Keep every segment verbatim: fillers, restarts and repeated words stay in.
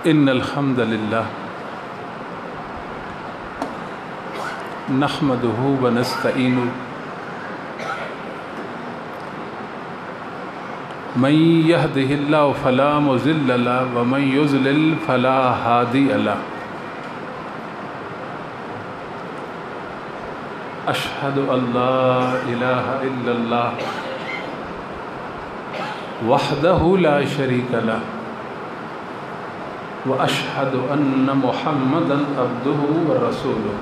إن الحمد لله نحمده ونستعينه من يهده الله فلا مضل له ومن يضلل فلا هادي له أشهد أن لا إله إلا الله وحده لا شريك له وأشهد أن محمدًا عبده ورسوله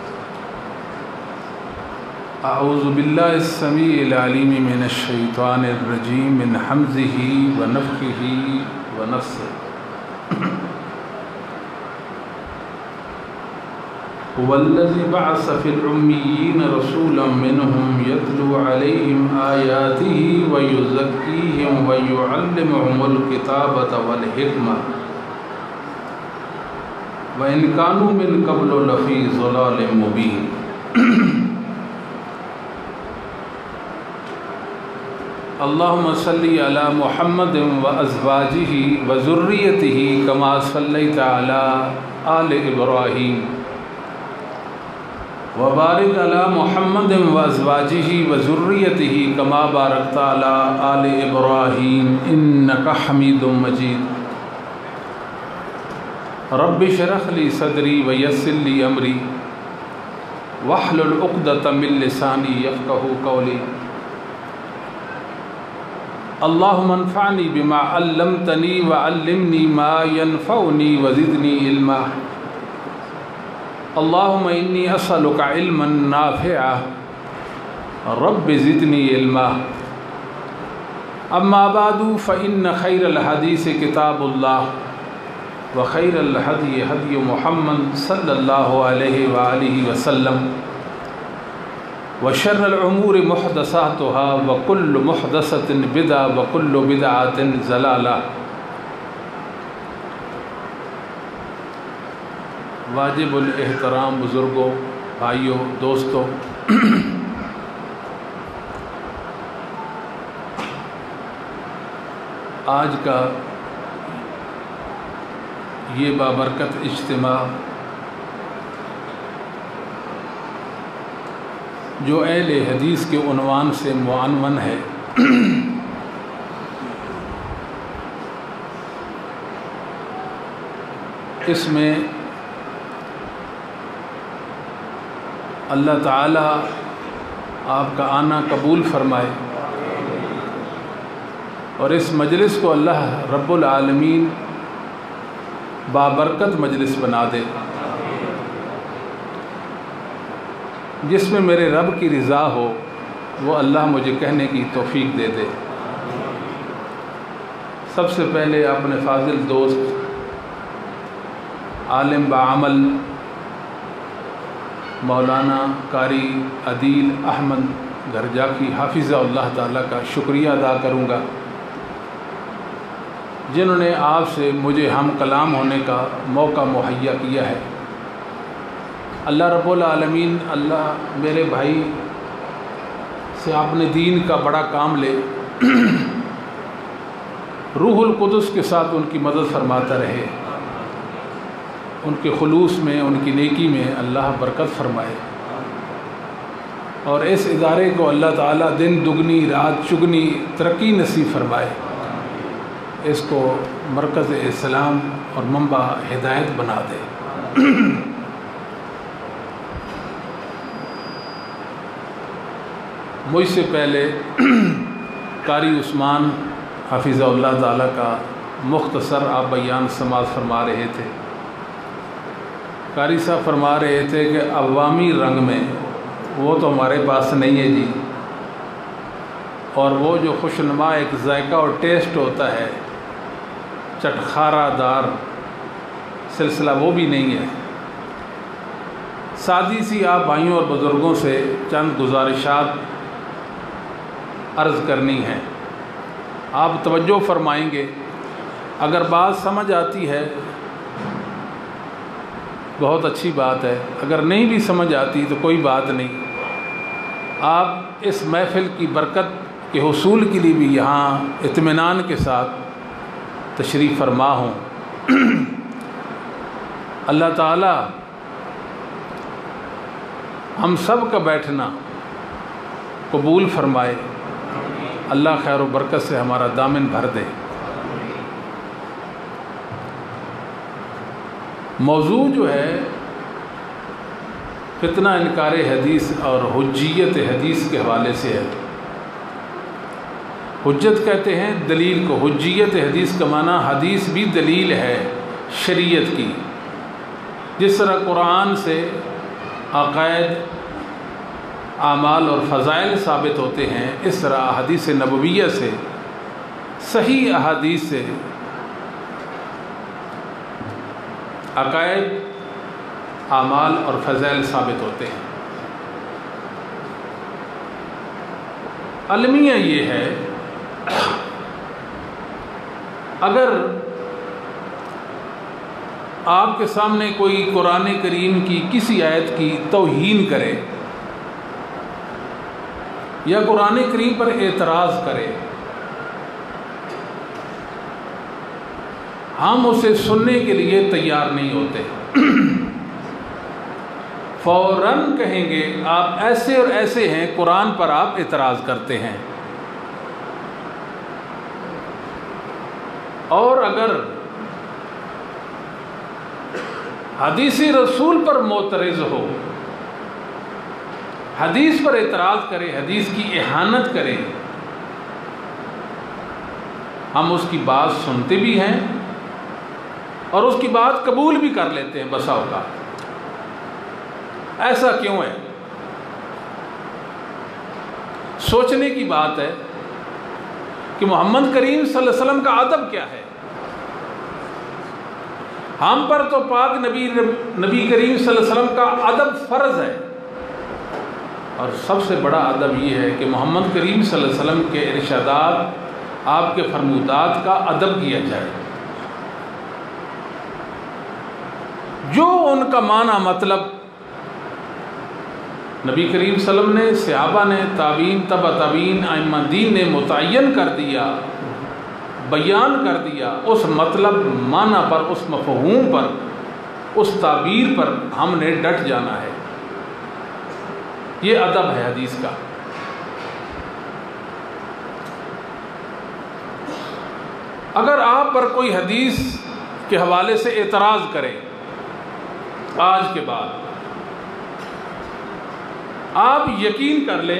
أعوذ بالله السميع العليم من الشيطان الرجيم من حمزه ونفخه ونفثه هو الذي بعث في الأميين رسولا منهم يتلو عليهم آياته ويزكيهم ويعلمهم الكتابة والحكمة وإن كانوا من قبل لفي ضلال مبين اللهم صل على محمد وأزواجه وذريته كما صليت على آل إبراهيم وبارك على محمد وأزواجه وذريته كما باركت على آل إبراهيم إنك حميد مجيد رب اشرح لي صدري ويسر لي أمري واحلل عقدة من لساني يفقهوا قولي اللهم انفعني بما علمتني وعلمني ما ينفعني وزدني علما اللهم إني أسألك علما نافعا رب زدني علما أما بعد فإن خير الحديث كتاب الله وخير الهدي هدي محمد صلى الله عليه وآله وسلم وشر الأمور محدثاتها وكل محدثة بدعة وكل بدعة ضلالة واجب الاحترام بزرگوں، بھائیوں، دوستوں، آج کا یہ بابرکت اجتماع جو اہل حدیث کے عنوان سے معنون ہے، اس میں اللہ تعالی آپ کا آنا قبول فرمائے اور اس مجلس کو اللہ رب العالمین بابرکت مجلس بنا دے، جس میں میرے رب کی رضا ہو، وہ اللہ مجھے کہنے کی توفیق دے دے۔ سب سے پہلے اپنے فاضل دوست عالم بعمل مولانا قاری عدیل احمد گرجاکی حافظہ اللہ تعالیٰ کا شکریہ ادا کروں گا، جنہوں نے آپ سے مجھے ہم کلام ہونے کا موقع مہیا کیا ہے۔ اللہ رب العالمین اللہ میرے بھائی سے اپنے دین کا بڑا کام لے، روح القدس کے ساتھ ان کی مدد فرماتا رہے، ان کے خلوص میں، ان کی نیکی میں اللہ برکت فرمائے، اور اس ادارے کو اللہ تعالیٰ دن دگنی رات چگنی ترقی نصیب فرمائے، اس کو مرکز اسلام اور منبع ہدایت بنا دے۔ مجھ سے پہلے قاری عثمان حفظہ اللہ تعالیٰ کا مختصر آپ بیان سماعت فرما رہے تھے۔ قاری صاحب فرما رہے تھے کہ عوامی رنگ میں وہ تو ہمارے پاس نہیں ہے جی، اور وہ جو خوشنما ایک ذائقہ اور ٹیسٹ ہوتا ہے، چٹخارہ دار سلسلہ، وہ بھی نہیں ہے۔ سادی سی آپ بھائیوں اور بزرگوں سے چند گزارشات عرض کرنی ہے، آپ توجہ فرمائیں گے، اگر بات سمجھ آتی ہے بہت اچھی بات ہے، اگر نہیں بھی سمجھ آتی تو کوئی بات نہیں، آپ اس محفل کی برکت کے حصول کے لیے بھی یہاں اطمینان کے ساتھ تشریف فرما ہوں۔ اللہ تعالی ہم سب کا بیٹھنا قبول فرمائے، اللہ خیر و برکت سے ہمارا دامن بھر دے۔ موضوع جو ہے فتنہ انکار حدیث اور حجیت حدیث کے حوالے سے ہے۔ حجت کہتے ہیں دلیل کو، حجیت حدیث کا معنی حدیث بھی دلیل ہے شریعت کی۔ جس طرح قرآن سے عقائد، اعمال اور فضائل ثابت ہوتے ہیں، اس طرح حدیث نبویہ سے، صحیح احادیث سے عقائد، اعمال اور فضائل ثابت ہوتے ہیں۔ المیہ یہ ہے، اگر آپ کے سامنے کوئی قرآن کریم کی کسی آیت کی توہین کرے یا قرآن کریم پر اعتراض کرے، ہم اسے سننے کے لیے تیار نہیں ہوتے، فوراً کہیں گے آپ ایسے اور ایسے ہیں، قرآن پر آپ اعتراض کرتے ہیں۔ اور اگر حدیث رسول پر معترض ہو، حدیث پر اعتراض کرے، حدیث کی اہانت کرے، ہم اس کی بات سنتے بھی ہیں اور اس کی بات قبول بھی کر لیتے ہیں بسا اوقات۔ ایسا کیوں ہے؟ سوچنے کی بات ہے کہ محمد کریم صلی اللہ علیہ وسلم کا ادب کیا ہے۔ ہم پر تو پاک نبی نبی کریم صلی اللہ علیہ وسلم کا ادب فرض ہے، اور سب سے بڑا ادب یہ ہے کہ محمد کریم صلی اللہ علیہ وسلم کے ارشادات، آپ کے فرمودات کا ادب کیا جائے، جو ان کا معنی مطلب نبی کریم صلی اللہ علیہ وسلم نے، صحابہ نے، تابعین، تبع تابعین، ائمہ دین نے متعین کر دیا، بیان کر دیا، اس مطلب، معنی پر، اس مفہوم پر، اس تعبیر پر ہم نے ڈٹ جانا ہے۔ یہ ادب ہے حدیث کا۔ اگر آپ پر کوئی حدیث کے حوالے سے اعتراض کرے آج کے بعد، آپ یقین کر لیں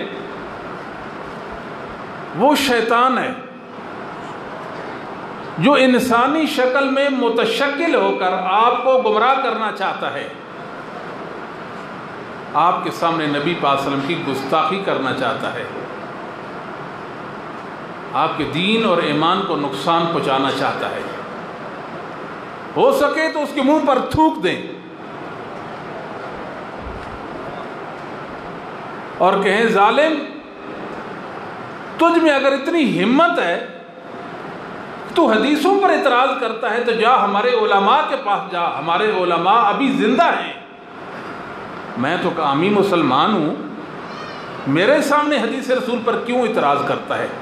وہ شیطان ہے جو انسانی شکل میں متشکل ہو کر آپ کو گمراہ کرنا چاہتا ہے، آپ کے سامنے نبی پاک صلی اللہ علیہ وسلم کی گستاخی کرنا چاہتا ہے، آپ کے دین اور ایمان کو نقصان پہنچانا چاہتا ہے۔ ہو سکے تو اس کے منہ پر تھوک دیں اور کہیں ظالم، تجھ میں اگر اتنی ہمت ہے تو حدیثوں پر اعتراض کرتا ہے تو جا ہمارے علماء کے پاس جا، ہمارے علماء ابھی زندہ ہیں، میں تو عامی مسلمان ہوں، میرے سامنے حدیث رسول پر کیوں اعتراض کرتا ہے؟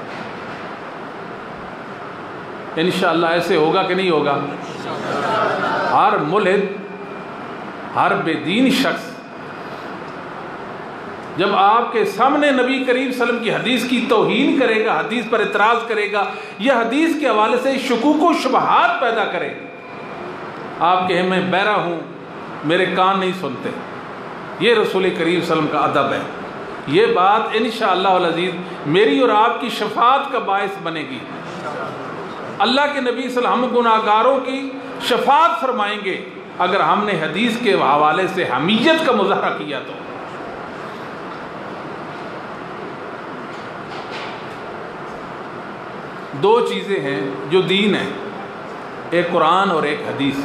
انشاءاللہ ایسے ہوگا کہ نہیں ہوگا؟ ہر ملحد، ہر بے دین شخص جب آپ کے سامنے نبی کریم صلی اللہ علیہ وسلم کی حدیث کی توہین کرے گا، حدیث پر اعتراض کرے گا، یا حدیث کے حوالے سے شکوک و شبہات پیدا کرے، آپ کہیں میں بہرا ہوں، میرے کان نہیں سنتے، یہ رسول کریم صلی اللہ علیہ وسلم کا ادب ہے۔ یہ بات انشاءاللہ العزیز میری اور آپ کی شفاعت کا باعث بنے گی۔ اللہ کے نبی صلی اللہ علیہ وسلم ہم گناہگاروں کی شفاعت فرمائیں گے اگر ہم نے حدیث کے حوالے سے حمیت کا مظاہرہ کیا تو۔ دو چیزیں ہیں جو دین ہے، ایک قرآن اور ایک حدیث،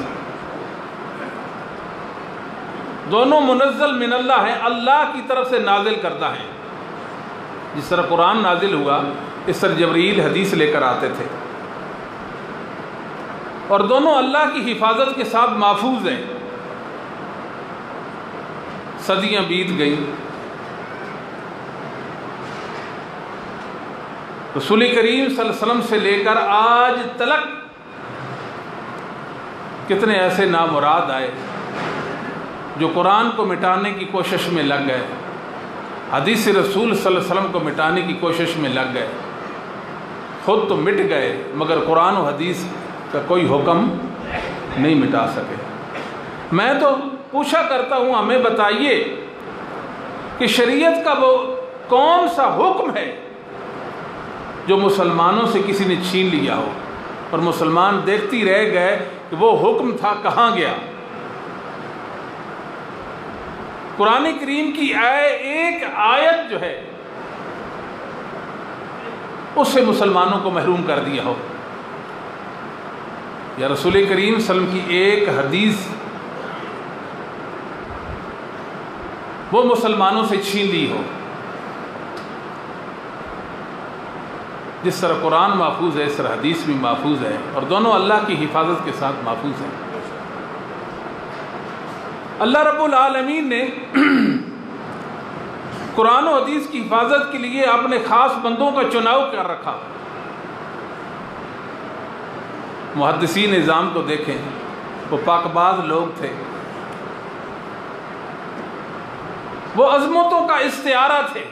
دونوں منزل من اللہ ہیں، اللہ کی طرف سے نازل کردہ ہیں۔ جس طرح قرآن نازل ہوا، اس طرح جبرائیل حدیث لے کر آتے تھے، اور دونوں اللہ کی حفاظت کے ساتھ محفوظ ہیں۔ صدیاں بیت گئیں، رسول کریم صلی اللہ علیہ وسلم سے لے کر آج تلک کتنے ایسے نامراد آئے جو قرآن کو مٹانے کی کوشش میں لگ گئے، حدیث رسول صلی اللہ علیہ وسلم کو مٹانے کی کوشش میں لگ گئے، خود تو مٹ گئے مگر قرآن و حدیث کا کوئی حکم نہیں مٹا سکے۔ میں تو پوچھا کرتا ہوں، ہمیں بتائیے کہ شریعت کا وہ کون سا حکم ہے جو مسلمانوں سے کسی نے چھین لیا ہو اور مسلمان دیکھتی رہ گئے کہ وہ حکم تھا کہاں گیا؟ قرآن کریم کی آئے ایک آیت جو ہے اس سے مسلمانوں کو محروم کر دیا ہو، یا رسول کریم صلی اللہ علیہ وسلم کی ایک حدیث وہ مسلمانوں سے چھین لی ہو۔ جس طرح قرآن محفوظ ہے اس طرح حدیث بھی محفوظ ہے، اور دونوں اللہ کی حفاظت کے ساتھ محفوظ ہیں۔ اللہ رب العالمین نے قرآن و حدیث کی حفاظت کے لیے اپنے خاص بندوں کا چناؤ کر رکھا۔ محدثین نظام کو دیکھیں، وہ پاک باز لوگ تھے، وہ عظمتوں کا استعارہ تھے۔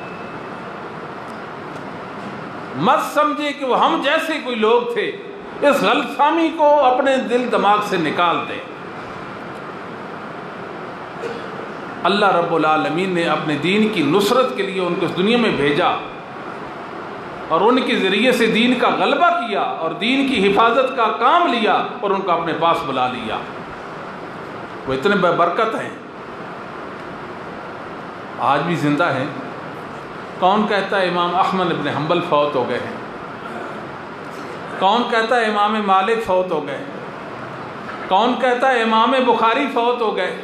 مت سمجھے کہ وہ ہم جیسے کوئی لوگ تھے، اس غلط فہمی کو اپنے دل دماغ سے نکال دیں۔ اللہ رب العالمین نے اپنے دین کی نصرت کے لیے ان کو اس دنیا میں بھیجا اور ان کے ذریعے سے دین کا غلبہ کیا اور دین کی حفاظت کا کام لیا اور ان کو اپنے پاس بلا لیا۔ وہ اتنے بے برکت ہیں، آج بھی زندہ ہیں۔ کون کہتا ہے امام احمد بن حنبل فوت ہو گئے ہیں؟ کون کہتا ہے امام مالک فوت ہو گئے؟ کون کہتا ہے امام بخاری فوت ہو گئے؟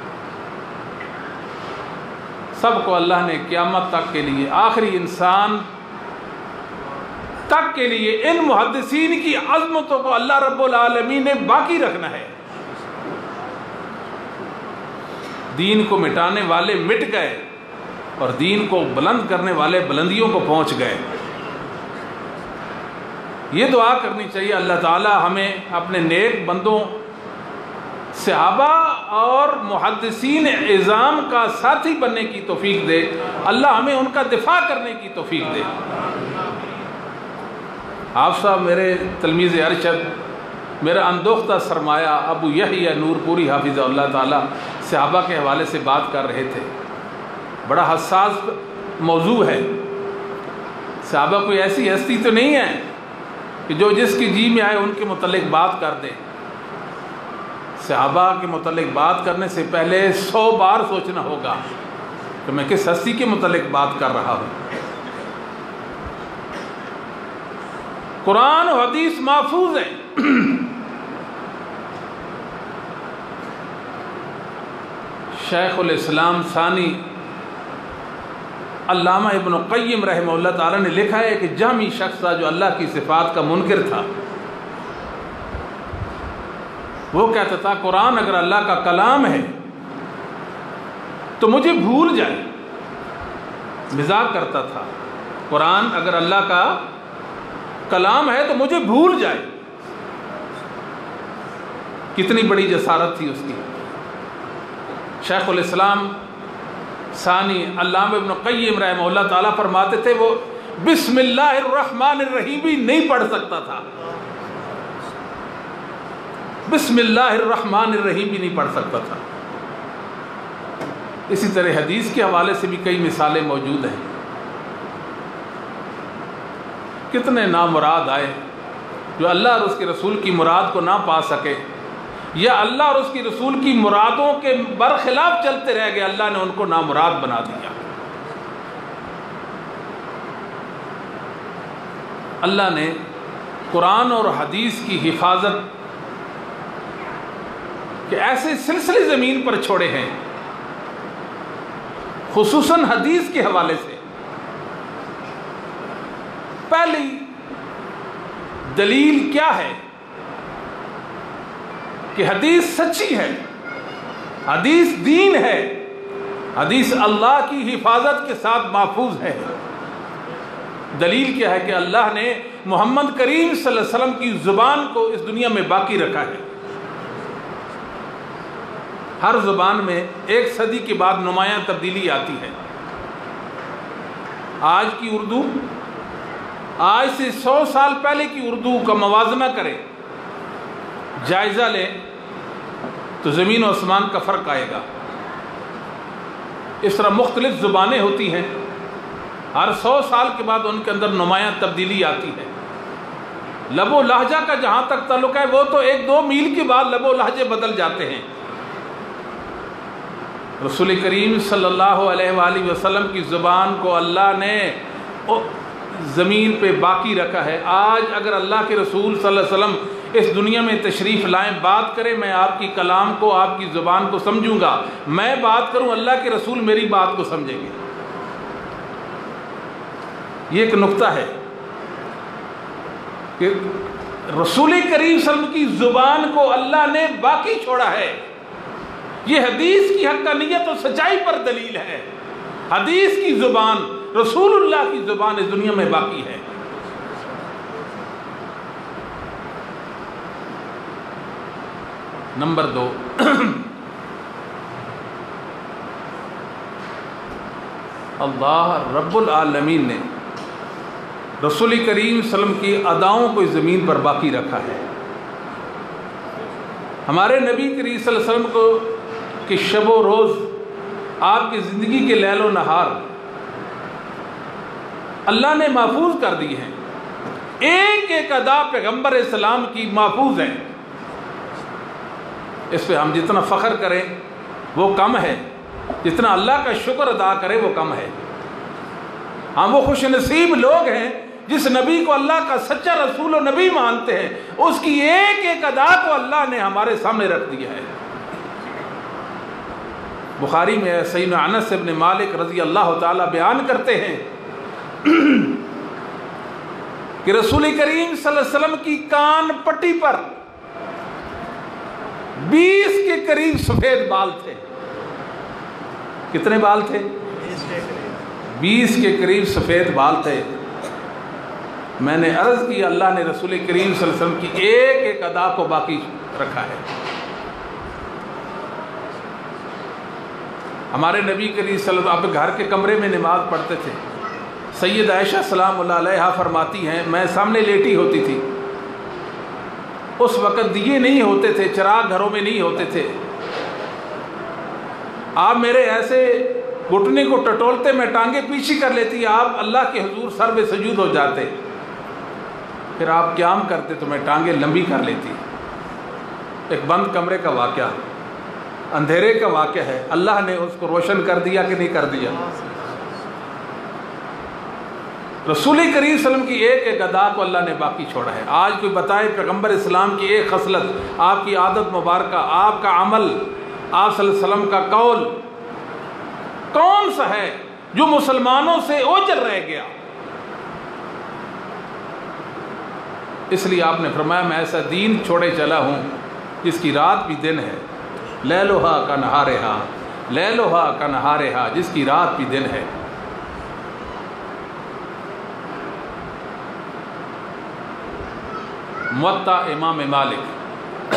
سب کو اللہ نے قیامت تک کے لیے، آخری انسان تک کے لیے، ان محدثین کی عظمتوں کو اللہ رب العالمین نے باقی رکھنا ہے۔ دین کو مٹانے والے مٹ گئے اور دین کو بلند کرنے والے بلندیوں کو پہنچ گئے۔ یہ دعا کرنی چاہیے اللہ تعالی ہمیں اپنے نیک بندوں، صحابہ اور محدثین اعظام کا ساتھی بننے کی توفیق دے۔ اللہ ہمیں ان کا دفاع کرنے کی توفیق دے۔ آپ صاحب میرے تلمیذ ارشد، میرا اندوختہ سرمایہ ابو یحییٰ نور پوری حافظہ اللہ تعالی صحابہ کے حوالے سے بات کر رہے تھے۔ بڑا حساس موضوع ہے۔ صحابہ کوئی ایسی ہستی تو نہیں ہے کہ جو جس کی جی میں آئے ان کے متعلق بات کر دے۔ صحابہ کے متعلق بات کرنے سے پہلے سو بار سوچنا ہوگا کہ میں کس ہستی کے متعلق بات کر رہا ہوں۔ قرآن و حدیث محفوظ ہیں۔ شیخ الاسلام ثانی علامہ ابن قیم رحمہ اللہ تعالیٰ نے لکھا ہے کہ جہمی شخص تھا جو اللہ کی صفات کا منکر تھا۔ وہ کہتا تھا قرآن اگر اللہ کا کلام ہے تو مجھے بھول جائے۔ مزاق کرتا تھا، قرآن اگر اللہ کا کلام ہے تو مجھے بھول جائے۔ کتنی بڑی جسارت تھی اس کی۔ شیخ الاسلام ثانی علامہ ابن قیم رحمہ اللہ تعالیٰ فرماتے تھے وہ بسم اللہ الرحمن الرحیم بھی نہیں پڑھ سکتا تھا۔ بسم اللہ الرحمن الرحیم بھی نہیں پڑھ سکتا تھا۔ اسی طرح حدیث کے حوالے سے بھی کئی مثالیں موجود ہیں۔ کتنے نامراد آئے جو اللہ اور اس کے رسول کی مراد کو نہ پا سکے، یا اللہ اور اس کی رسول کی مرادوں کے برخلاف چلتے رہ گئے، اللہ نے ان کو نامراد بنا دیا۔ اللہ نے قرآن اور حدیث کی حفاظت کے ایسے سلسلے زمین پر چھوڑے ہیں، خصوصاً حدیث کے حوالے سے۔ پہلی دلیل کیا ہے کہ حدیث سچی ہے، حدیث دین ہے، حدیث اللہ کی حفاظت کے ساتھ محفوظ ہے۔ دلیل کیا ہے کہ اللہ نے محمد کریم صلی اللہ علیہ وسلم کی زبان کو اس دنیا میں باقی رکھا ہے۔ ہر زبان میں ایک صدی کے بعد نمایاں تبدیلی آتی ہے۔ آج کی اردو آج سے سو سال پہلے کی اردو کا موازنہ کریں، جائزہ لیں تو زمین و آسمان کا فرق آئے گا۔ اس طرح مختلف زبانیں ہوتی ہیں، ہر سو سال کے بعد ان کے اندر نمایاں تبدیلی آتی ہے۔ لب و لہجہ کا جہاں تک تعلق ہے وہ تو ایک دو میل کے بعد لب و لہجے بدل جاتے ہیں۔ رسول کریم صلی اللہ علیہ وآلہ وسلم کی زبان کو اللہ نے زمین پہ باقی رکھا ہے۔ آج اگر اللہ کے رسول صلی اللہ علیہ وسلم اس دنیا میں تشریف لائیں، بات کریں، میں آپ کی کلام کو، آپ کی زبان کو سمجھوں گا، میں بات کروں، اللہ کے رسول میری بات کو سمجھیں گے۔ یہ ایک نقطہ ہے کہ رسول کریم صلی اللہ علیہ وسلم کی زبان کو اللہ نے باقی چھوڑا ہے۔ یہ حدیث کی حقانیت اور سچائی پر دلیل ہے۔ حدیث کی زبان، رسول اللہ کی زبان اس دنیا میں باقی ہے۔ نمبر دو، اللہ رب العالمین نے رسول کریم صلی اللہ علیہ وسلم کی اداؤں کو اس زمین پر باقی رکھا ہے۔ ہمارے نبی کریم صلی اللہ علیہ وسلم کو کہ شب و روز آپ کی زندگی کے لیل و نہار اللہ نے محفوظ کر دی ہیں۔ ایک ایک ادا پیغمبر اسلام کی محفوظ ہے۔ اس پہ ہم جتنا فخر کریں وہ کم ہے، جتنا اللہ کا شکر ادا کرے وہ کم ہے۔ ہم وہ خوش نصیب لوگ ہیں جس نبی کو اللہ کا سچا رسول و نبی مانتے ہیں، اس کی ایک ایک ادا کو اللہ نے ہمارے سامنے رکھ دیا ہے۔ بخاری میں سیدنا انس بن مالک رضی اللہ تعالی بیان کرتے ہیں کہ رسول کریم صلی اللہ علیہ وسلم کی کان پٹی پر بیس کے قریب سفید بال تھے۔ کتنے بال تھے؟ بیس کے قریب سفید بال تھے۔ میں نے عرض کی اللہ نے رسول کریم صلی اللہ علیہ وسلم کی ایک ایک ادا کو باقی رکھا ہے۔ ہمارے نبی کریم صلی اللہ علیہ وسلم گھر کے کمرے میں نماز پڑھتے تھے۔ سید عائشہ سلام اللہ علیہا فرماتی ہیں میں سامنے لیٹی ہوتی تھی۔ اس وقت دیے نہیں ہوتے تھے، چراغ گھروں میں نہیں ہوتے تھے۔ آپ میرے ایسے گھٹنے کو ٹٹولتے، میں ٹانگیں پیچھے کر لیتی، آپ اللہ کے حضور سر میں سجود ہو جاتے، پھر آپ قیام کرتے تو میں ٹانگیں لمبی کر لیتی۔ ایک بند کمرے کا واقعہ، اندھیرے کا واقعہ ہے، اللہ نے اس کو روشن کر دیا کہ نہیں کر دیا؟ رسول کریم صلی اللہ علیہ وسلم کی ایک ایک ادا کو اللہ نے باقی چھوڑا ہے۔ آج کوئی بتائے پیغمبر اسلام کی ایک خصلت، آپ کی عادت مبارکہ، آپ کا عمل، آپ صلی اللہ علیہ وسلم کا قول کون سا ہے جو مسلمانوں سے اوجر رہ گیا؟ اس لیے آپ نے فرمایا میں ایسا دین چھوڑے چلا ہوں جس کی رات بھی دن ہے، لیلھا کا نہارھا، لیلھا کا نہارھا، جس کی رات بھی دن ہے۔ موطا امام مالک،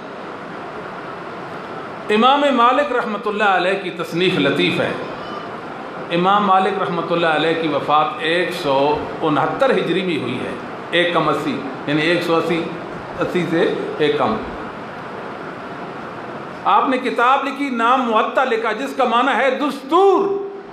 امام مالک رحمۃ اللہ علیہ کی تصنیف لطیف ہے۔ امام مالک رحمۃ اللہ علیہ کی وفات ایک سو انہتر ہجری میں ہوئی ہے، ایک کم اسی، یعنی ایک سو اسی اسی سے ایک کم۔ آپ نے کتاب لکھی، نام موطا لکھا، جس کا معنی ہے دستور۔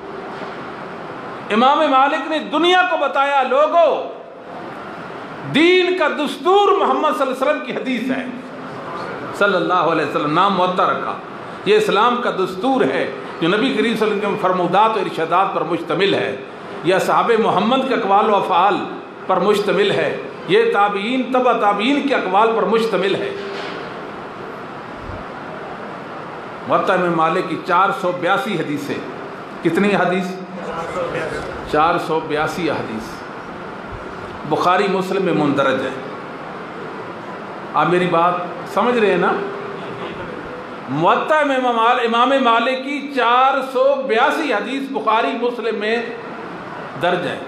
امام مالک نے دنیا کو بتایا لوگوں دین کا دستور محمد صلی اللہ علیہ وسلم کی حدیث ہے، صلی اللہ علیہ وسلم، نام موطا رکھا۔ یہ اسلام کا دستور ہے جو نبی کریم صلی اللہ علیہ وسلم کے فرمودات اور ارشادات پر مشتمل ہے، یہ صحابہ محمد کے اقوال و افعال پر مشتمل ہے، یہ تابعین تبع تابعین کے اقوال پر مشتمل ہے۔ موطا میں مالک کی چار سو بیاسی حدیثیں، کتنی حدیث؟ چار سو بیاسی حدیث بخاری مسلم میں مندرج ہے۔ آپ میری بات سمجھ رہے ہیں نا؟ موطا میں امام مالک کی چار سو بیاسی حدیث بخاری مسلم میں درج ہے۔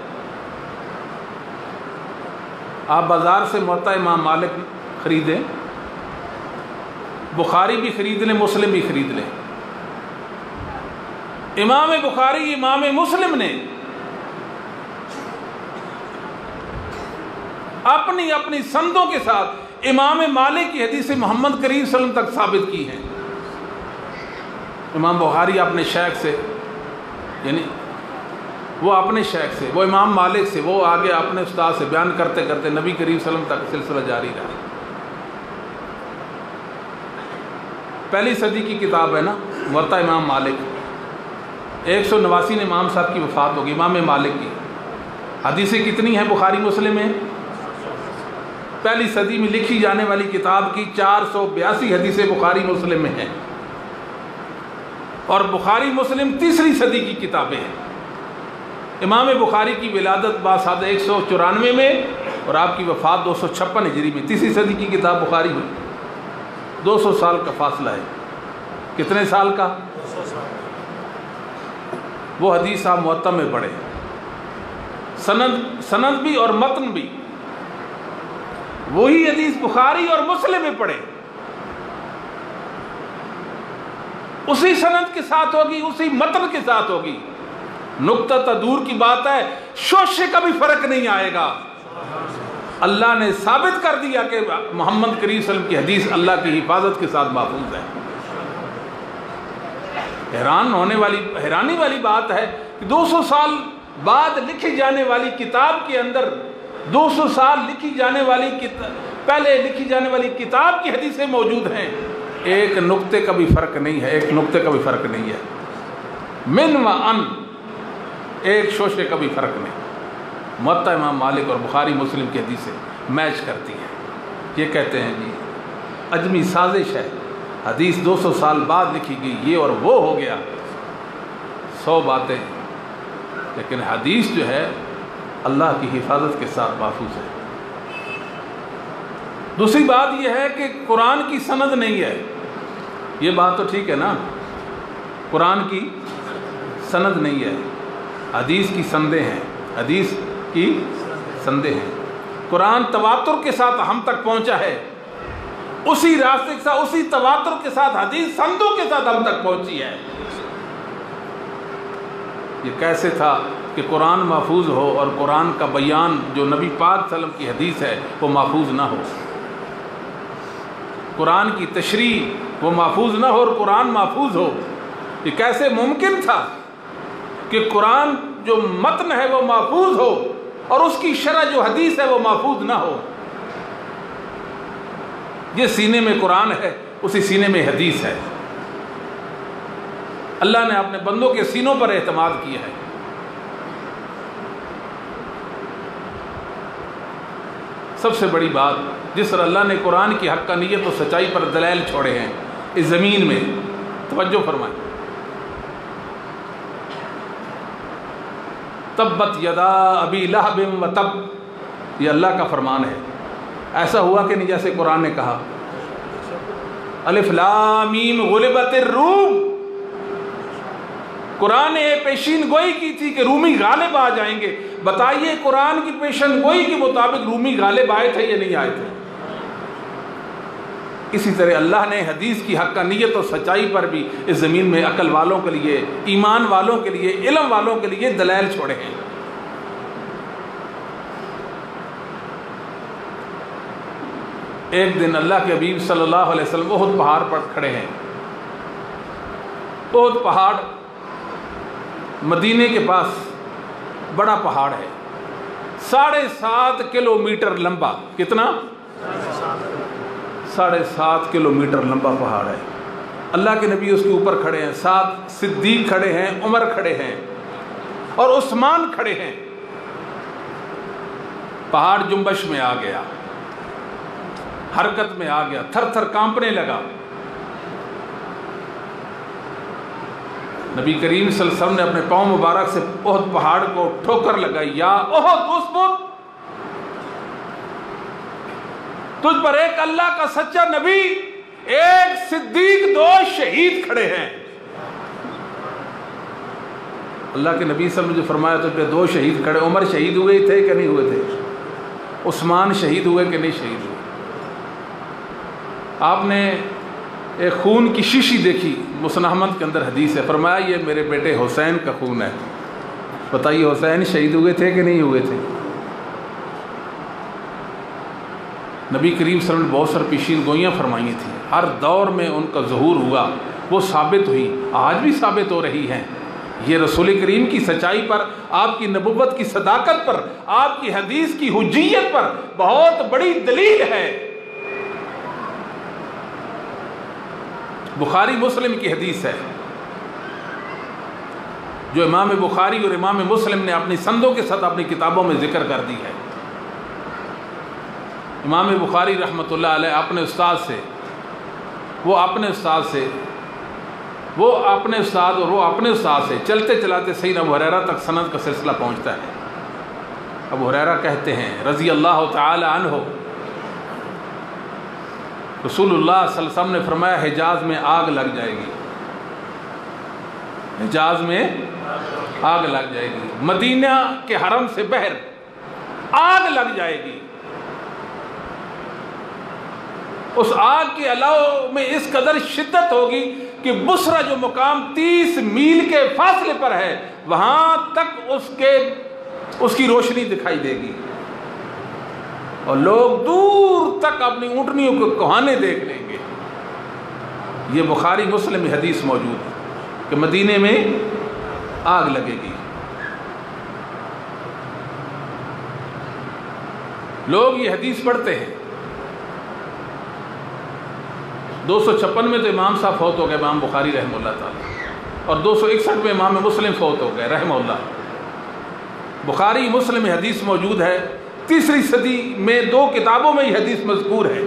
آپ بازار سے موطا امام مالک خریدیں، بخاری بھی خرید لیں، مسلم بھی خرید لیں۔ امام بخاری امام مسلم نے اپنی اپنی سندوں کے ساتھ امام مالک کی حدیث محمد کریم صلی اللہ علیہ وسلم تک ثابت کی ہیں۔ امام بخاری اپنے شیخ سے، یعنی وہ اپنے شیخ سے، وہ امام مالک سے، وہ آگے اپنے استاد سے بیان کرتے کرتے نبی کریم صلی اللہ علیہ وسلم تک سلسلہ جاری رہا۔ پہلی صدی کی کتاب ہے نا موطا امام مالک، ایک سو نواسی نے امام صاحب کی وفات ہوگی، امام مالک کی۔ حدیثیں کتنی ہیں بخاری مسلم میں؟ پہلی صدی میں لکھی جانے والی کتاب کی چار سو بیاسی حدیثیں بخاری مسلم میں ہیں، اور بخاری مسلم تیسری صدی کی کتابیں ہیں۔ امام بخاری کی ولادت باسادہ ایک سو چورانوے میں اور آپ کی وفات دو سو چھپن ہجری میں، تیسری صدی کی کتاب بخاری میں۔ دو سو سال کا فاصلہ ہے۔ کتنے سال کا؟ وہ حدیث آپ موطا میں پڑھیں، سند سند بھی اور متن بھی وہی حدیث بخاری اور مسلم میں پڑھیں، اسی سند کے ساتھ ہوگی، اسی متن کے ساتھ ہوگی۔ نقطہ تدور کی بات ہے، شوشے کا بھی فرق نہیں آئے گا۔ اللہ نے ثابت کر دیا کہ محمد کریم صلی اللہ علیہ وسلم کی حدیث اللہ کی حفاظت کے ساتھ محفوظ ہے۔ حیران ہونے والی حیرانی والی بات ہے کہ دو سو سال بعد لکھی جانے والی کتاب کے اندر، دو سو سال لکھی جانے والی پہلے لکھی جانے والی کتاب کی حدیثیں موجود ہیں، ایک نقطے کا بھی فرق نہیں ہے، ایک نقطے کا بھی فرق نہیں ہے، من و ان، ایک شوشے کا بھی فرق نہیں۔ موطا امام مالک اور بخاری مسلم کی حدیثیں میچ کرتی ہیں۔ یہ کہتے ہیں جی اجمی سازش ہے، حدیث دو سو سال بعد لکھی گئی، یہ اور وہ ہو گیا، سو باتیں، لیکن حدیث جو ہے اللہ کی حفاظت کے ساتھ محفوظ ہے۔ دوسری بات یہ ہے کہ قرآن کی سند نہیں ہے، یہ بات تو ٹھیک ہے نا، قرآن کی سند نہیں ہے، حدیث کی سندیں ہیں، حدیث کی سندیں ہیں۔ قرآن تواتر کے ساتھ ہم تک پہنچا ہے، اسی راستے کے ساتھ، اسی تواتر کے ساتھ حدیث سندوں کے ساتھ ہم تک پہنچی ہے۔ یہ کیسے تھا کہ قرآن محفوظ ہو اور قرآن کا بیان جو نبی پاک صلی اللہ علیہ وسلم کی حدیث ہے وہ محفوظ نہ ہو، قرآن کی تشریح وہ محفوظ نہ ہو اور قرآن محفوظ ہو؟ یہ کیسے ممکن تھا کہ قرآن جو متن ہے وہ محفوظ ہو اور اس کی شرح جو حدیث ہے وہ محفوظ نہ ہو؟ جس سینے میں قرآن ہے اسی سینے میں حدیث ہے۔ اللہ نے اپنے بندوں کے سینوں پر اعتماد کیا ہے۔ سب سے بڑی بات، جس طرح اللہ نے قرآن کی حقانیت و سچائی پر دلائل چھوڑے ہیں اس زمین میں، توجہ فرمائیں، تبت یدا ابی لہب و تب، یہ اللہ کا فرمان ہے۔ ایسا ہوا کہ نہیں جیسے قرآن نے کہا الف لام میم غلبت الروم، قرآن نے پیشین گوئی کی تھی کہ رومی غالب آ جائیں گے۔ بتائیے قرآن کی پیشین گوئی کے مطابق رومی غالب آئے تھے یا نہیں آئے تھے؟ اسی طرح اللہ نے حدیث کی حقانیت اور سچائی پر بھی اس زمین میں عقل والوں کے لیے، ایمان والوں کے لیے، علم والوں کے لیے دلائل چھوڑے ہیں۔ ایک دن اللہ کے حبیب صلی اللہ علیہ وسلم احد پہاڑ پر کھڑے ہیں۔ احد پہاڑ مدینے کے پاس بڑا پہاڑ ہے، ساڑھے سات کلو میٹر لمبا۔ کتنا؟ ساڑھے سات کلو میٹر لمبا پہاڑ ہے۔ اللہ کے نبی اس کے اوپر کھڑے ہیں، ساتھ صدیق کھڑے ہیں، عمر کھڑے ہیں اور عثمان کھڑے ہیں۔ پہاڑ جنبش میں آ گیا، حرکت میں آ گیا، تھر تھر کانپنے لگا۔ نبی کریم صلی اللہ علیہ وسلم نے اپنے پاؤں مبارک سے احد پہاڑ کو ٹھوکر لگائی، یا احد اسبت، تجھ پر ایک اللہ کا سچا نبی، ایک صدیق، دو شہید کھڑے ہیں۔ اللہ کے نبی صلی اللہ علیہ وسلم نے جو فرمایا تجھ پہ دو شہید کھڑے، عمر شہید ہوئے تھے کہ نہیں ہوئے تھے؟ عثمان شہید ہوئے کہ نہیں شہید ہوئے؟ آپ نے ایک خون کی شیشی دیکھی، مسند احمد کے اندر حدیث ہے، فرمایا یہ میرے بیٹے حسین کا خون ہے۔ بتائیے حسین شہید ہوئے تھے کہ نہیں ہوئے تھے؟ نبی کریم صلی اللہ علیہ وسلم نے بہت ساری پیشین گوئیاں فرمائی تھیں، ہر دور میں ان کا ظہور ہوا، وہ ثابت ہوئی، آج بھی ثابت ہو رہی ہیں۔ یہ رسول کریم کی سچائی پر، آپ کی نبوت کی صداقت پر، آپ کی حدیث کی حجیت پر بہت بڑی دلیل ہے۔ بخاری مسلم کی حدیث ہے جو امام بخاری اور امام مسلم نے اپنی سندوں کے ساتھ اپنی کتابوں میں ذکر کر دی ہے۔ امام بخاری رحمۃ اللہ علیہ اپنے استاد سے وہ اپنے استاد سے وہ اپنے استاد اور وہ اپنے استاد سے چلتے چلاتے سیدنا ابو ہریرہ تک سند کا سلسلہ پہنچتا ہے۔ ابو ہریرہ کہتے ہیں رضی اللہ تعالی عنہ، رسول اللہ صلی اللہ علیہ وسلم نے فرمایا حجاز میں آگ لگ جائے گی، حجاز میں آگ لگ جائے گی، مدینہ کے حرم سے بہر آگ لگ جائے گی۔ اس آگ کے علاوہ میں اس قدر شدت ہوگی کہ بصرہ جو مقام تیس میل کے فاصلے پر ہے وہاں تک اس کے اس کی روشنی دکھائی دے گی، اور لوگ دور تک اپنی اونٹنیوں کو کوہانے دیکھ لیں گے۔ یہ بخاری مسلم میں حدیث موجود ہے کہ مدینے میں آگ لگے گی۔ لوگ یہ حدیث پڑھتے ہیں۔ دو سو چھپن میں تو امام صاحب فوت ہو گئے، امام بخاری رحمہ اللہ تعالی، اور دو سو اکسٹھ میں امام مسلم فوت ہو گئے رحمہ اللہ۔ بخاری مسلم میں حدیث موجود ہے، تیسری صدی میں دو کتابوں میں یہ حدیث مذکور ہے،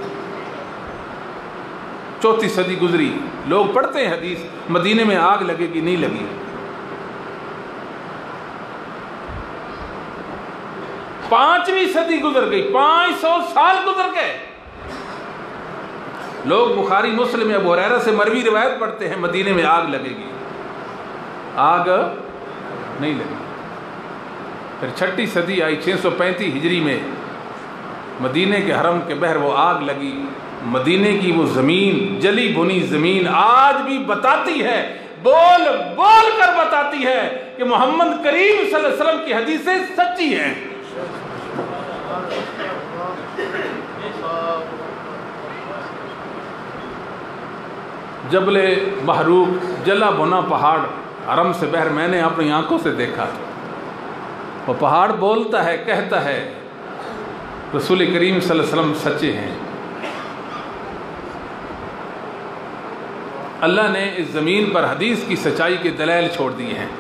چوتھی صدی گزری، لوگ پڑھتے ہیں حدیث مدینے میں آگ لگے گی، نہیں لگی۔ پانچویں صدی گزر گئی، پانچ سو سال گزر گئے، لوگ بخاری مسلم میں ابو ہریرہ سے مروی روایت پڑھتے ہیں مدینے میں آگ لگے گی، آگ نہیں لگی۔ پھر چھٹی صدی آئی، چھ سو پینتیس ہجری میں مدینے کے حرم کے بہر وہ آگ لگی۔ مدینے کی وہ زمین، جلی بھنی زمین آج بھی بتاتی ہے، بول بول کر بتاتی ہے کہ محمد کریم صلی اللہ علیہ وسلم کی حدیثیں سچی ہیں۔ جبل محروق، جلا بھنا پہاڑ حرم سے بہر میں نے اپنی آنکھوں سے دیکھا، وہ پہاڑ بولتا ہے، کہتا ہے رسول کریم صلی اللہ علیہ وسلم سچے ہیں۔ اللہ نے اس زمین پر حدیث کی سچائی کے دلائل چھوڑ دیے ہیں۔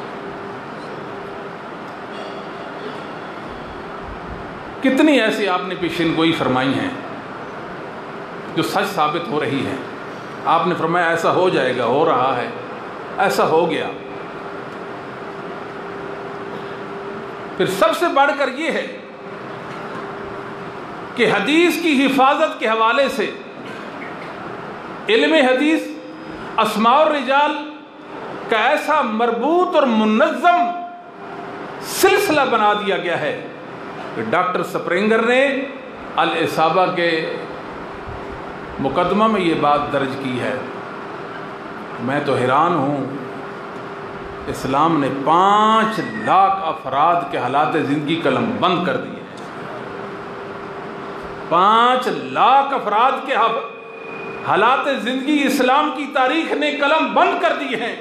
کتنی ایسی آپ نے پیشین گوئی فرمائی ہیں جو سچ ثابت ہو رہی ہے۔ آپ نے فرمایا ایسا ہو جائے گا، ہو رہا ہے، ایسا ہو گیا۔ پھر سب سے بڑھ کر یہ ہے کہ حدیث کی حفاظت کے حوالے سے علم حدیث، اسماء الرجال کا ایسا مربوط اور منظم سلسلہ بنا دیا گیا ہے کہ ڈاکٹر سپرنگر نے الاصابہ کے مقدمہ میں یہ بات درج کی ہے۔ میں تو حیران ہوں، اسلام نے پانچ لاکھ افراد کے حالات زندگی قلم بند کر دیے، پانچ لاکھ افراد کے حالات زندگی اسلام کی تاریخ نے قلم بند کر دیے ہیں۔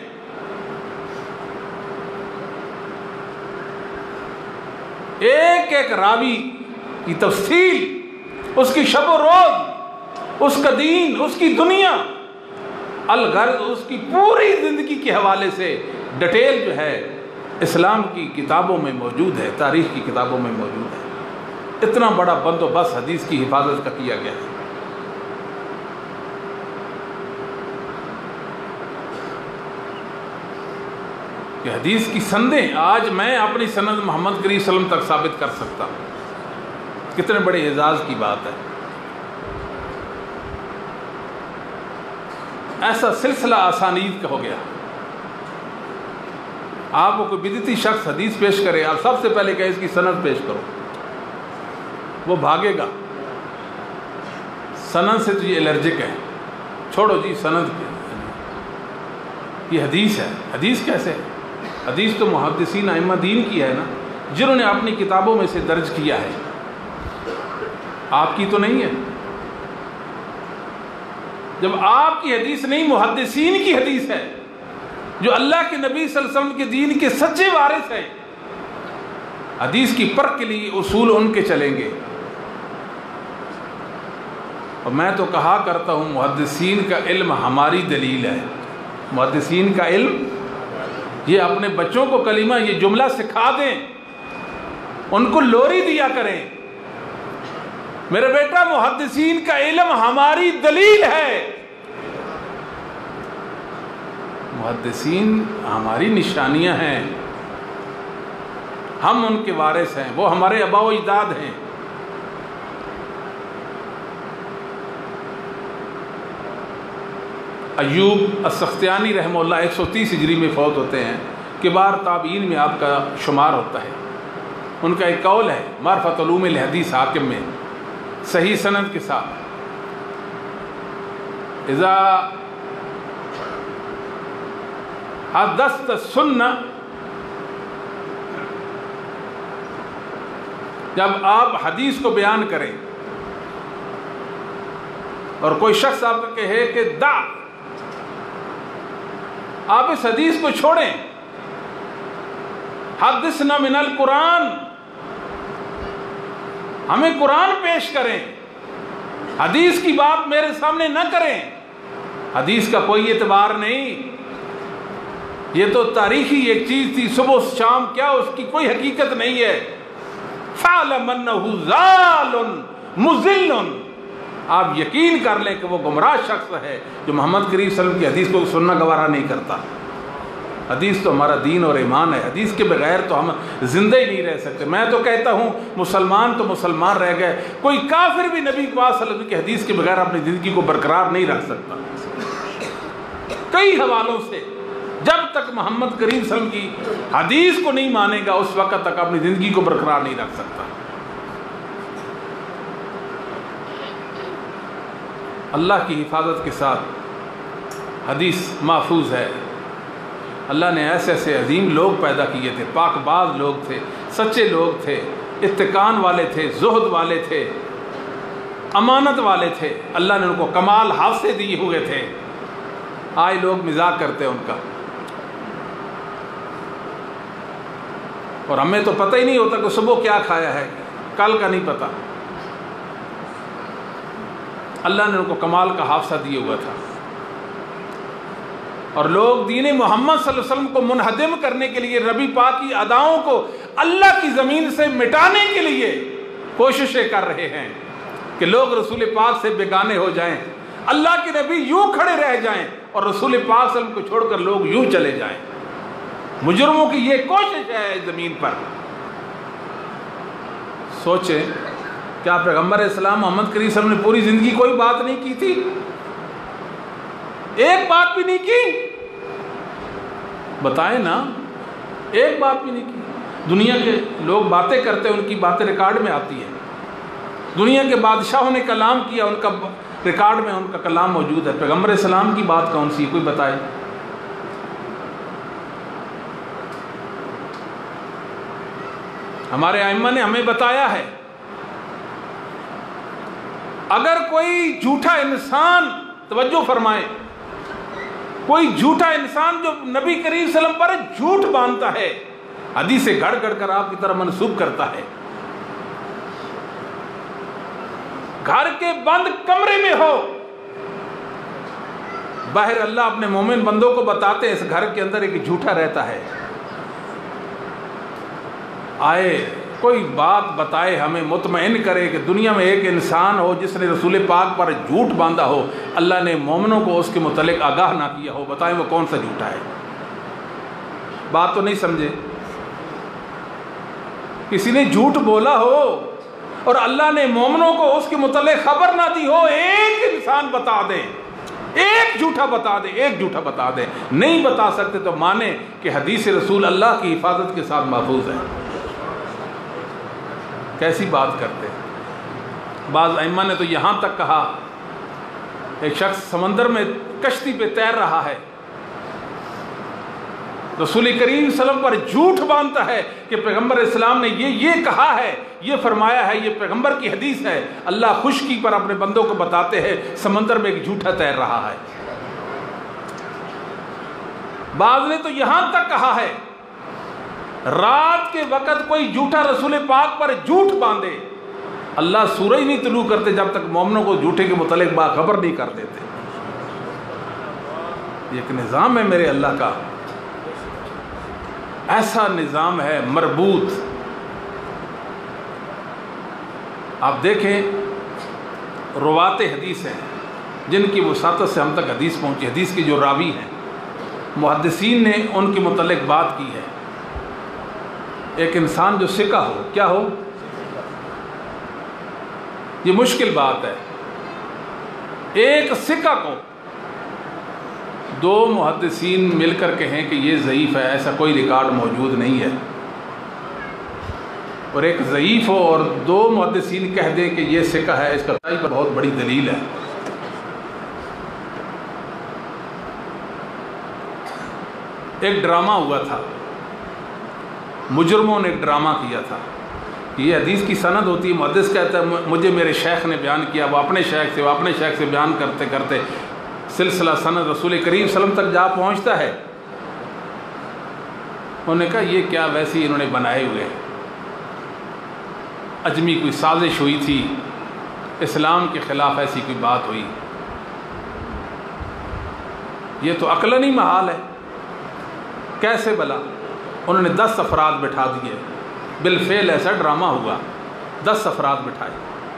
ایک ایک راوی کی تفصیل، اس کی شب و روز، اس کا دین، اس کی دنیا، الغرض اس کی پوری زندگی کے حوالے سے ڈیٹیل جو ہے اسلام کی کتابوں میں موجود ہے، تاریخ کی کتابوں میں موجود ہے۔ اتنا بڑا بندوبست حدیث کی حفاظت کا کیا گیا ہے۔ کہ حدیث کی سندیں آج میں اپنی سند محمد کریم صلی اللہ علیہ وسلم تک ثابت کر سکتا ہوں، کتنے بڑے اعزاز کی بات ہے۔ ایسا سلسلہ اسانید کا ہو گیا۔ آپ کو کوئی بدعتی شخص حدیث پیش کرے، آپ سب سے پہلے کہ اس کی سند پیش کرو، وہ بھاگے گا، سند سے تو یہ الرجک ہے، چھوڑو جی سند کے، یہ حدیث ہے، حدیث کیسے ہے؟ حدیث تو محدثین ائمہ دین کی ہے نا، جنہوں نے اپنی کتابوں میں سے درج کیا ہے، آپ کی تو نہیں ہے۔ جب آپ کی حدیث نہیں، محدثین کی حدیث ہے، جو اللہ کے نبی صلی اللہ علیہ وسلم کے دین کے سچے وارث ہیں، حدیث کی پرکھ کے لیے اصول ان کے چلیں گے۔ اور میں تو کہا کرتا ہوں محدثین کا علم ہماری دلیل ہے، محدثین کا علم، یہ اپنے بچوں کو کلمہ یہ جملہ سکھا دیں، ان کو لوری دیا کریں، میرے بیٹا محدثین کا علم ہماری دلیل ہے، محدثین ہماری نشانیاں ہیں، ہم ان کے وارث ہیں، وہ ہمارے آباء و اجداد ہیں۔ ایوب السختیانی رحمہ اللہ ایک سو تیس ہجری میں فوت ہوتے ہیں، کبار تابعین میں آپ کا شمار ہوتا ہے۔ ان کا ایک قول ہے معرفت علوم الحدیث حاکم میں صحیح سند کے ساتھ، اذا حدثت السنہ، جب آپ حدیث کو بیان کریں اور کوئی شخص آپ کو کہے کہ دا، آپ اس حدیث کو چھوڑیں، حدثنا من القرآن، ہمیں قرآن پیش کریں، حدیث کی بات میرے سامنے نہ کریں، حدیث کا کوئی اعتبار نہیں، یہ تو تاریخی ایک چیز تھی، صبح شام کیا، اس کی کوئی حقیقت نہیں ہے۔ فَعْلَمْ أَنَّهُ ضَالٌ مُضِلٌ، آپ یقین کر لیں کہ وہ گمراہ شخص ہے جو محمد کریم صلی اللہ علیہ وسلم کی حدیث کو سننا گوارا نہیں کرتا۔ حدیث تو ہمارا دین اور ایمان ہے، حدیث کے بغیر تو ہم زندہ ہی نہیں رہ سکتے۔ میں تو کہتا ہوں مسلمان تو مسلمان رہ گئے، کوئی کافر بھی نبی پاک صلی اللہ علیہ وسلم کی حدیث کے بغیر اپنی زندگی کو برقرار نہیں رکھ سکتا۔ کئی حوالوں سے جب تک محمد کریم صلی اللہ علیہ وسلم کی حدیث کو نہیں مانے گا اس وقت تک اپنی زندگی کو برقرار نہیں رکھ سکتا۔ اللہ کی حفاظت کے ساتھ حدیث محفوظ ہے۔ اللہ نے ایسے ایسے عظیم لوگ پیدا کیے تھے، پاک باز لوگ تھے، سچے لوگ تھے، اتقان والے تھے، زہد والے تھے، امانت والے تھے، اللہ نے ان کو کمال حافظے دیے ہوئے تھے۔ آج لوگ مذاق کرتے ہیں ان کا، اور ہمیں تو پتہ ہی نہیں ہوتا کہ صبح کیا کھایا ہے، کل کا نہیں پتہ۔ اللہ نے ان کو کمال کا حافظہ دیا ہوا تھا، اور لوگ دین محمد صلی اللہ علیہ وسلم کو منہدم کرنے کے لیے، نبی پاک کی اداؤں کو اللہ کی زمین سے مٹانے کے لیے کوششیں کر رہے ہیں کہ لوگ رسول پاک سے بیگانے ہو جائیں، اللہ کے نبی یوں کھڑے رہ جائیں اور رسول پاک صلی اللہ علیہ وسلم کو چھوڑ کر لوگ یوں چلے جائیں۔ مجرموں کی یہ کوشش ہے زمین پر۔ سوچیں، کیا پیغمبر اسلام محمد کریم صلی اللہ علیہ وسلم نے پوری زندگی کوئی بات نہیں کی تھی؟ ایک بات بھی نہیں کی؟ بتائیں نا، ایک بات بھی نہیں کی۔ دنیا کے لوگ باتیں کرتے ہیں، ان کی باتیں ریکارڈ میں آتی ہیں۔ دنیا کے بادشاہوں نے کلام کیا، ان کا ریکارڈ میں ان کا کلام موجود ہے۔ پیغمبر اسلام کی بات کون سی؟ کوئی بتائے۔ ہمارے ائمہ نے ہمیں بتایا ہے، اگر کوئی جھوٹا انسان، توجہ فرمائیں، کوئی جھوٹا انسان جو نبی کریم صلی اللہ علیہ وسلم پر جھوٹ باندھتا ہے، حدیثیں گھڑ گھڑ کر آپ کی طرف منسوب کرتا ہے، گھر کے بند کمرے میں ہو، باہر اللہ اپنے مومن بندوں کو بتاتے ہیں اس گھر کے اندر ایک جھوٹا رہتا ہے، آئے کوئی بات بتائے، ہمیں مطمئن کرے کہ دنیا میں ایک انسان ہو جس نے رسول پاک پر جھوٹ باندھا ہو، اللہ نے مومنوں کو اس کے متعلق آگاہ نہ کیا ہو، بتائیں وہ کون سا جھوٹا ہے؟ بات تو نہیں سمجھے؟ کسی نے جھوٹ بولا ہو اور اللہ نے مومنوں کو اس کے متعلق خبر نہ دی ہو، ایک انسان بتا دے، ایک جھوٹا بتا دے، ایک جھوٹا بتا دے، نہیں بتا سکتے تو مانے کہ حدیث رسول اللہ کی حفاظت کے ساتھ محفوظ ہے۔ کیسی بات کرتے ہیں؟ بعض ائمہ نے تو یہاں تک کہا ایک شخص سمندر میں کشتی پہ تیر رہا ہے، رسول کریم صلی اللہ علیہ وسلم پر جھوٹ باندھتا ہے کہ پیغمبر اسلام نے یہ یہ کہا ہے، یہ فرمایا ہے، یہ پیغمبر کی حدیث ہے۔ اللہ خشکی پر اپنے بندوں کو بتاتے ہیں سمندر میں ایک جھوٹا تیر رہا ہے۔ بعض نے تو یہاں تک کہا ہے رات کے وقت کوئی جھوٹا رسول پاک پر جھوٹ باندھے، اللہ سورج نہیں طلوع کرتے جب تک مومنوں کو جھوٹے کے متعلق باخبر نہیں کر دیتے۔ یہ ایک نظام ہے میرے اللہ کا، ایسا نظام ہے مربوط۔ آپ دیکھیں روات حدیث ہیں جن کی وساطت سے ہم تک حدیث پہنچی، حدیث کے جو راوی ہیں محدثین نے ان کے متعلق بات کی ہے۔ ایک انسان جو ثقہ ہو، کیا ہو؟ یہ مشکل بات ہے، ایک ثقہ کو دو محدثین مل کر کہیں کہ یہ ضعیف ہے، ایسا کوئی ریکارڈ موجود نہیں ہے۔ اور ایک ضعیف ہو اور دو محدثین کہہ دیں کہ یہ ثقہ ہے، اس کا پر بہت بڑی دلیل ہے۔ ایک ڈرامہ ہوا تھا، مجرموں نے ایک ڈرامہ کیا تھا۔ یہ حدیث کی سند ہوتی ہے، محدث کہتا ہے مجھے میرے شیخ نے بیان کیا، وہ اپنے شیخ سے وہ اپنے شیخ سے بیان کرتے کرتے سلسلہ سند رسول کریم صلی اللہ علیہ وسلم تک جا پہنچتا ہے۔ انہوں نے کہا یہ کیا ویسی انہوں نے بنائے ہوئے، اجمی کوئی سازش ہوئی تھی، اسلام کے خلاف ایسی کوئی بات ہوئی، یہ تو عقلاً ہی محال ہے، کیسے بلا؟ انہوں نے دس افراد بٹھا دیے، بالفعل ایسا ڈرامہ ہوا، دس افراد بٹھائے،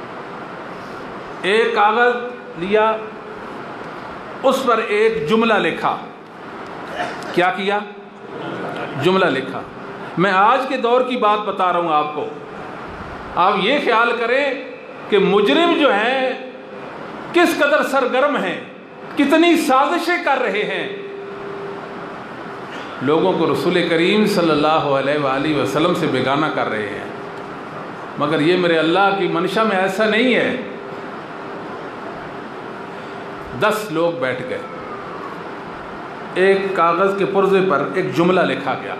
ایک کاغذ لیا، اس پر ایک جملہ لکھا۔ کیا کیا؟ جملہ لکھا۔ میں آج کے دور کی بات بتا رہا ہوں آپ کو، آپ یہ خیال کریں کہ مجرم جو ہیں کس قدر سرگرم ہیں، کتنی سازشیں کر رہے ہیں، لوگوں کو رسول کریم صلی اللہ علیہ وآلہ وسلم سے بیگانہ کر رہے ہیں۔ مگر یہ میرے اللہ کی منشا میں ایسا نہیں ہے۔ دس لوگ بیٹھ گئے، ایک کاغذ کے پرزے پر ایک جملہ لکھا گیا،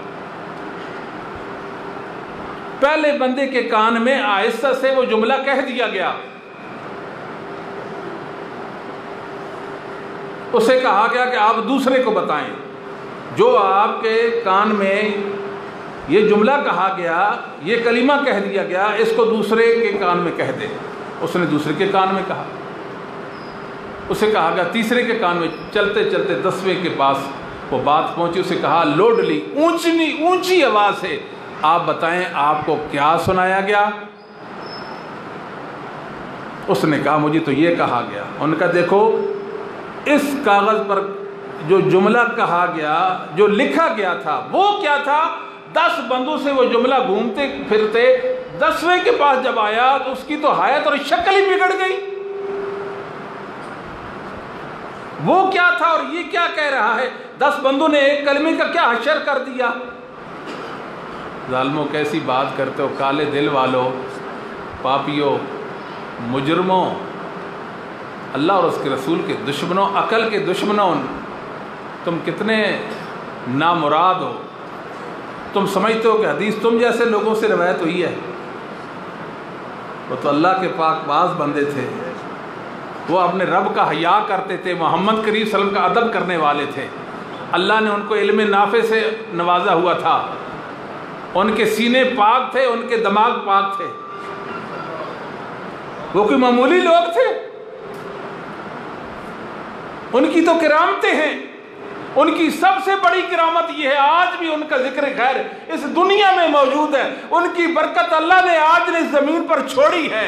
پہلے بندے کے کان میں آہستہ سے وہ جملہ کہہ دیا گیا، اسے کہا گیا کہ آپ دوسرے کو بتائیں، جو آپ کے کان میں یہ جملہ کہا گیا، یہ کلمہ کہہ دیا گیا، اس کو دوسرے کے کان میں کہہ دے۔ اس نے دوسرے کے کان میں کہا، اسے کہا گیا تیسرے کے کان میں، چلتے چلتے دسویں کے پاس وہ بات پہنچی، اسے کہا لوڈلی اونچی اونچی آواز سے آپ بتائیں آپ کو کیا سنایا گیا؟ اس نے کہا مجھے تو یہ کہا گیا۔ ان کا دیکھو اس کاغذ پر جو جملہ کہا گیا، جو لکھا گیا تھا، وہ کیا تھا؟ دس بندوں سے وہ جملہ گھومتے پھرتے دسویں کے پاس جب آیا تو اس کی تو حیت اور شکل ہی بگڑ گئی۔ وہ کیا تھا اور یہ کیا کہہ رہا ہے؟ دس بندوں نے ایک کلمے کا کیا حشر کر دیا۔ ظالموں کیسی بات کرتے ہو، کالے دل والو، پاپیوں، مجرموں، اللہ اور اس کے رسول کے دشمنوں، عقل کے دشمنوں، تم کتنے نامراد ہو۔ تم سمجھتے ہو کہ حدیث تم جیسے لوگوں سے روایت ہوئی ہے؟ وہ تو اللہ کے پاک باز بندے تھے، وہ اپنے رب کا حیا کرتے تھے، محمد کریم صلی اللہ علیہ وسلم کا ادب کرنے والے تھے۔ اللہ نے ان کو علم نافع سے نوازا ہوا تھا، ان کے سینے پاک تھے، ان کے دماغ پاک تھے، وہ کوئی معمولی لوگ تھے؟ ان کی تو کرامتیں ہیں، ان کی سب سے بڑی کرامت یہ ہے، آج بھی ان کا ذکر خیر اس دنیا میں موجود ہے، ان کی برکت اللہ نے آج نے زمین پر چھوڑی ہے۔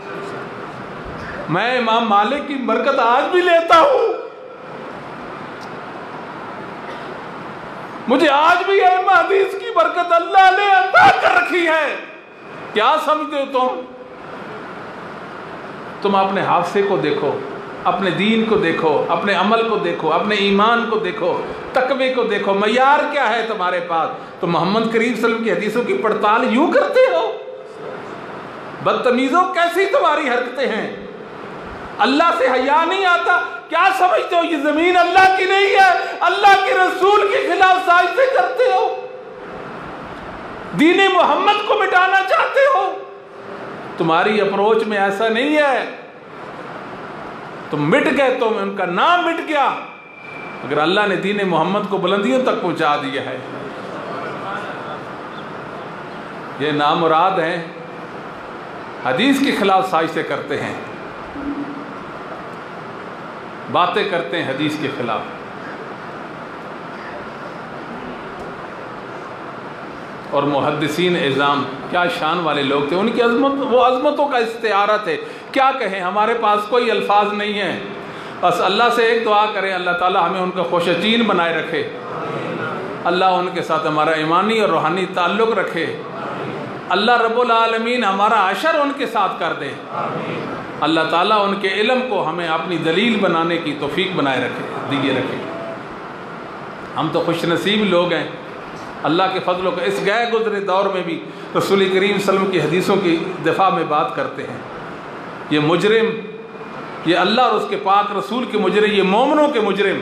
میں امام مالک کی برکت آج بھی لیتا ہوں، مجھے آج بھی علم حدیث کی برکت اللہ نے عطا کر رکھی ہے۔ کیا سمجھتے ہو تم؟ تم اپنے حافظے کو دیکھو، اپنے دین کو دیکھو، اپنے عمل کو دیکھو، اپنے ایمان کو دیکھو، تقوی کو دیکھو، معیار کیا ہے تمہارے پاس؟ تو محمد کریم صلی اللہ علیہ وسلم کی حدیثوں کی پڑتال یوں کرتے ہو؟ بدتمیزوں کیسی تمہاری حرکتیں ہیں؟ اللہ سے حیا نہیں آتا؟ کیا سمجھتے ہو یہ زمین اللہ کی نہیں ہے؟ اللہ کے رسول کے خلاف سازشیں کرتے ہو، دین محمد کو مٹانا چاہتے ہو۔ تمہاری اپروچ میں ایسا نہیں ہے، تم مٹ گئے، تم ان کا نام مٹ گیا، اگر اللہ نے دین محمد کو بلندیوں تک پہنچا دیا ہے۔ یہ نامراد ہیں، حدیث کے خلاف سازشیں کرتے ہیں، باتیں کرتے ہیں حدیث کے خلاف۔ اور محدثین اعظام کیا شان والے لوگ تھے، ان کی عظمت، وہ عظمتوں کا استعارہ تھے۔ کیا کہیں، ہمارے پاس کوئی الفاظ نہیں ہیں، بس اللہ سے ایک دعا کریں، اللہ تعالی ہمیں ان کا خوشچین بنائے رکھے، اللہ ان کے ساتھ ہمارا ایمانی اور روحانی تعلق رکھے، اللہ رب العالمین ہمارا عشر ان کے ساتھ کر دے، اللہ تعالیٰ ان کے علم کو ہمیں اپنی دلیل بنانے کی توفیق بنائے رکھے، دیے رکھے۔ ہم تو خوش نصیب لوگ ہیں، اللہ کے فضل و اس گئے گزرے دور میں بھی رسول کریم صلی اللہ علیہ وسلم کی حدیثوں کی دفاع میں بات کرتے ہیں۔ یہ مجرم، یہ اللہ اور اس کے پاک رسول کے مجرم، یہ مومنوں کے مجرم،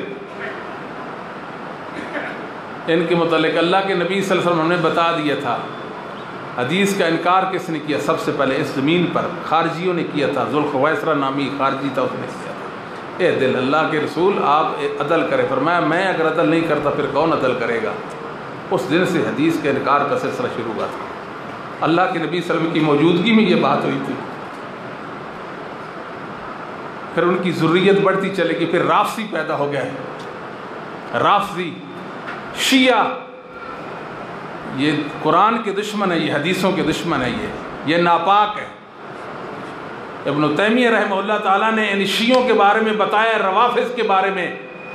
ان کے متعلق اللہ کے نبی صلی اللہ علیہ وسلم نے بتا دیا تھا۔ حدیث کا انکار کس نے کیا؟ سب سے پہلے اس زمین پر خارجیوں نے کیا تھا، ذوالخویسرہ نامی خارجی تھا، اس نے کیا تھا۔ اے دل، اللہ کے رسول آپ عدل کرے، فرمایا میں اگر عدل نہیں کرتا پھر کون عدل کرے گا؟ اس دن سے حدیث کے انکار کا سلسلہ شروع ہوا تھا، اللہ کے نبی صلی اللہ علیہ وسلم کی موجودگی میں یہ بات ہوئی تھی۔ پھر ان کی ذریت بڑھتی چلے گی، پھر رافضی پیدا ہو گیا ہے، رافضی شیعہ، یہ قرآن کے دشمن ہے، یہ حدیثوں کے دشمن ہے، یہ یہ ناپاک ہے۔ ابن تیمیہ رحمہ اللہ تعالیٰ نے ان شیعوں کے بارے میں بتایا، روافض کے بارے میں،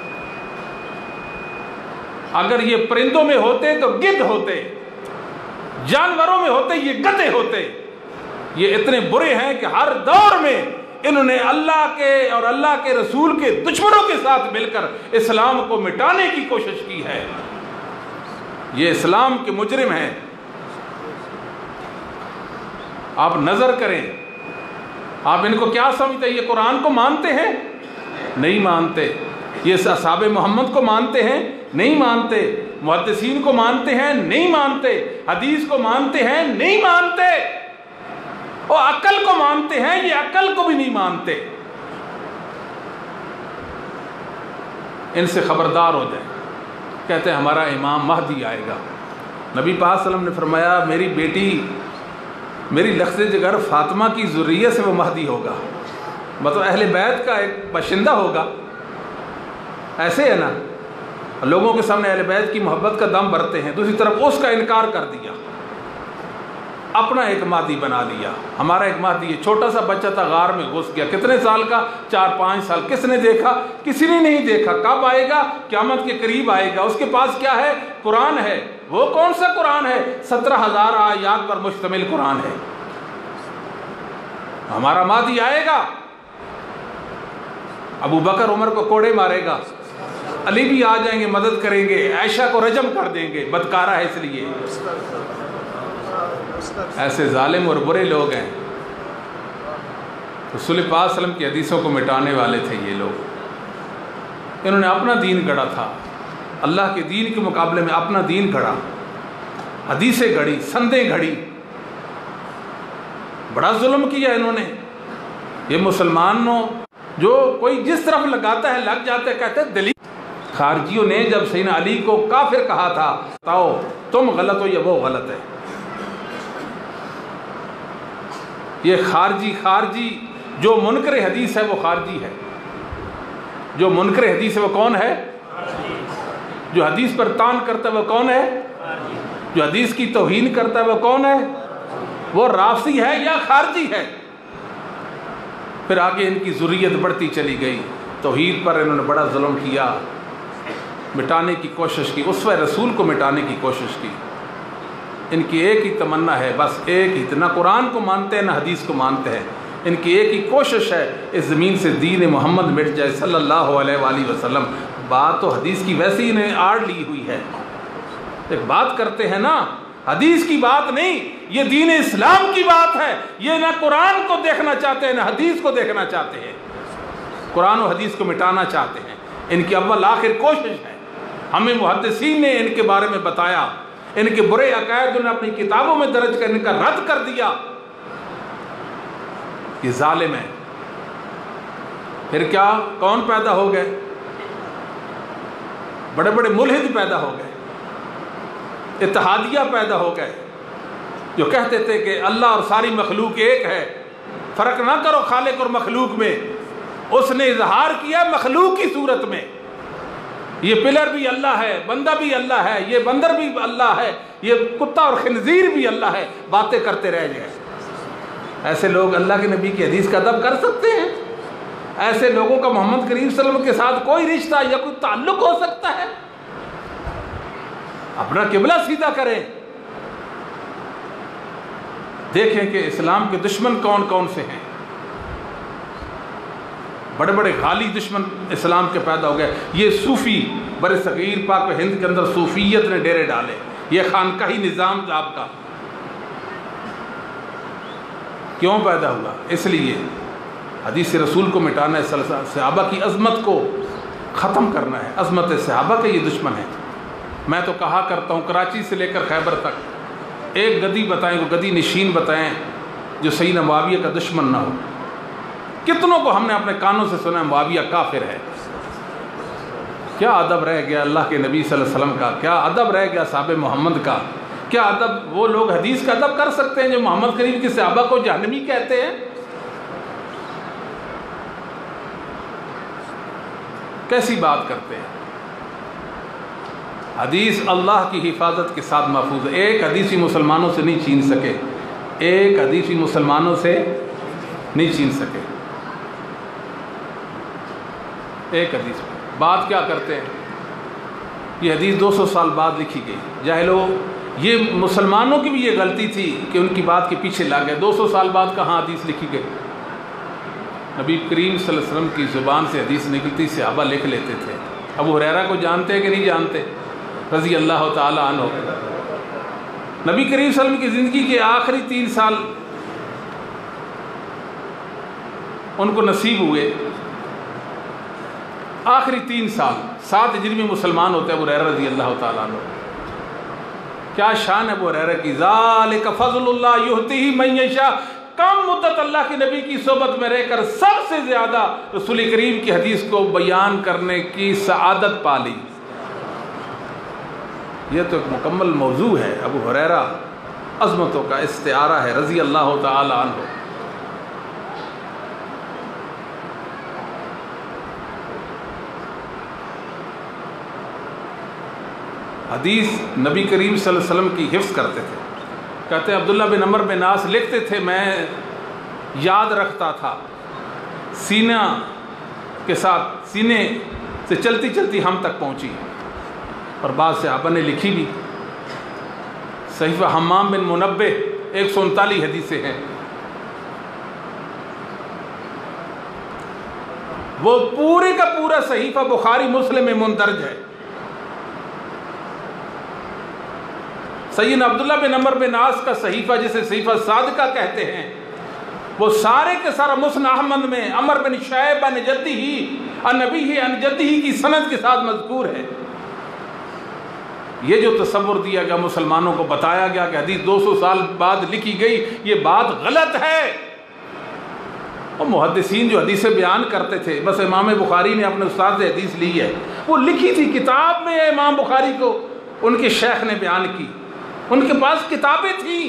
اگر یہ پرندوں میں ہوتے تو گدھ ہوتے، جانوروں میں ہوتے یہ گدھے ہوتے۔ یہ اتنے برے ہیں کہ ہر دور میں انہوں نے اللہ کے اور اللہ کے رسول کے دشمنوں کے ساتھ مل کر اسلام کو مٹانے کی کوشش کی ہے۔ یہ اسلام کے مجرم ہیں۔ آپ نظر کریں، آپ ان کو کیا سمجھتے ہیں؟ یہ قرآن کو مانتے ہیں؟ نہیں مانتے۔ یہ اصحاب محمد کو مانتے ہیں؟ نہیں مانتے۔ محدثین کو مانتے ہیں؟ نہیں مانتے۔ حدیث کو مانتے ہیں؟ نہیں مانتے۔ اور عقل کو مانتے ہیں؟ یہ عقل کو بھی نہیں مانتے۔ ان سے خبردار ہو جائیں۔ کہتے ہیں ہمارا امام مہدی آئے گا۔ نبی پاک صلی اللہ علیہ وسلم نے فرمایا میری بیٹی، میری لخت جگر فاطمہ کی ذریت سے وہ مہدی ہوگا، مطلب اہل بیت کا ایک باشندہ ہوگا۔ ایسے ہے نا، لوگوں کے سامنے اہل بیت کی محبت کا دم بھرتے ہیں، دوسری طرف اس کا انکار کر دیا، اپنا ایک مہدی بنا لیا۔ ہمارا ایک مہدی، یہ چھوٹا سا بچہ تھا، غار میں گھس گیا، کتنے سال کا؟ چار پانچ سال۔ کس نے دیکھا؟ کسی نے نہیں دیکھا۔ کب آئے گا؟ قیامت کے قریب آئے گا۔ اس کے پاس کیا ہے؟ قرآن ہے۔ وہ کون سا قرآن ہے؟ سترہ ہزار آیات پر مشتمل قرآن ہے۔ ہمارا مہدی آئے گا، ابو بکر عمر کو کوڑے مارے گا، علی بھی آ جائیں گے، مدد کریں گے، عائشہ کو رجم کر دیں گے، بدکارہ ہے اس لیے۔ ایسے ظالم اور برے لوگ ہیں۔ رسول پاک صلی اللہ علیہ وسلم کی حدیثوں کو مٹانے والے تھے یہ لوگ۔ انہوں نے اپنا دین گھڑا تھا، اللہ کے دین کے مقابلے میں اپنا دین گھڑا، حدیثیں گھڑی، سندیں گھڑی، بڑا ظلم کیا انہوں نے۔ یہ مسلمانوں جو کوئی جس طرف لگاتا ہے لگ جاتا ہے، کہتے ہیں دلیل۔ خارجیوں نے جب سیدنا علی کو کافر کہا تھا، بتاؤ تم غلط ہو یا وہ غلط ہے؟ یہ خارجی خارجی جو منکر حدیث ہے وہ خارجی ہے۔ جو منکر حدیث ہے وہ کون ہے؟ جو حدیث پر طعن کرتا ہے وہ کون ہے؟ جو حدیث کی توہین کرتا ہے وہ کون ہے؟ وہ رافضی ہے یا خارجی ہے؟ پھر آگے ان کی ذریت بڑھتی چلی گئی، توحید پر انہوں نے بڑا ظلم کیا، مٹانے کی کوشش کی، اسوہ رسول کو مٹانے کی کوشش کی۔ ان کی ایک ہی تمنا ہے، بس ایک ہی، نہ قرآن کو مانتے ہیں نہ حدیث کو مانتے ہیں۔ ان کی ایک ہی کوشش ہے اس زمین سے دین محمد مٹ جائے صلی اللہ علیہ وآلہ وسلم۔ بات تو حدیث کی ویسے ہی انہیں آڑ لی ہوئی ہے۔ ایک بات کرتے ہیں نا، حدیث کی بات نہیں، یہ دین اسلام کی بات ہے۔ یہ نہ قرآن کو دیکھنا چاہتے ہیں نہ حدیث کو دیکھنا چاہتے ہیں۔ قرآن و حدیث کو مٹانا چاہتے ہیں. ان کی اول آخر کوشش ہے. ہمیں محدثین نے ان کے بارے میں بتایا، ان کے برے عقائد انہیں اپنی کتابوں میں درج کرنے کا رد کر دیا. یہ ظالم ہے. پھر کیا کون پیدا ہو گئے؟ بڑے بڑے ملحد پیدا ہو گئے، اتحادیہ پیدا ہو گئے، جو کہتے تھے کہ اللہ اور ساری مخلوق ایک ہے، فرق نہ کرو خالق اور مخلوق میں. اس نے اظہار کیا مخلوق کی صورت میں، یہ پلر بھی اللہ ہے، بندہ بھی اللہ ہے، یہ بندر بھی اللہ ہے، یہ کتا اور خنزیر بھی اللہ ہے. باتیں کرتے رہ گئے. ایسے لوگ اللہ کے نبی کی حدیث کا ادب کر سکتے ہیں؟ ایسے لوگوں کا محمد کریم صلی اللہ علیہ وسلم کے ساتھ کوئی رشتہ یا کوئی تعلق ہو سکتا ہے؟ اپنا قبلہ سیدھا کریں. دیکھیں کہ اسلام کے دشمن کون کون سے ہیں. بڑے بڑے غالی دشمن اسلام کے پیدا ہو گئے. یہ صوفی بر صغیر پاک و ہند کے اندر صوفیت نے ڈیرے ڈالے. یہ خانقاہی نظام تھا آپ کا. کیوں پیدا ہوا؟ اس لیے حدیث رسول کو مٹانا ہے، صحابہ کی عظمت کو ختم کرنا ہے. عظمت صحابہ کے یہ دشمن ہیں. میں تو کہا کرتا ہوں کراچی سے لے کر خیبر تک ایک گدی بتائیں، وہ گدی نشین بتائیں جو سیدنا معاویہ کا دشمن نہ ہو. کتنوں کو ہم نے اپنے کانوں سے سنا ہے معاویہ کافر ہے. کیا ادب رہ گیا اللہ کے نبی صلی اللہ علیہ وسلم کا، کیا ادب رہ گیا صحاب محمد کا، کیا ادب وہ لوگ حدیث کا ادب کر سکتے ہیں جو محمد کریم کے صحابہ کو جہنمی کہتے ہیں؟ کیسی بات کرتے ہیں. حدیث اللہ کی حفاظت کے ساتھ محفوظ ہے. ایک حدیثی مسلمانوں سے نہیں چھین سکے، ایک حدیثی مسلمانوں سے نہیں چھین سکے. ایک حدیث بات کیا کرتے ہیں؟ یہ حدیث دو سو سال بعد لکھی گئی. جاہلو، یہ مسلمانوں کی بھی یہ غلطی تھی کہ ان کی بات کے پیچھے لا گئے. دو سو سال بعد کہاں حدیث لکھی گئی؟ نبی کریم صلی اللہ علیہ وسلم کی زبان سے حدیث نکلتی، صحابہ لکھ لیتے تھے. ابو ہریرہ کو جانتے کہ نہیں جانتے رضی اللہ تعالی عنہ؟ نبی کریم صلی اللہ علیہ وسلم کی زندگی کے آخری تین سال ان کو نصیب ہوئے. آخری تین سال سات ہجری میں مسلمان ہوتے ہیں ابو ہریرہ رضی اللہ تعالی عنہ. کیا شان ہے ابو ہریرہ کی. ذالک فضل اللہ یؤتیہ من یشاء. کم مدت اللہ کے نبی کی صحبت میں رہ کر سب سے زیادہ رسول کریم کی حدیث کو بیان کرنے کی سعادت پالی. یہ تو ایک مکمل موضوع ہے. ابو ہریرہ عظمتوں کا استعارہ ہے رضی اللہ تعالی عنہ. حدیث نبی کریم صلی اللہ علیہ وسلم کی حفظ کرتے تھے. کہتے ہیں عبداللہ بن عمر بن عاص لکھتے تھے میں یاد رکھتا تھا، سینہ کے ساتھ سینے سے چلتی چلتی ہم تک پہنچی. اور بعض صحابہ نے لکھی بھی. صحیفہ حمام بن منبہ ایک سو انتالیس حدیثیں ہیں. وہ پورے کا پورا صحیفہ بخاری مسلم میں مندرج ہے. سیدنا عبداللہ بن عمر بن عاص کا صحیفہ جسے صحیفہ صادقہ کہتے ہیں، وہ سارے کے سارا مسند احمد میں عمر بن شعیب عن جدہ عن نبیہ عن جدہ کی سند کے ساتھ مذکور ہے. یہ جو تصور دیا گیا مسلمانوں کو بتایا گیا کہ حدیث دو سو سال بعد لکھی گئی، یہ بات غلط ہے. اور محدثین جو حدیثیں بیان کرتے تھے، بس امام بخاری نے اپنے استاد سے حدیث لی ہے، وہ لکھی تھی کتاب میں. امام بخاری کو ان کے شیخ نے بیان کی، ان کے پاس کتابیں تھیں.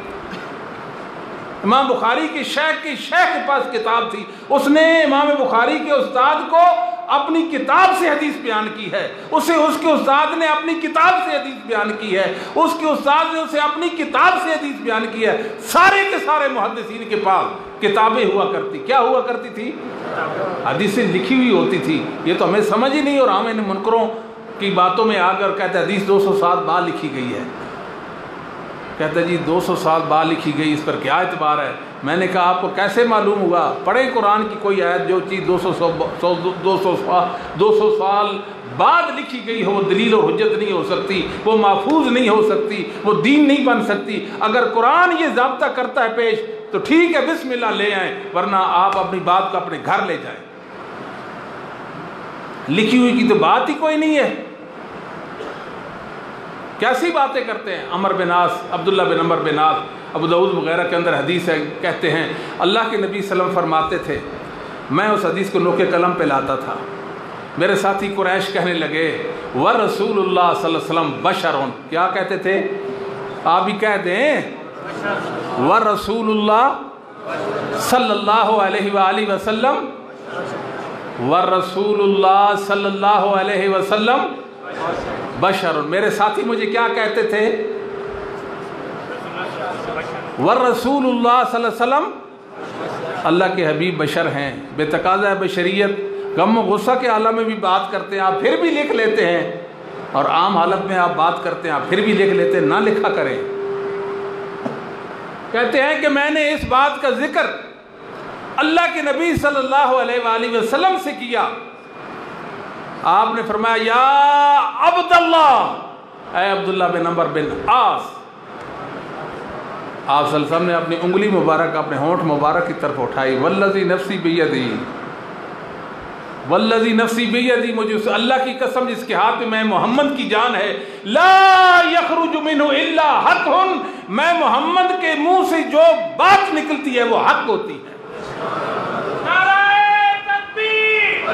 امام بخاری کے شیخ کے شیخ کے پاس کتاب تھی. اس نے امام بخاری کے استاد کو اپنی کتاب سے حدیث بیان کی ہے. اسے اس کے استاد نے اپنی کتاب سے حدیث بیان کی ہے. اس کے استاد نے اسے اپنی کتاب سے حدیث بیان کی ہے. سارے کے سارے محدثین کے پاس کتابیں ہوا کرتی. کیا ہوا کرتی تھی؟ حدیثیں لکھی ہوئی ہوتی تھی. یہ تو ہمیں سمجھ ہی نہیں، اور ہم ان منکروں کی باتوں میں آ کر کہتے ہیں حدیث دو سو سال بعد لکھی گئی ہے. کہتے جی دو سو سال بعد لکھی گئی، اس پر کیا اعتبار ہے؟ میں نے کہا آپ کو کیسے معلوم ہوا؟ پڑھیں قرآن کی کوئی آیت جو چیز دو سو سو دو سو دو سو سال بعد لکھی گئی ہو، وہ دلیل اور حجت نہیں ہو سکتی، وہ محفوظ نہیں ہو سکتی، وہ دین نہیں بن سکتی. اگر قرآن یہ ضابطہ کرتا ہے پیش تو ٹھیک ہے، بسم اللہ لے آئیں، ورنہ آپ اپنی بات کو اپنے گھر لے جائیں. لکھی ہوئی کی تو بات ہی کوئی نہیں ہے. کیسی باتیں کرتے ہیں. عمر بن عاص، عبداللہ بن عمر بن عاص، ابو داؤد وغیرہ کے اندر حدیث ہے، کہتے ہیں اللہ کے نبی صلی اللہ علیہ وسلم فرماتے تھے، میں اس حدیث کو نوکے قلم پہ لاتا تھا، میرے ساتھی قریش کہنے لگے وَرَسُولُ اللَّهِ صلی اللہ علیہ وسلم بشرٌ. کیا کہتے تھے؟ آپ بھی کہہ دیں وَرَسُولُ اللَّهِ صلی اللہ علیہ وآلہ وسلم وَرَسُولُ اللَّهِ صلی اللہ علیہ وسلم بشر. میرے ساتھی مجھے کیا کہتے تھے؟ وَرَسُولُ اللَّهِ صلی اللہ علیہ وسلم، اللہ کے حبیب بشر ہیں، بے تقاضا بشریت، غم و غصہ کے عالم میں بھی بات کرتے ہیں، آپ پھر بھی لکھ لیتے ہیں، اور عام حالت میں آپ بات کرتے ہیں آپ پھر بھی لکھ لیتے ہیں، نہ لکھا کریں. کہتے ہیں کہ میں نے اس بات کا ذکر اللہ کے نبی صلی اللہ علیہ وآلہ وسلم سے کیا. آپ نے فرمایا یا عبداللہ، اے عبداللہ بن عمر بن عاص. آپ صلی اللہ علیہ وسلم نے اپنی انگلی مبارک اپنے ہونٹ مبارک کی طرف اٹھائی، والذی نفسی بیدی، والذی نفسی بیدی، مجھے اس اللہ کی قسم جس کے ہاتھ میں محمد کی جان ہے، لا یخرج منہ الا حق، میں محمد کے منہ سے جو بات نکلتی ہے وہ حق ہوتی ہے. نعرہ تکبیر،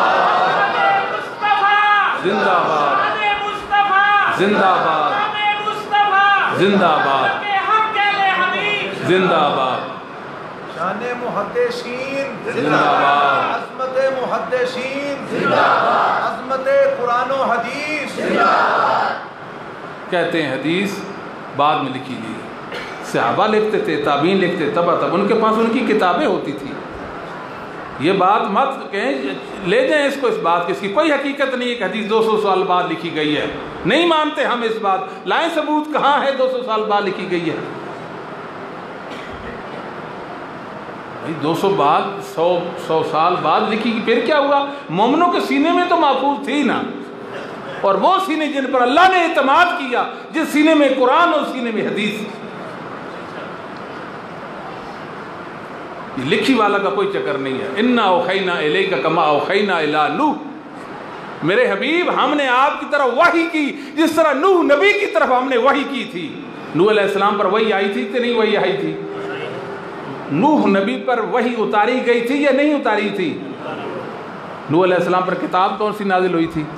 زندہ باد، زندہ باد، زندہ باد، زندہ باد. شان محدثین زندہ باد، عظمت محدثین زندہ باد، عظمت قرآن و حدیث زندہ باد. کہتے ہیں حدیث بعد میں لکھی گئی، صحابہ لکھتے تھے، تابعین لکھتے، تبا تب ان کے پاس ان کی کتابیں ہوتی تھی. یہ بات مت کہیں لے جائیں اس کو، اس بات کی اس کی کوئی حقیقت نہیں ہے کہ حدیث دو سو سال بعد لکھی گئی ہے. نہیں مانتے ہم اس بات، لائیں ثبوت کہاں ہے دو سو سال بعد لکھی گئی ہے. دو سو بعد سو سو سال بعد لکھی گئی، پھر کیا ہوا؟ مومنوں کے سینے میں تو محفوظ تھی نا، اور وہ سینے جن پر اللہ نے اعتماد کیا، جس سینے میں قرآن اور سینے میں حدیث. یہ لکھی والا کا کوئی چکر نہیں ہے. اِنَّا أَوْحَيْنَا إِلَيْكَ كَمَا أَوْحَيْنَا إِلَىٰ نُوحٍ، میرے حبیب ہم نے آپ کی طرف وحی کی جس طرح نوح نبی کی طرف ہم نے وحی کی تھی. نوح علیہ السلام پر وحی آئی تھی کہ نہیں وحی آئی تھی؟ نوح نبی پر وحی اتاری گئی تھی یا نہیں اتاری تھی؟ نوح علیہ السلام پر کتاب کون سی نازل ہوئی تھی؟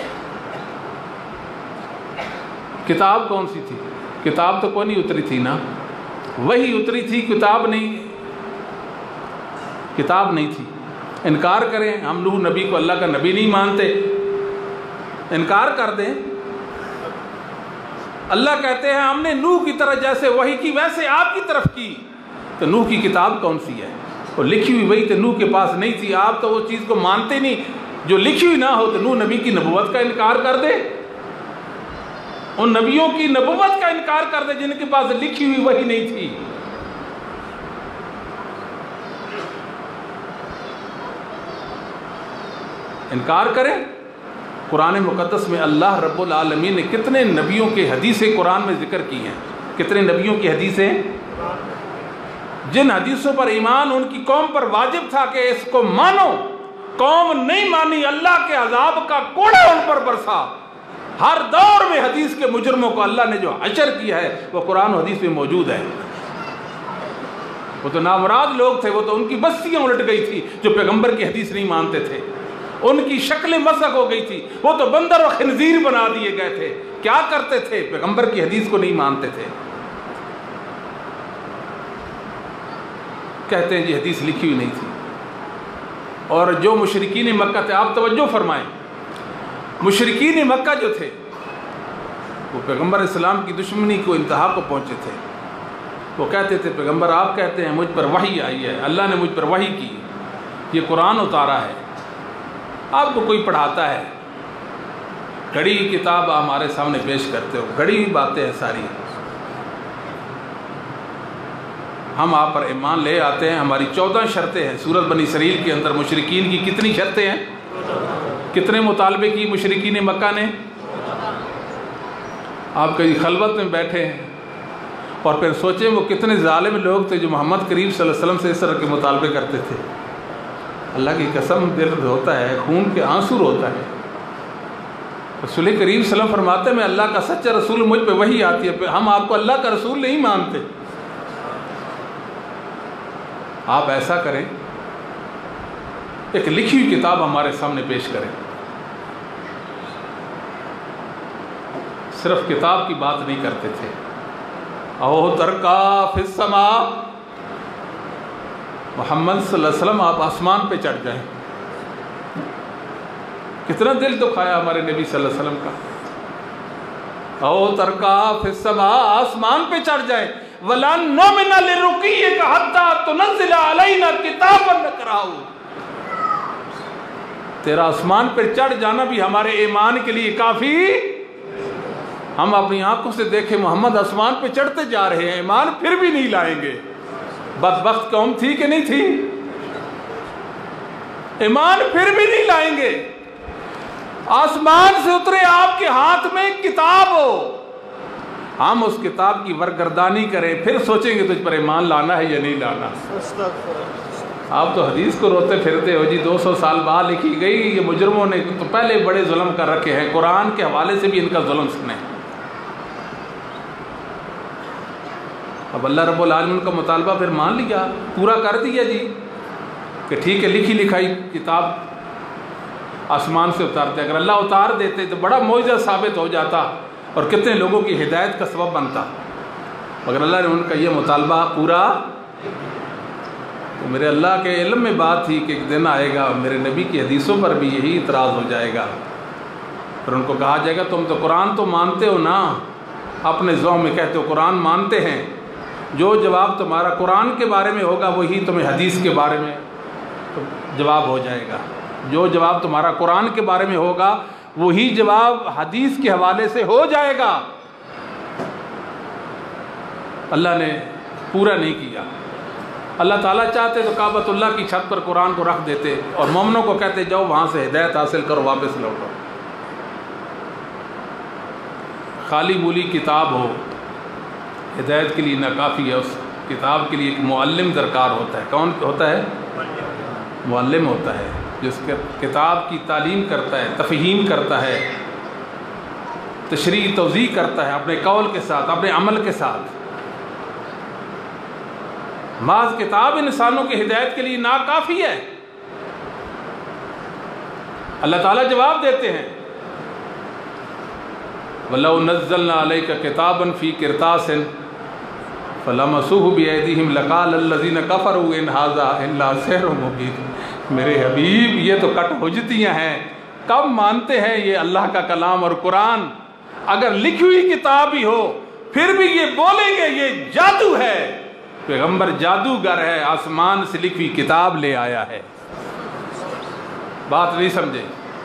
کتاب کون سی تھی؟ کتاب تو کوئی نہیں اتری تھی نا، وحی اتری تھی، کتاب نہیں، کتاب نہیں تھی. انکار کریں ہم نوح نبی کو اللہ کا نبی نہیں مانتے، انکار کر دیں. اللہ کہتے ہیں ہم نے نوح کی طرح جیسے وحی کی ویسے آپ کی طرف کی. تو نوح کی کتاب کون سی ہے؟ وہ لکھی ہوئی وہی تو نوح کے پاس نہیں تھی. آپ تو وہ چیز کو مانتے نہیں جو لکھی ہوئی نہ ہو. تو نوح نبی کی نبوت کا انکار کر دے، ان نبیوں کی نبوت کا انکار کر دے جن کے پاس لکھی ہوئی وہی نہیں تھی. انکار کریں. قرآن مقدس میں اللہ رب العالمین نے کتنے نبیوں کے حدیثیں قرآن میں ذکر کی ہیں، کتنے نبیوں کی حدیثیں، جن حدیثوں پر ایمان ان کی قوم پر واجب تھا کہ اس کو مانو، قوم نہیں مانی، اللہ کے عذاب کا کوڑا ان پر برسا. ہر دور میں حدیث کے مجرموں کو اللہ نے جو حشر کیا ہے وہ قرآن و حدیث میں موجود ہے. وہ تو نامراد لوگ تھے، وہ تو ان کی بستیاں الٹ گئی تھی جو پیغمبر کی حدیث نہیں مانتے تھے، ان کی شکلیں مسخ ہو گئی تھی، وہ تو بندر و خنزیر بنا دیے گئے تھے. کیا کرتے تھے؟ پیغمبر کی حدیث کو نہیں مانتے تھے. کہتے ہیں جی حدیث لکھی ہوئی نہیں تھی. اور جو مشرکین مکہ تھے، آپ توجہ فرمائیں، مشرکین مکہ جو تھے وہ پیغمبر اسلام کی دشمنی کو انتہا کو پہنچے تھے. وہ کہتے تھے پیغمبر آپ کہتے ہیں مجھ پر وحی آئی ہے، اللہ نے مجھ پر وحی کی، یہ قرآن اتارا ہے، آپ کو کوئی پڑھاتا ہے، گھڑی کتاب ہمارے سامنے پیش کرتے ہو، گھڑی ہوئی باتیں ہیں ساری. ہم آپ پر ایمان لے آتے ہیں، ہماری چودہ شرطیں ہیں. سورۃ بنی اسرائیل کے اندر مشرکین کی کتنی شرطیں ہیں؟ کتنے مطالبے کی مشرکین مکہ نے؟ آپ کہیں خلوت میں بیٹھے ہیں اور پھر سوچیں وہ کتنے ظالم لوگ تھے جو محمد کریم صلی اللہ علیہ وسلم سے اس طرح کے مطالبے کرتے تھے. اللہ کی قسم دل ہوتا ہے، خون کے آنسو ہوتا ہے۔ رسول کریم صلی اللہ علیہ وسلم فرماتے ہیں میں اللہ کا سچا رسول، مجھ پہ وحی آتی ہے، ہم آپ کو اللہ کا رسول نہیں مانتے۔ آپ ایسا کریں، ایک لکھی ہوئی کتاب ہمارے سامنے پیش کریں، صرف کتاب کی بات نہیں کرتے تھے۔ او ترکا فی السماء، محمد صلی اللہ علیہ وسلم آپ آسمان پہ چڑھ جائیں۔ کتنا دل دکھایا ہمارے نبی صلی اللہ علیہ وسلم کا۔ او ترکا فی السماء، آسمان پہ چڑھ جائیں۔ وَلَن نُؤْمِنَ لِرُقِيِّكَ حَتَّى تُنَزِّلَ عَلَيْنَا كِتَابًا نَقْرَؤُهُ، تیرا آسمان پر چڑھ جانا بھی ہمارے ایمان کے لیے کافی۔ ہم اپنی آنکھوں سے دیکھیں محمد آسمان پہ چڑھتے جا رہے ہیں، ایمان پھر بھی نہیں لائیں گے۔ بدبخت قوم تھی کہ نہیں تھی؟ ایمان پھر بھی نہیں لائیں گے۔ آسمان سے اترے آپ کے ہاتھ میں کتاب ہو، ہم اس کتاب کی ورگردانی کریں، پھر سوچیں گے تجھ پر ایمان لانا ہے یا نہیں لانا۔ آپ تو حدیث کو روتے پھرتے ہو جی، دو سو سال بعد لکھی گئی، یہ مجرموں نے تو پہلے بڑے ظلم کر رکھے ہیں، قرآن کے حوالے سے بھی ان کا ظلم سنیں۔ اب اللہ رب العالمین کا مطالبہ پھر مان لیا، پورا کر دیا جی کہ ٹھیک ہے لکھی لکھائی کتاب آسمان سے اتارتے، اگر اللہ اتار دیتے تو بڑا معجزہ ثابت ہو جاتا اور کتنے لوگوں کی ہدایت کا سبب بنتا، مگر اللہ نے ان کا یہ مطالبہ پورا۔ تو میرے اللہ کے علم میں بات تھی کہ ایک دن آئے گا میرے نبی کی حدیثوں پر بھی یہی اعتراض ہو جائے گا، پھر ان کو کہا جائے گا تم تو قرآن تو مانتے ہو نا، اپنے ذوق میں کہتے ہو قرآن مانتے ہیں، جو جواب تمہارا قرآن کے بارے میں ہوگا وہی تمہیں حدیث کے بارے میں جواب ہو جائے گا، جو جواب تمہارا قرآن کے بارے میں ہوگا وہی جواب حدیث کے حوالے سے ہو جائے گا۔ اللہ نے پورا نہیں کیا۔ اللہ تعالیٰ چاہتے تو کعبۃ اللہ کی چھت پر قرآن کو رکھ دیتے اور مومنوں کو کہتے جاؤ وہاں سے ہدایت حاصل کرو، واپس لوٹو۔ خالی بولی کتاب ہو ہدایت کے لیے ناکافی ہے، اس کتاب کے لیے ایک معلم درکار ہوتا ہے۔ کون ہوتا ہے؟ معلم ہوتا ہے، جس کتاب کی تعلیم کرتا ہے، تفہیم کرتا ہے، تشریح توضیح کرتا ہے اپنے قول کے ساتھ، اپنے عمل کے ساتھ۔ محض کتاب انسانوں کی ہدایت کے لیے ناکافی ہے۔ اللہ تعالیٰ جواب دیتے ہیں وَلَوْ نَزَّلْنَا عَلَيْكَ كِتَابًا فِي قِرْطَاسٍ فَلَمَسُوهُ بِأَيْدِيهِمْ لَقَالَ الَّذِينَ كَفَرُوا إِنْ هَذَا إِلَّا سِحْرٌ مُبِينٌ۔ میرے حبیب یہ تو کٹ حجتیاں ہیں، کب مانتے ہیں یہ اللہ کا کلام اور قرآن؟ اگر لکھی ہوئی کتاب ہی ہو پھر بھی یہ بولیں گے یہ جادو ہے، پیغمبر جادوگر ہے، آسمان سے لکھی ہوئی کتاب لے آیا ہے۔ بات نہیں سمجھے؟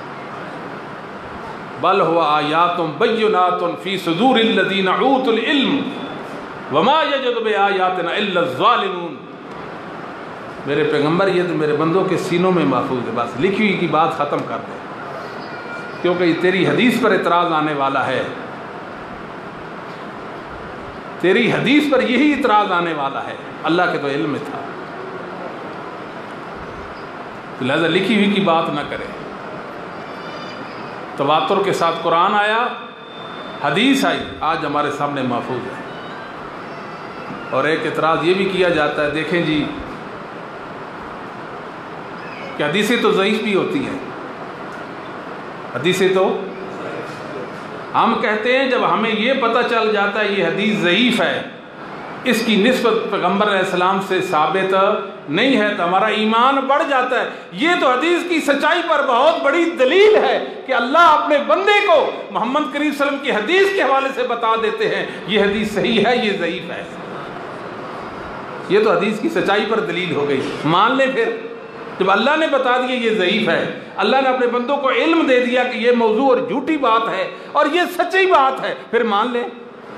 بل هو آیات بینات فی صدور الذین اوتوا العلم وما یجد بآیاتنا الا الظالمون۔ میرے پیغمبر یہ تو میرے بندوں کے سینوں میں محفوظ ہے، بس لکھی ہوئی کی بات ختم کر دے، کیونکہ یہ تیری حدیث پر اعتراض آنے والا ہے، تیری حدیث پر یہی اعتراض آنے والا ہے۔ اللہ کے تو علم میں تھا، لہذا لکھی ہوئی کی بات نہ کرے۔ تواتر کے ساتھ قرآن آیا، حدیث آئی، آج ہمارے سامنے محفوظ ہے۔ اور ایک اعتراض یہ بھی کیا جاتا ہے، دیکھیں جی کہ حدیثیں تو ضعیف بھی ہوتی ہیں، حدیثیں تو ہم کہتے ہیں جب ہمیں یہ پتہ چل جاتا ہے یہ حدیث ضعیف ہے، اس کی نسبت پیغمبر علیہ السلام سے ثابت نہیں ہے، تو ہمارا ایمان بڑھ جاتا ہے۔ یہ تو حدیث کی سچائی پر بہت بڑی دلیل ہے کہ اللہ اپنے بندے کو محمد کریم صلی اللہ علیہ وسلم کی حدیث کے حوالے سے بتا دیتے ہیں یہ حدیث صحیح ہے، یہ ضعیف ہے۔ یہ تو حدیث کی سچائی پر دلیل ہو گئی، مان لیں۔ پھر جب اللہ نے بتا دیا یہ ضعیف ہے، اللہ نے اپنے بندوں کو علم دے دیا کہ یہ موضوع اور جھوٹی بات ہے اور یہ سچی بات ہے، پھر مان لیں۔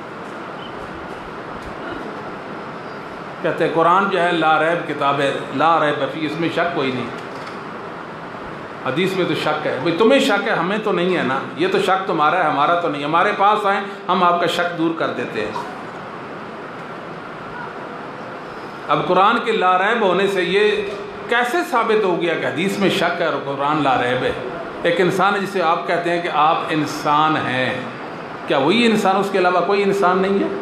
کہتے ہیں قرآن جو ہے لا ریب کتاب ہے، لا ریب فی، اس میں شک کوئی نہیں۔ حدیث میں تو شک ہے، بھئی تمہیں شک ہے ہمیں تو نہیں ہے نا، یہ تو شک تمہارا ہے ہمارا تو نہیں، ہمارے پاس آئیں ہم آپ کا شک دور کر دیتے ہیں۔ اب قرآن کے لا ریب ہونے سے یہ کیسے ثابت ہو گیا کہ حدیث میں شک ہے اور قرآن لا ریب ہے؟ ایک انسان ہے جسے آپ کہتے ہیں کہ آپ انسان ہیں، کیا وہی انسان، اس کے علاوہ کوئی انسان نہیں ہے؟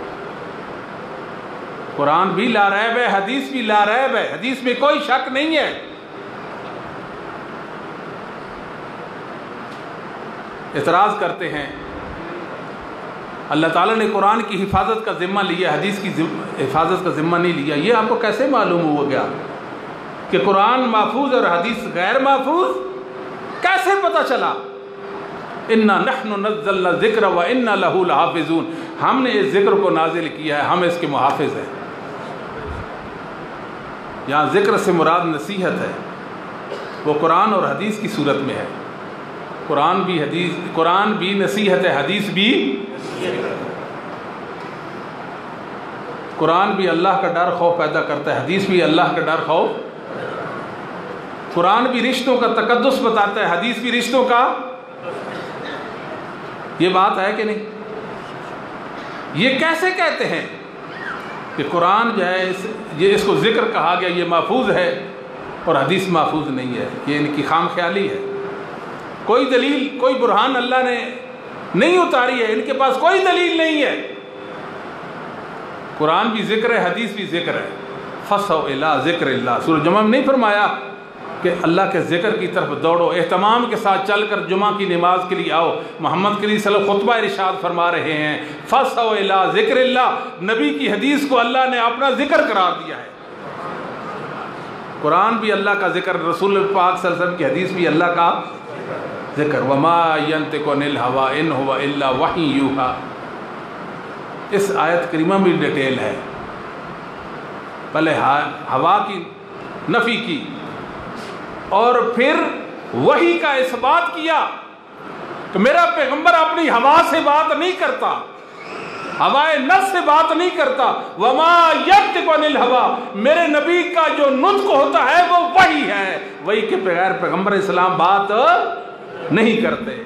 قرآن بھی لا ریب ہے، حدیث بھی لا ریب ہے، حدیث میں کوئی شک نہیں ہے۔ اعتراض کرتے ہیں اللہ تعالیٰ نے قرآن کی حفاظت کا ذمہ لیا، حدیث کی حفاظت کا ذمہ نہیں لیا۔ یہ آپ کو کیسے معلوم ہو گیا کہ قرآن محفوظ اور حدیث غیر محفوظ؟ کیسے پتہ چلا؟ اِنَّا نَحْنُ نَزَّلْنَا الذِّكْرَ وَإِنَّا لَهُ لَحَافِظُونَ، ہم نے اس ذکر کو نازل کیا ہے، ہم اس کے محافظ ہیں۔ یہاں ذکر سے مراد نصیحت ہے، وہ قرآن اور حدیث کی صورت میں ہے۔ قرآن بھی حدیث قرآن بھی نصیحت ہے، حدیث بھی قرآن بھی اللہ کا ڈر خوف پیدا کرتا ہے، حدیث بھی اللہ کا ڈر خوف۔ قرآن بھی رشتوں کا تقدس بتاتا ہے، حدیث بھی رشتوں کا۔ یہ بات ہے کہ نہیں؟ یہ کیسے کہتے ہیں کہ قرآن جو ہے اس یہ اس کو ذکر کہا گیا، یہ محفوظ ہے اور حدیث محفوظ نہیں ہے؟ یہ ان کی خام خیالی ہے۔ کوئی دلیل، کوئی برہان اللہ نے نہیں اتاری ہے، ان کے پاس کوئی دلیل نہیں ہے۔ قرآن بھی ذکر ہے، حدیث بھی ذکر ہے۔ فَصَوْ إِلَىٰ ذِكْرِ اللَّهِ، سورہ جمعہ میں نہیں فرمایا کہ اللہ کے ذکر کی طرف دوڑو، اہتمام کے ساتھ چل کر جمعہ کی نماز کے لیے آؤ؟ محمد کریم صلی اللہ علیہ وسلم خطبہ ارشاد فرما رہے ہیں فَصَوْ إِلَىٰ ذِكْرِ اللَّهِ، نبی کی حدیث کو اللہ نے اپنا ذکر قرار دیا ہے۔ قرآن بھی اللہ کا ذکر، رسول پاک صلی اللہ علیہ وسلم کی حدیث بھی اللہ کا ذکر۔ وَمَا يَنْطِقُ عَنِ الْهَوَىٰ إِنْ هُوَ إِلَّا وَحْيٌ يُوحَىٰ۔ اس آیت کریمہ میں ڈیٹیل ہے، پہلے ہوا کی نفی کی اور پھر وحی کا اثبات کیا کہ میرا پیغمبر اپنی ہوا سے بات نہیں کرتا، ہوائے نفس سے بات نہیں کرتا۔ وَمَا يَنْطِقُ عَنِ الْهَوَىٰ، میرے نبی کا جو نطق ہوتا ہے وہ وحی ہے، وحی کے بغیر پیغمبر اسلام بات نہیں کرتے۔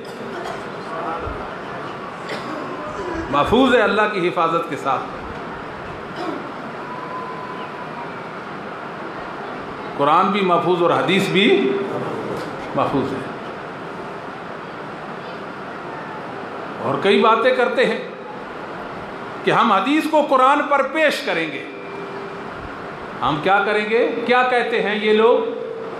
محفوظ ہے اللہ کی حفاظت کے ساتھ۔ قرآن بھی محفوظ اور حدیث بھی محفوظ ہے۔ اور کئی باتیں کرتے ہیں کہ ہم حدیث کو قرآن پر پیش کریں گے۔ ہم کیا کریں گے؟ کیا کہتے ہیں یہ لوگ؟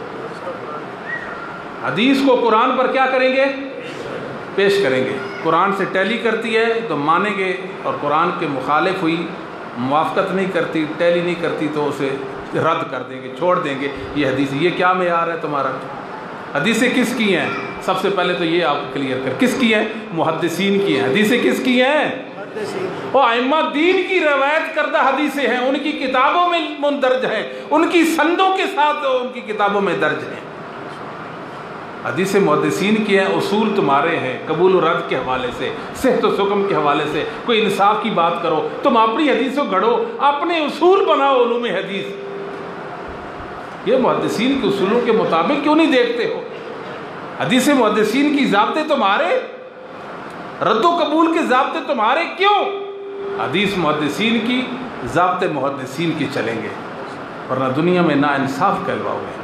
حدیث کو قرآن پر کیا کریں گے؟ پیش کریں گے۔ قرآن سے ٹیلی کرتی ہے تو مانیں گے، اور قرآن کے مخالف ہوئی، موافقت نہیں کرتی، ٹیلی نہیں کرتی تو اسے رد کر دیں گے، چھوڑ دیں گے۔ یہ حدیث، یہ کیا معیار ہے تمہارا؟ حدیثیں کس کی ہیں؟ سب سے پہلے تو یہ آپ کلیئر کر، کس کی ہیں؟ محدثین کی ہیں۔ حدیثیں کس کی ہیں؟ وہ ائمہ دین کی روایت کردہ حدیثیں ہیں، ان کی کتابوں میں مندرج ہیں، ان کی سندوں کے ساتھ ان کی کتابوں میں درج ہیں۔ حدیث محدثین کی ہیں، اصول تمہارے ہیں، قبول و رد کے حوالے سے، صحت و سقم کے حوالے سے۔ کوئی انصاف کی بات کرو، تم اپنی حدیثوں گھڑو، اپنے اصول بناؤ علوم حدیث۔ یہ محدثین کے اصولوں کے مطابق کیوں نہیں دیکھتے ہو؟ حدیث محدثین کی ضابطے تمہارے، رد و قبول کے ضابطے تمہارے کیوں؟ حدیث محدثین کی ضابطے محدثین کی چلیں گے، ورنہ دنیا میں نا انصاف کہلواؤ گے۔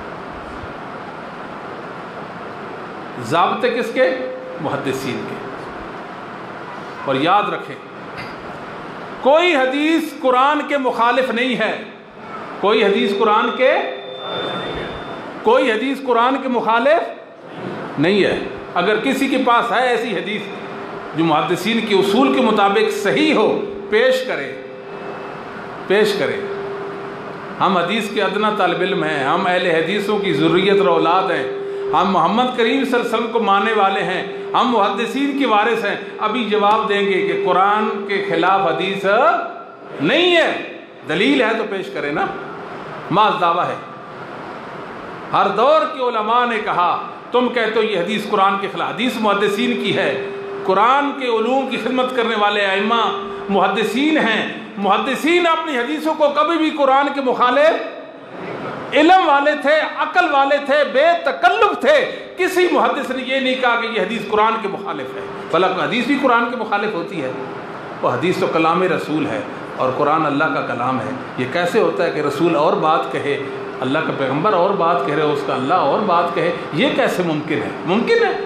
ضابطے کس کے؟ محدثین کے۔ اور یاد رکھیں، کوئی حدیث قرآن کے مخالف نہیں ہے، کوئی حدیث قرآن کے کوئی حدیث قرآن کے مخالف نہیں ہے۔ اگر کسی کے پاس ہے ایسی حدیث جو محدثین کے اصول کے مطابق صحیح ہو، پیش کرے پیش کرے ہم حدیث کے ادنا طالب علم ہیں، ہم اہل حدیثوں کی ذریت اور اولاد ہیں، ہم محمد کریم صلی اللہ علیہ وسلم کو ماننے والے ہیں، ہم محدثین کے وارث ہیں۔ ابھی جواب دیں گے کہ قرآن کے خلاف حدیث نہیں ہے، دلیل ہے تو پیش کرے نا۔ محض دعویٰ ہے۔ ہر دور کے علماء نے کہا تم کہتے ہو یہ حدیث قرآن کے خلاف، حدیث محدثین کی ہے۔ قرآن کے علوم کی خدمت کرنے والے ائمہ محدثین ہیں، محدثین اپنی حدیثوں کو کبھی بھی قرآن کے مخالف، علم والے تھے، عقل والے تھے، بے تکلف تھے۔ کسی محدث نے یہ نہیں کہا کہ یہ حدیث قرآن کے مخالف ہے، بلکہ حدیث بھی قرآن کے مخالف ہوتی ہے۔ وہ حدیث تو کلام رسول ہے اور قرآن اللہ کا کلام ہے۔ یہ کیسے ہوتا ہے کہ رسول اور بات کہے اللہ کا پیغمبر اور بات کہہ رہے ہو، اس کا اللہ اور بات کہے، یہ کیسے ممکن ہے؟ ممکن ہے؟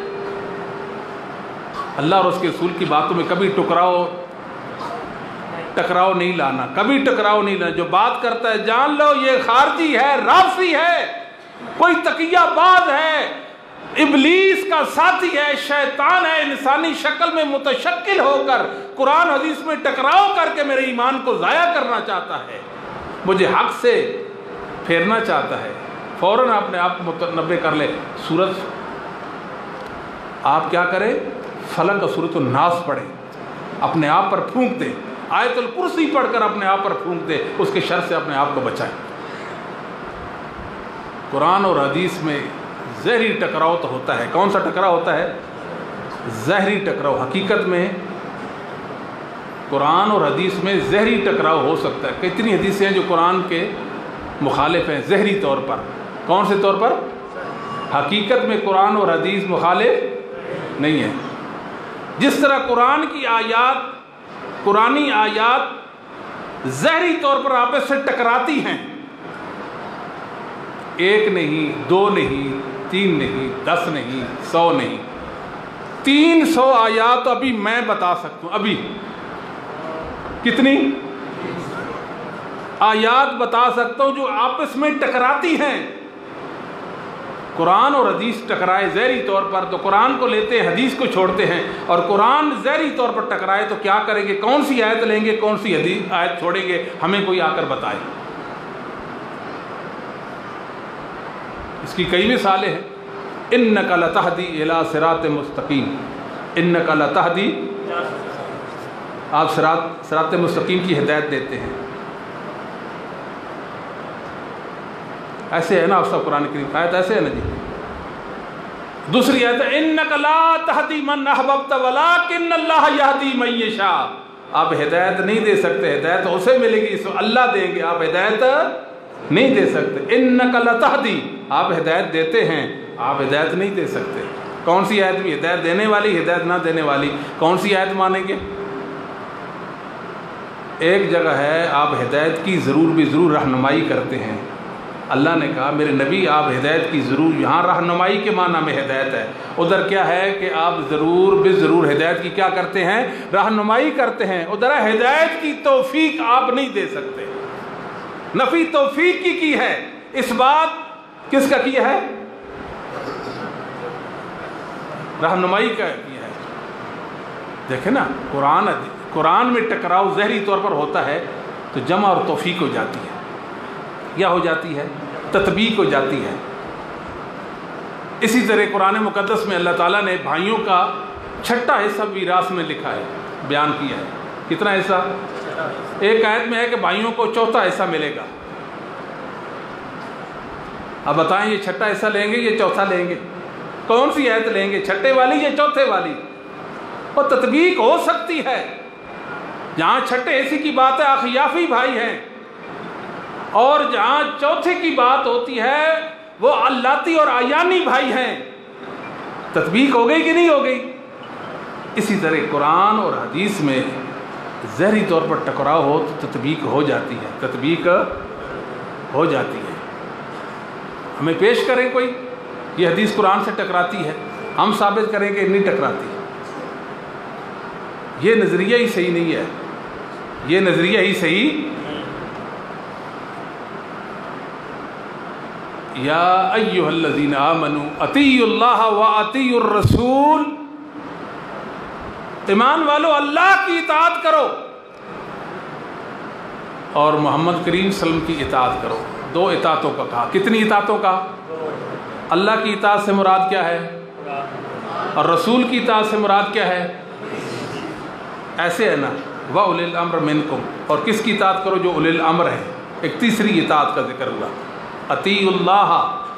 اللہ اور اس کے رسول کی باتوں میں کبھی ٹکراؤ ٹکراؤ نہیں لانا، کبھی ٹکراؤ نہیں لانا۔ جو بات کرتا ہے جان لو یہ خارجی ہے، رافضی ہے، کوئی تقیہ باز ہے، ابلیس کا ساتھی ہے، شیطان ہے، انسانی شکل میں متشکل ہو کر قرآن حدیث میں ٹکراؤ کر کے میرے ایمان کو ضائع کرنا چاہتا ہے، مجھے حق سے پھیرنا چاہتا ہے، فوراً اپنے آپ کو متنبہ کر لے۔ سورت آپ کیا کریں؟ فلق اور سورۃ الناس پڑھیں، اپنے آپ پر پھونک دیں، آیت الکرسی پڑھ کر اپنے آپ پر پھونک دیں، اس کے شر سے اپنے آپ کو بچائیں۔ قرآن اور حدیث میں زہری ٹکراؤ تو ہوتا ہے۔ کون سا ٹکراؤ ہوتا ہے؟ زہری ٹکراؤ۔ حقیقت میں قرآن اور حدیث میں زہری ٹکراؤ ہو سکتا ہے۔ کتنی حدیثیں ہیں جو قرآن کے مخالف ہیں زہری طور پر؟ کون سے طور پر؟ حقیقت میں قرآن اور حدیث مخالف نہیں ہے۔ جس طرح قرآن کی آیات قرآنی آیات زہری طور پر آپس سے ٹکراتی ہیں، ایک نہیں، دو نہیں، تین نہیں، دس نہیں، سو نہیں، تین سو آیات ابھی میں بتا سکتا ہوں۔ ابھی کتنی آیات بتا سکتا ہوں جو آپس میں ٹکراتی ہیں۔ قرآن اور حدیث ٹکرائے زہری طور پر تو قرآن کو لیتے ہیں، حدیث کو چھوڑتے ہیں، اور قرآن زہری طور پر ٹکرائے تو کیا کریں گے؟ کون سی آیت لیں گے، کون سی حدیث آیت چھوڑیں گے؟ ہمیں کوئی آ کر بتائے۔ اس کی کئی مثالیں ہیں۔ اِنَّكَ لَتَهْدِي إِلَىٰ صِرَاطٍ مُسْتَقِيمٍ، اِنَّكَ لَتَهْدِي، آپ صراط صراط مستقیم کی ہدایت دیتے ہیں۔ ایسے ہے نا، آپ سب قرآن کریم آیت ایسے ہے نا جی۔ دوسری آیت ہے اِنَّكَ لَا تَهْدِي مَنْ أَحْبَبْتَ وَلَٰكِنَّ اللَّهَ يَهْدِي مَن يَشَاءُ، آپ ہدایت نہیں دے سکتے، ہدایت اسے ملے گی اس اللہ دیں گے، آپ ہدایت نہیں دے سکتے۔ اِنَّكَ لَتَهْدِي، آپ ہدایت دیتے ہیں، آپ ہدایت نہیں دے سکتے۔ کون سی آیت بھی ہدایت دینے والی، ہدایت نہ دینے والی؟ کون سی آیت مانیں گے؟ ایک جگہ ہے آپ ہدایت کی ضرور بھی ضرور رہنمائی کرتے ہیں، اللہ نے کہا میرے نبی آپ ہدایت کی ضرور، یہاں رہنمائی کے معنی میں ہدایت ہے، ادھر کیا ہے کہ آپ ضرور بھی ضرور ہدایت کی کیا کرتے ہیں؟ رہنمائی کرتے ہیں۔ ادھر ہدایت کی توفیق آپ نہیں دے سکتے، نفی توفیق کی کی ہے، اس بات کس کا کیا ہے؟ رہنمائی کا کیا ہے۔ دیکھیں نا، قرآن قرآن میں ٹکراؤ ظاہری طور پر ہوتا ہے تو جمع اور توفیق ہو جاتی ہے، کیا ہو جاتی ہے؟ تطبیق ہو جاتی ہے۔ اسی طرح قرآن مقدس میں اللہ تعالیٰ نے بھائیوں کا چھٹا حصہ میراث میں لکھا ہے، بیان کیا ہے۔ کتنا حصہ؟ ایک آیت میں ہے کہ بھائیوں کو چوتھا حصہ ملے گا۔ اب بتائیں یہ چھٹا حصہ لیں گے یا چوتھا لیں گے؟ کون سی آیت لیں گے، چھٹے والی یا چوتھے والی؟ اور تطبیق ہو سکتی ہے۔ جہاں چھٹے حصے کی بات ہے اخیافی بھائی ہیں، اور جہاں چوتھے کی بات ہوتی ہے وہ اللاتی اور آیانی بھائی ہیں، تطبیق ہو گئی کہ نہیں ہو گئی؟ اسی طرح قرآن اور حدیث میں ظاہری طور پر ٹکراؤ ہو تو تطبیق ہو جاتی ہے، تطبیق ہو جاتی ہے۔ ہمیں پیش کریں کوئی یہ حدیث قرآن سے ٹکراتی ہے، ہم ثابت کریں کہ نہیں ٹکراتی۔ یہ نظریہ ہی صحیح نہیں ہے، یہ نظریہ ہی صحیح۔ یا ایھا الذین آمنوا اطیعوا اللہ واطیعوا الرسول، ایمان والو اللہ کی اطاعت کرو اور محمد کریم صلی اللہ علیہ وسلم کی اطاعت کرو۔ دو اطاعتوں کا کہا، کتنی اطاعتوں کا؟ اللہ کی اطاعت سے مراد کیا ہے؟ اور رسول کی اطاعت سے مراد کیا ہے؟ ایسے ہے نا، وَأُولِي الْأَمْرِ مِنْكُمْ، اور کس کی اطاعت کرو؟ جو اولی الامر ہے۔ ایک تیسری اطاعت کا ذکر ہوا، اطیعوا اللہ،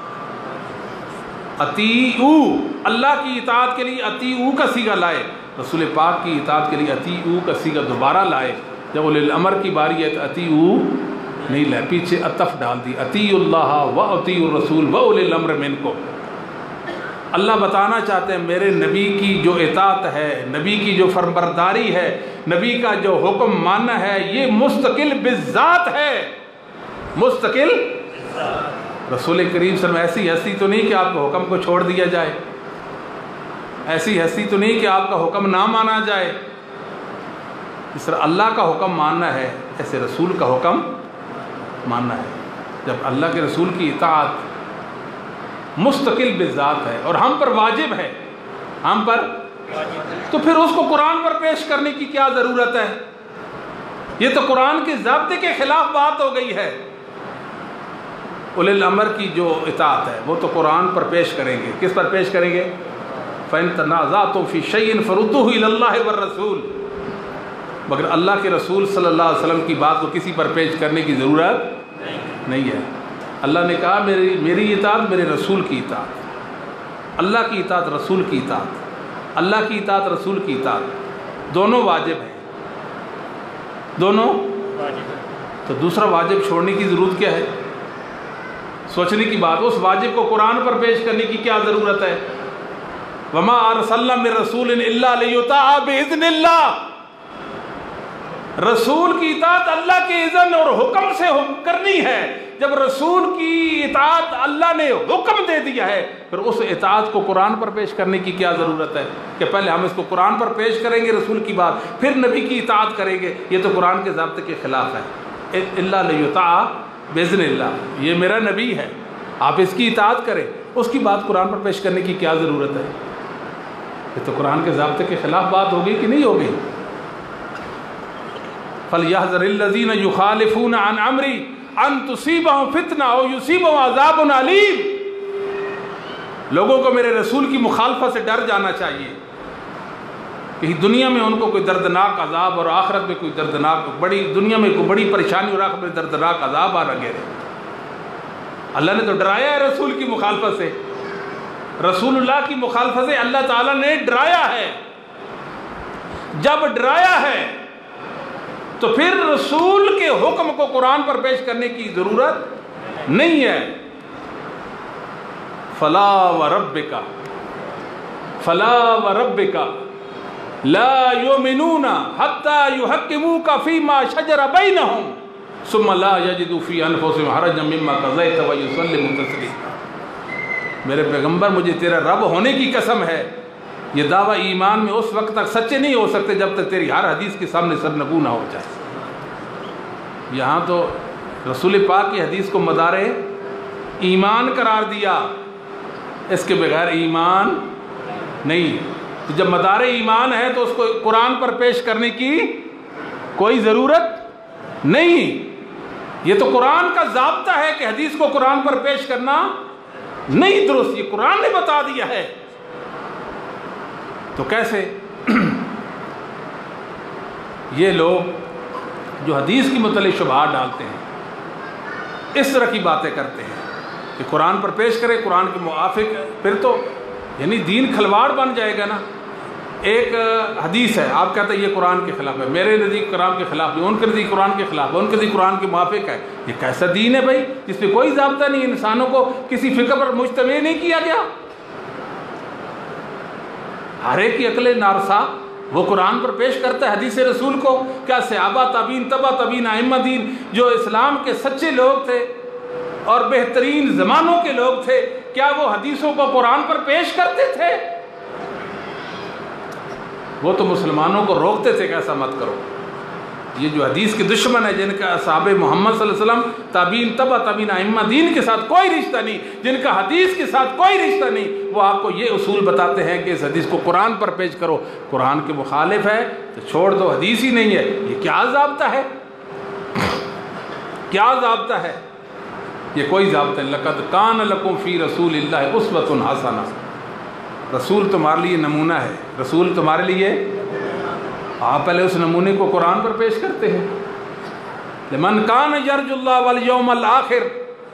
اطیعوا، اللہ کی اطاعت کے لیے اطیعوا کا صیغہ لائے، رسول پاک کی اطاعت کے لیے اطیعوا کا صیغہ دوبارہ لائے۔ جب اولی الامر کی باری ہے تو اطیعوا نہیں لائے، پیچھے عطف ڈال دی، اطیعوا اللہ واطیعوا الرسول واولی الامر منکم۔ اللہ بتانا چاہتے ہیں میرے نبی کی جو اطاعت ہے، نبی کی جو فرمانبرداری ہے، نبی کا جو حکم ماننا ہے، یہ مستقل بالذات ہے، مستقل رسول کریم صلی اللہ علیہ وسلم ایسی ہستی تو نہیں کہ آپ کے حکم کو چھوڑ دیا جائے، ایسی ہستی تو نہیں کہ آپ کا حکم نہ مانا جائے۔ جس طرح اللہ کا حکم ماننا ہے ایسے رسول کا حکم ماننا ہے۔ جب اللہ کے رسول کی اطاعت مستقل بذات ہے اور ہم پر واجب ہے، ہم پر، تو پھر اس کو قرآن پر پیش کرنے کی کیا ضرورت ہے؟ یہ تو قرآن کے ضابطے کے خلاف بات ہو گئی ہے۔ اولی الامر کی جو اطاعت ہے وہ تو قرآن پر پیش کریں گے، کس پر پیش کریں گے؟ فَإِن تَنَازَعْتُمْ فِي شَيْءٍ فَرُدُّوهُ إِلَى اللَّهِ وَالرَّسُولِ، مگر اللہ کے رسول صلی اللہ علیہ وسلم کی بات کو کسی پر پیش کرنے کی ضرورت نہیں ہے۔ اللہ نے کہا میری میری اطاعت میرے رسول کی اطاعت، اللہ کی اطاعت رسول کی اطاعت، اللہ کی اطاعت رسول کی اطاعت دونوں واجب ہیں، دونوں واجب ہیں۔ تو دوسرا واجب چھوڑنے کی ضرورت کیا ہے؟ سوچنے کی بات، اس واجب کو قرآن پر پیش کرنے کی کیا ضرورت ہے؟ وَمَا أَرْسَلْنَا مِن رَّسُولٍ إِلَّا لِيُطَاعَ بِإِذْنِ اللَّهِ، رسول کی اطاعت اللہ کے اذن اور حکم سے کرنی ہے۔ جب رسول کی اطاعت اللہ نے حکم دے دیا ہے، پھر اس اطاعت کو قرآن پر پیش کرنے کی کیا ضرورت ہے کہ پہلے ہم اس کو قرآن پر پیش کریں گے رسول کی بات، پھر نبی کی اطاعت کریں گے؟ یہ تو قرآن کے ضابطے کے خلاف ہے۔ الا لیطاع باذن اللہ، یہ میرا نبی ہے، آپ اس کی اطاعت کریں، اس کی بات قرآن پر پیش کرنے کی کیا ضرورت ہے؟ یہ تو قرآن کے ضابطے کے خلاف بات ہوگی کہ نہیں ہوگی؟ فَلْيَحْذَرِ الَّذِينَ يُخَالِفُونَ عَنْ أَمْرِهِ أَن تُصِيبَهُمْ فِتْنَةٌ أَوْ يُصِيبَهُمْ عَذَابٌ أَلِيمٌ، لوگوں کو میرے رسول کی مخالفت سے ڈر جانا چاہیے کہ دنیا میں ان کو کوئی دردناک عذاب اور آخرت میں کوئی دردناک، بڑی دنیا میں کوئی بڑی پریشانی اور آخرت میں دردناک عذاب آ رہے ہیں۔ اللہ نے تو ڈرایا ہے رسول کی مخالفت سے، رسول اللہ کی مخالفت سے اللہ تعالیٰ نے ڈرایا ہے۔ جب ڈرایا ہے تو پھر رسول کے حکم کو قرآن پر پیش کرنے کی ضرورت نہیں ہے۔ فلا وربک فلا وربک لا یؤمنون حتی یحکموک فیما شجر بینہم ثم لا یجدوا فی انفسہم حرجا مما قضیت ویسلموا تسلیما۔ میرے پیغمبر مجھے تیرا رب ہونے کی قسم ہے، یہ دعویٰ ایمان میں اس وقت تک سچے نہیں ہو سکتے جب تک تیری ہر حدیث کے سامنے سرنگو نہ ہو جائے۔ یہاں تو رسول پاک کی حدیث کو مدار ایمان قرار دیا، اس کے بغیر ایمان نہیں۔ تو جب مدار ایمان ہے تو اس کو قرآن پر پیش کرنے کی کوئی ضرورت نہیں۔ یہ تو قرآن کا ضابطہ ہے کہ حدیث کو قرآن پر پیش کرنا نہیں درست، یہ قرآن نے بتا دیا ہے۔ تو کیسے یہ لوگ جو حدیث کی متعلق شبہات ڈالتے ہیں، اس طرح کی باتیں کرتے ہیں کہ قرآن پر پیش کرے، قرآن کے موافق، پھر تو یعنی دین کھلواڑ بن جائے گا نا۔ ایک حدیث ہے، آپ کہتے ہیں یہ قرآن کے خلاف ہے، میرے نزدیک قرآن کے خلاف ہے، ان کے نزدیک قرآن کے خلاف ہے، ان کے نزدیک قرآن کے موافق ہے۔ یہ کیسا دین ہے بھائی جس پہ کوئی ضابطہ نہیں، انسانوں کو کسی فکر پر مجتمع نہیں کیا گیا؟ ہر ایک کی عقل نارسا وہ قرآن پر پیش کرتا ہے حدیث رسول کو۔ کیا صحابہ تابعین تبع تابعین ائمہ دین جو اسلام کے سچے لوگ تھے اور بہترین زمانوں کے لوگ تھے، کیا وہ حدیثوں کو قرآن پر پیش کرتے تھے؟ وہ تو مسلمانوں کو روکتے تھے کہ ایسا مت کرو۔ یہ جو حدیث کے دشمن ہے، جن کا اصحاب محمد صلی اللہ علیہ وسلم تابعین تبع تابعین ائمہ دین کے ساتھ کوئی رشتہ نہیں، جن کا حدیث کے ساتھ کوئی رشتہ نہیں، وہ آپ کو یہ اصول بتاتے ہیں کہ اس حدیث کو قرآن پر پیش کرو۔ قرآن کے مخالف ہے تو چھوڑ دو، حدیث ہی نہیں ہے۔ یہ کیا ضابطہ ہے؟ کیا ضابطہ ہے؟ یہ کوئی ضابطہ نہیں۔ لقد کان لکم فی رسول اللہ اسوۃ حسنہ، رسول تمہارے لیے نمونہ ہے، رسول تمہارے لیے، آپ پہلے اس نمونے کو قرآن پر پیش کرتے ہیں۔ لمن کان یرجو اللہ والیوم الآخر،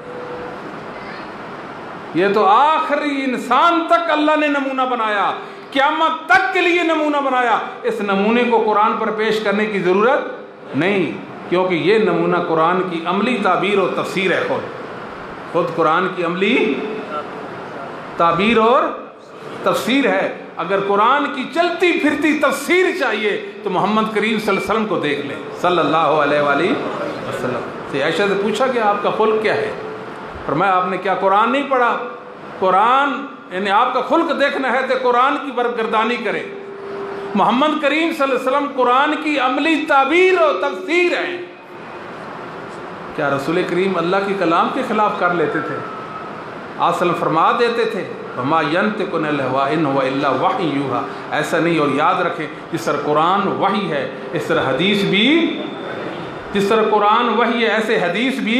یہ تو آخری انسان تک اللہ نے نمونہ بنایا، قیامت تک کے لیے نمونہ بنایا۔ اس نمونے کو قرآن پر پیش کرنے کی ضرورت نہیں، کیونکہ یہ نمونہ قرآن کی عملی تعبیر اور تفسیر ہے۔ خود خود قرآن کی عملی تعبیر اور تفسیر ہے۔ اگر قرآن کی چلتی پھرتی تفسیر چاہیے تو محمد کریم صلی اللہ علیہ وسلم کو دیکھ لیں، صلی اللہ علیہ وآلہ وسلم سے۔ عائشہ سے پوچھا کہ آپ کا خلق کیا ہے؟ فرمایا آپ نے کیا قرآن نہیں پڑھا؟ قرآن یعنی آپ کا خلق دیکھنا ہے تو قرآن کی برگردانی کرے۔ محمد کریم صلی اللہ علیہ وسلم قرآن کی عملی تعبیر و تفسیر ہیں۔ کیا رسول کریم اللہ کی کلام کے خلاف کر لیتے تھے؟ آپ صلی اللہ علیہ وسلم فرما دیتے تھے وَمَا يَنْتِقُ عَنِ الْهَوَىٰ إِنْ هُوَ إِلَّا وَحْيٌ يُوحَىٰ، ایسا نہیں۔ اور یاد رکھیں جس طرح قرآن وحی ہے اس طرح حدیث بھی، جس طرح قرآن وحی ہے ایسے حدیث بھی،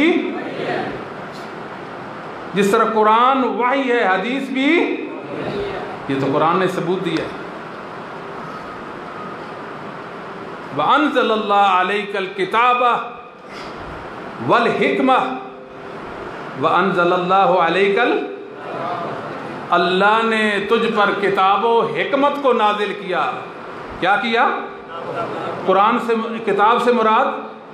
جس طرح قرآن وحی ہے حدیث بھی، یہ تو قرآن نے ثبوت دیا ہے۔ وَأَنزَلَ اللَّهُ عَلَيْكَ الْكِتَابَ وَالْحِكْمَةَ وَأَنزَلَ اللَّهُ عَلَيْكَ ال اللہ نے تجھ پر کتاب و حکمت کو نازل کیا۔ کیا کیا؟ قرآن سے کتاب سے مراد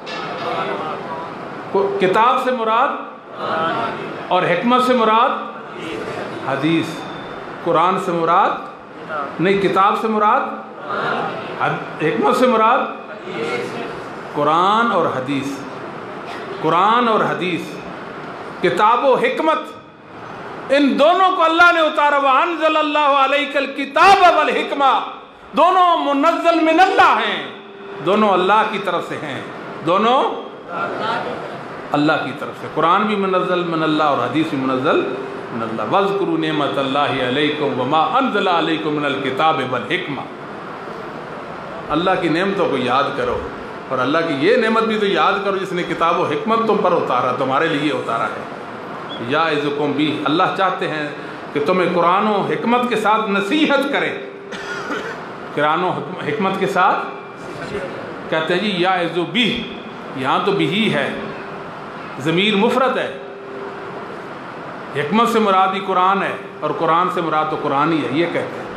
کتاب سے مراد اور حکمت سے مراد حدیث۔ قرآن سے مراد نہیں، کتاب سے مراد، حکمت سے مراد قرآن اور حدیث۔ قرآن اور حدیث، کتاب و حکمت، ان دونوں کو اللہ نے اتارا۔ وَأَنزَلَ اللَّهُ عَلَيْكَ الْكِتَابَ وَالْحِكْمَةَ، دونوں منزل من اللہ ہیں، دونوں اللہ کی طرف سے ہیں، دونوں اللہ کی طرف سے۔ قرآن بھی منزل من اللہ اور حدیث بھی منزل من اللہ۔ وَاذْكُرُوا نِعْمَةَ اللَّهِ عَلَيْكُمْ وَمَا أَنزَلَ عَلَيْكُمْ مِنَ الْكِتَابِ وَالْحِكْمَةِ، اللہ کی نعمتوں کو یاد کرو، اور اللہ کی یہ نعمت بھی تو یاد کرو جس نے کتاب و حکمت تم پر اتارا، تمہارے لیے اتارا ہے۔ یعظکم بھی، اللہ چاہتے ہیں کہ تمہیں قرآن و حکمت کے ساتھ نصیحت کرے۔ قرآن و حکمت کے ساتھ کہتے ہیں جی یعظ بھی، یہاں تو بھی ہے، ضمیر مفرد ہے، حکمت سے مراد ہی قرآن ہے اور قرآن سے مراد تو قرآن ہی ہے، یہ کہتے ہیں۔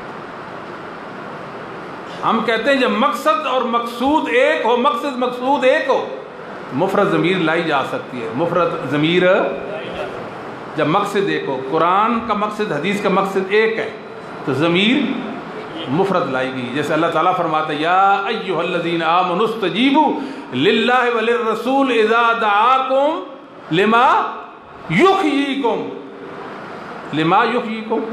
ہم کہتے ہیں جب مقصد اور مقصود ایک ہو، مقصد مقصود ایک ہو، مفرد ضمیر لائی جا سکتی ہے۔ مفرد ضمیر جب مقصد ایک ہو، قرآن کا مقصد حدیث کا مقصد ایک ہے تو ضمیر مفرد لائی گئی۔ جیسے اللہ تعالیٰ فرماتا ہے یا ایھا الذین آمنوا استجیبوا للہ وللرسول اذا دعاکم لما یحییکم، لما یحییکم،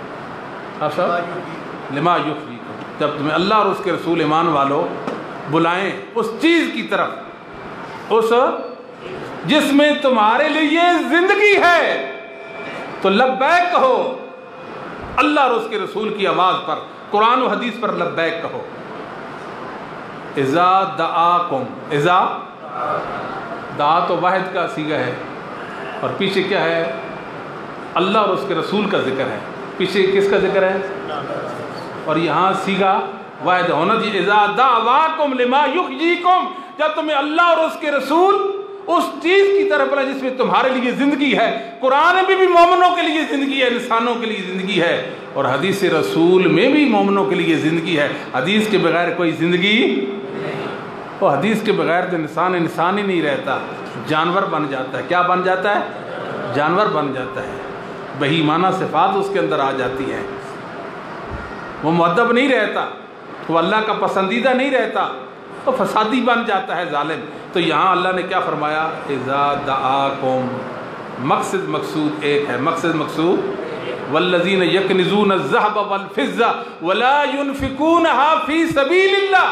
لما یحییکم، جب تمہیں اللہ اور اس کے رسول ایمان والو بلائیں اس چیز کی طرف، اس جس میں تمہارے لیے زندگی ہے، تو لبیک کہو، اللہ اور اس کے رسول کی آواز پر، قرآن و حدیث پر لبیک کہو۔ اذا دعاکم، اذا دعا تو واحد کا صیغہ ہے، اور پیچھے کیا ہے؟ اللہ اور اس کے رسول کا ذکر ہے، پیچھے کس کا ذکر ہے؟ اور یہاں صیغہ واحد ہونا چاہیے۔ اذا دعواکم لما یحییکم، جب تمہیں اللہ اور اس کے رسول اس چیز کی طرف بلا جس میں تمہارے لیے زندگی ہے۔ قرآن میں بھی مومنوں کے لیے زندگی ہے، انسانوں کے لیے زندگی ہے، اور حدیث رسول میں بھی مومنوں کے لیے زندگی ہے۔ حدیث کے بغیر کوئی زندگی، وہ حدیث کے بغیر تو انسان انسان ہی نہیں رہتا، جانور بن جاتا ہے۔ کیا بن جاتا ہے؟ جانور بن جاتا ہے، بہیمانہ صفات اس کے اندر آ جاتی ہیں، وہ مؤدب نہیں رہتا، وہ اللہ کا پسندیدہ نہیں رہتا، تو فسادی بن جاتا ہے، ظالم۔ تو یہاں اللہ نے کیا فرمایا؟ اذا دعاکم، مقصد مقصود ایک ہے، مقصد مقصود والذین یکنزون الذهب والفضة ولا ينفقونها فی سبیل اللہ۔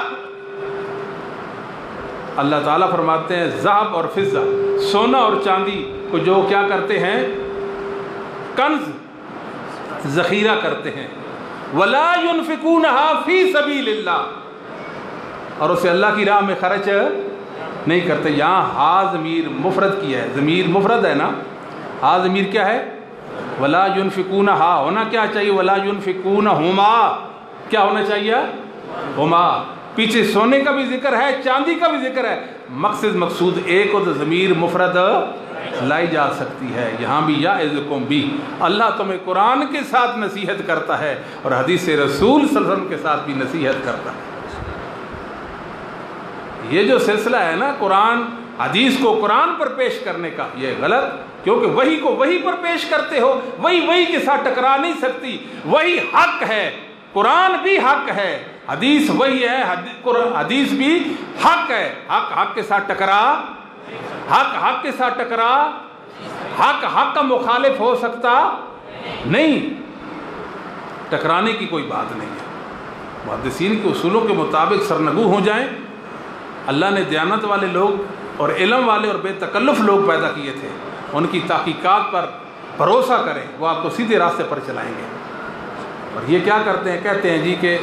اللہ تعالیٰ فرماتے ہیں ذهب اور فضہ، سونا اور چاندی کو جو کیا کرتے ہیں؟ کنز، ذخیرہ کرتے ہیں۔ ولا ينفقونها فی سبیل اللہ، اور اسے اللہ کی راہ میں خرچ نہیں کرتے۔ یہاں ہا ضمیر مفرد کی ہے، ضمیر مفرد ہے نا، ہا ضمیر کیا ہے؟ ولا ينفقون، ہا ہونا کیا چاہیے؟ ولا ينفقونہما، کیا ہونا چاہیے؟ ہما۔ پیچھے سونے کا بھی ذکر ہے، چاندی کا بھی ذکر ہے، مقصد مقصود ایک ہو تو ضمیر مفرد لائی جا سکتی ہے۔ یہاں بھی یعظکم بھی، اللہ تمہیں قرآن کے ساتھ نصیحت کرتا ہے اور حدیث رسول صلی اللہ علیہ وسلم کے ساتھ بھی نصیحت کرتا ہے۔ یہ جو سلسلہ ہے نا قرآن حدیث کو قرآن پر پیش کرنے کا، یہ غلط، کیونکہ وہی کو وہی پر پیش کرتے ہو، وہی وہی کے ساتھ ٹکرا نہیں سکتی۔ وہی حق ہے، قرآن بھی حق ہے، حدیث وہی ہے، حدیث بھی حق ہے۔ حق حق کے ساتھ ٹکرا، حق حق کے ساتھ ٹکرا حق حق کا مخالف ہو سکتا نہیں، ٹکرانے کی کوئی بات نہیں ہے۔ محدثین کے اصولوں کے مطابق سرنگو ہو جائیں۔ اللہ نے دیانت والے لوگ اور علم والے اور بے تکلف لوگ پیدا کیے تھے، ان کی تحقیقات پر بھروسہ کریں، وہ آپ کو سیدھے راستے پر چلائیں گے۔ اور یہ کیا کرتے ہیں؟ کہتے ہیں جی کہ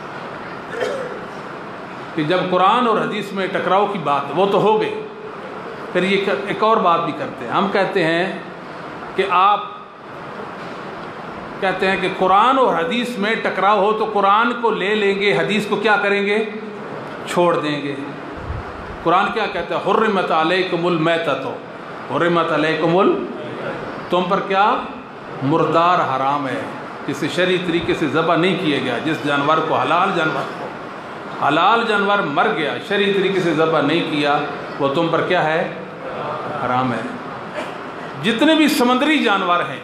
کہ جب قرآن اور حدیث میں ٹکراؤ کی بات وہ تو ہو گئی، پھر یہ ایک اور بات بھی کرتے ہیں۔ ہم کہتے ہیں کہ آپ کہتے ہیں کہ قرآن اور حدیث میں ٹکراؤ ہو تو قرآن کو لے لیں گے، حدیث کو کیا کریں گے؟ چھوڑ دیں گے۔ قرآن کیا کہتا ہے؟ حرمت علیکم المیتۃ، حرمت علیکم ال تم پر کیا؟ مردار حرام ہے، جسے شرعی طریقے سے ذبح نہیں کیا گیا، جس جانور کو حلال جانور کو حلال جانور مر گیا، شرعی طریقے سے ذبح نہیں کیا، وہ تم پر کیا ہے؟ حرام ہے۔ جتنے بھی سمندری جانور ہیں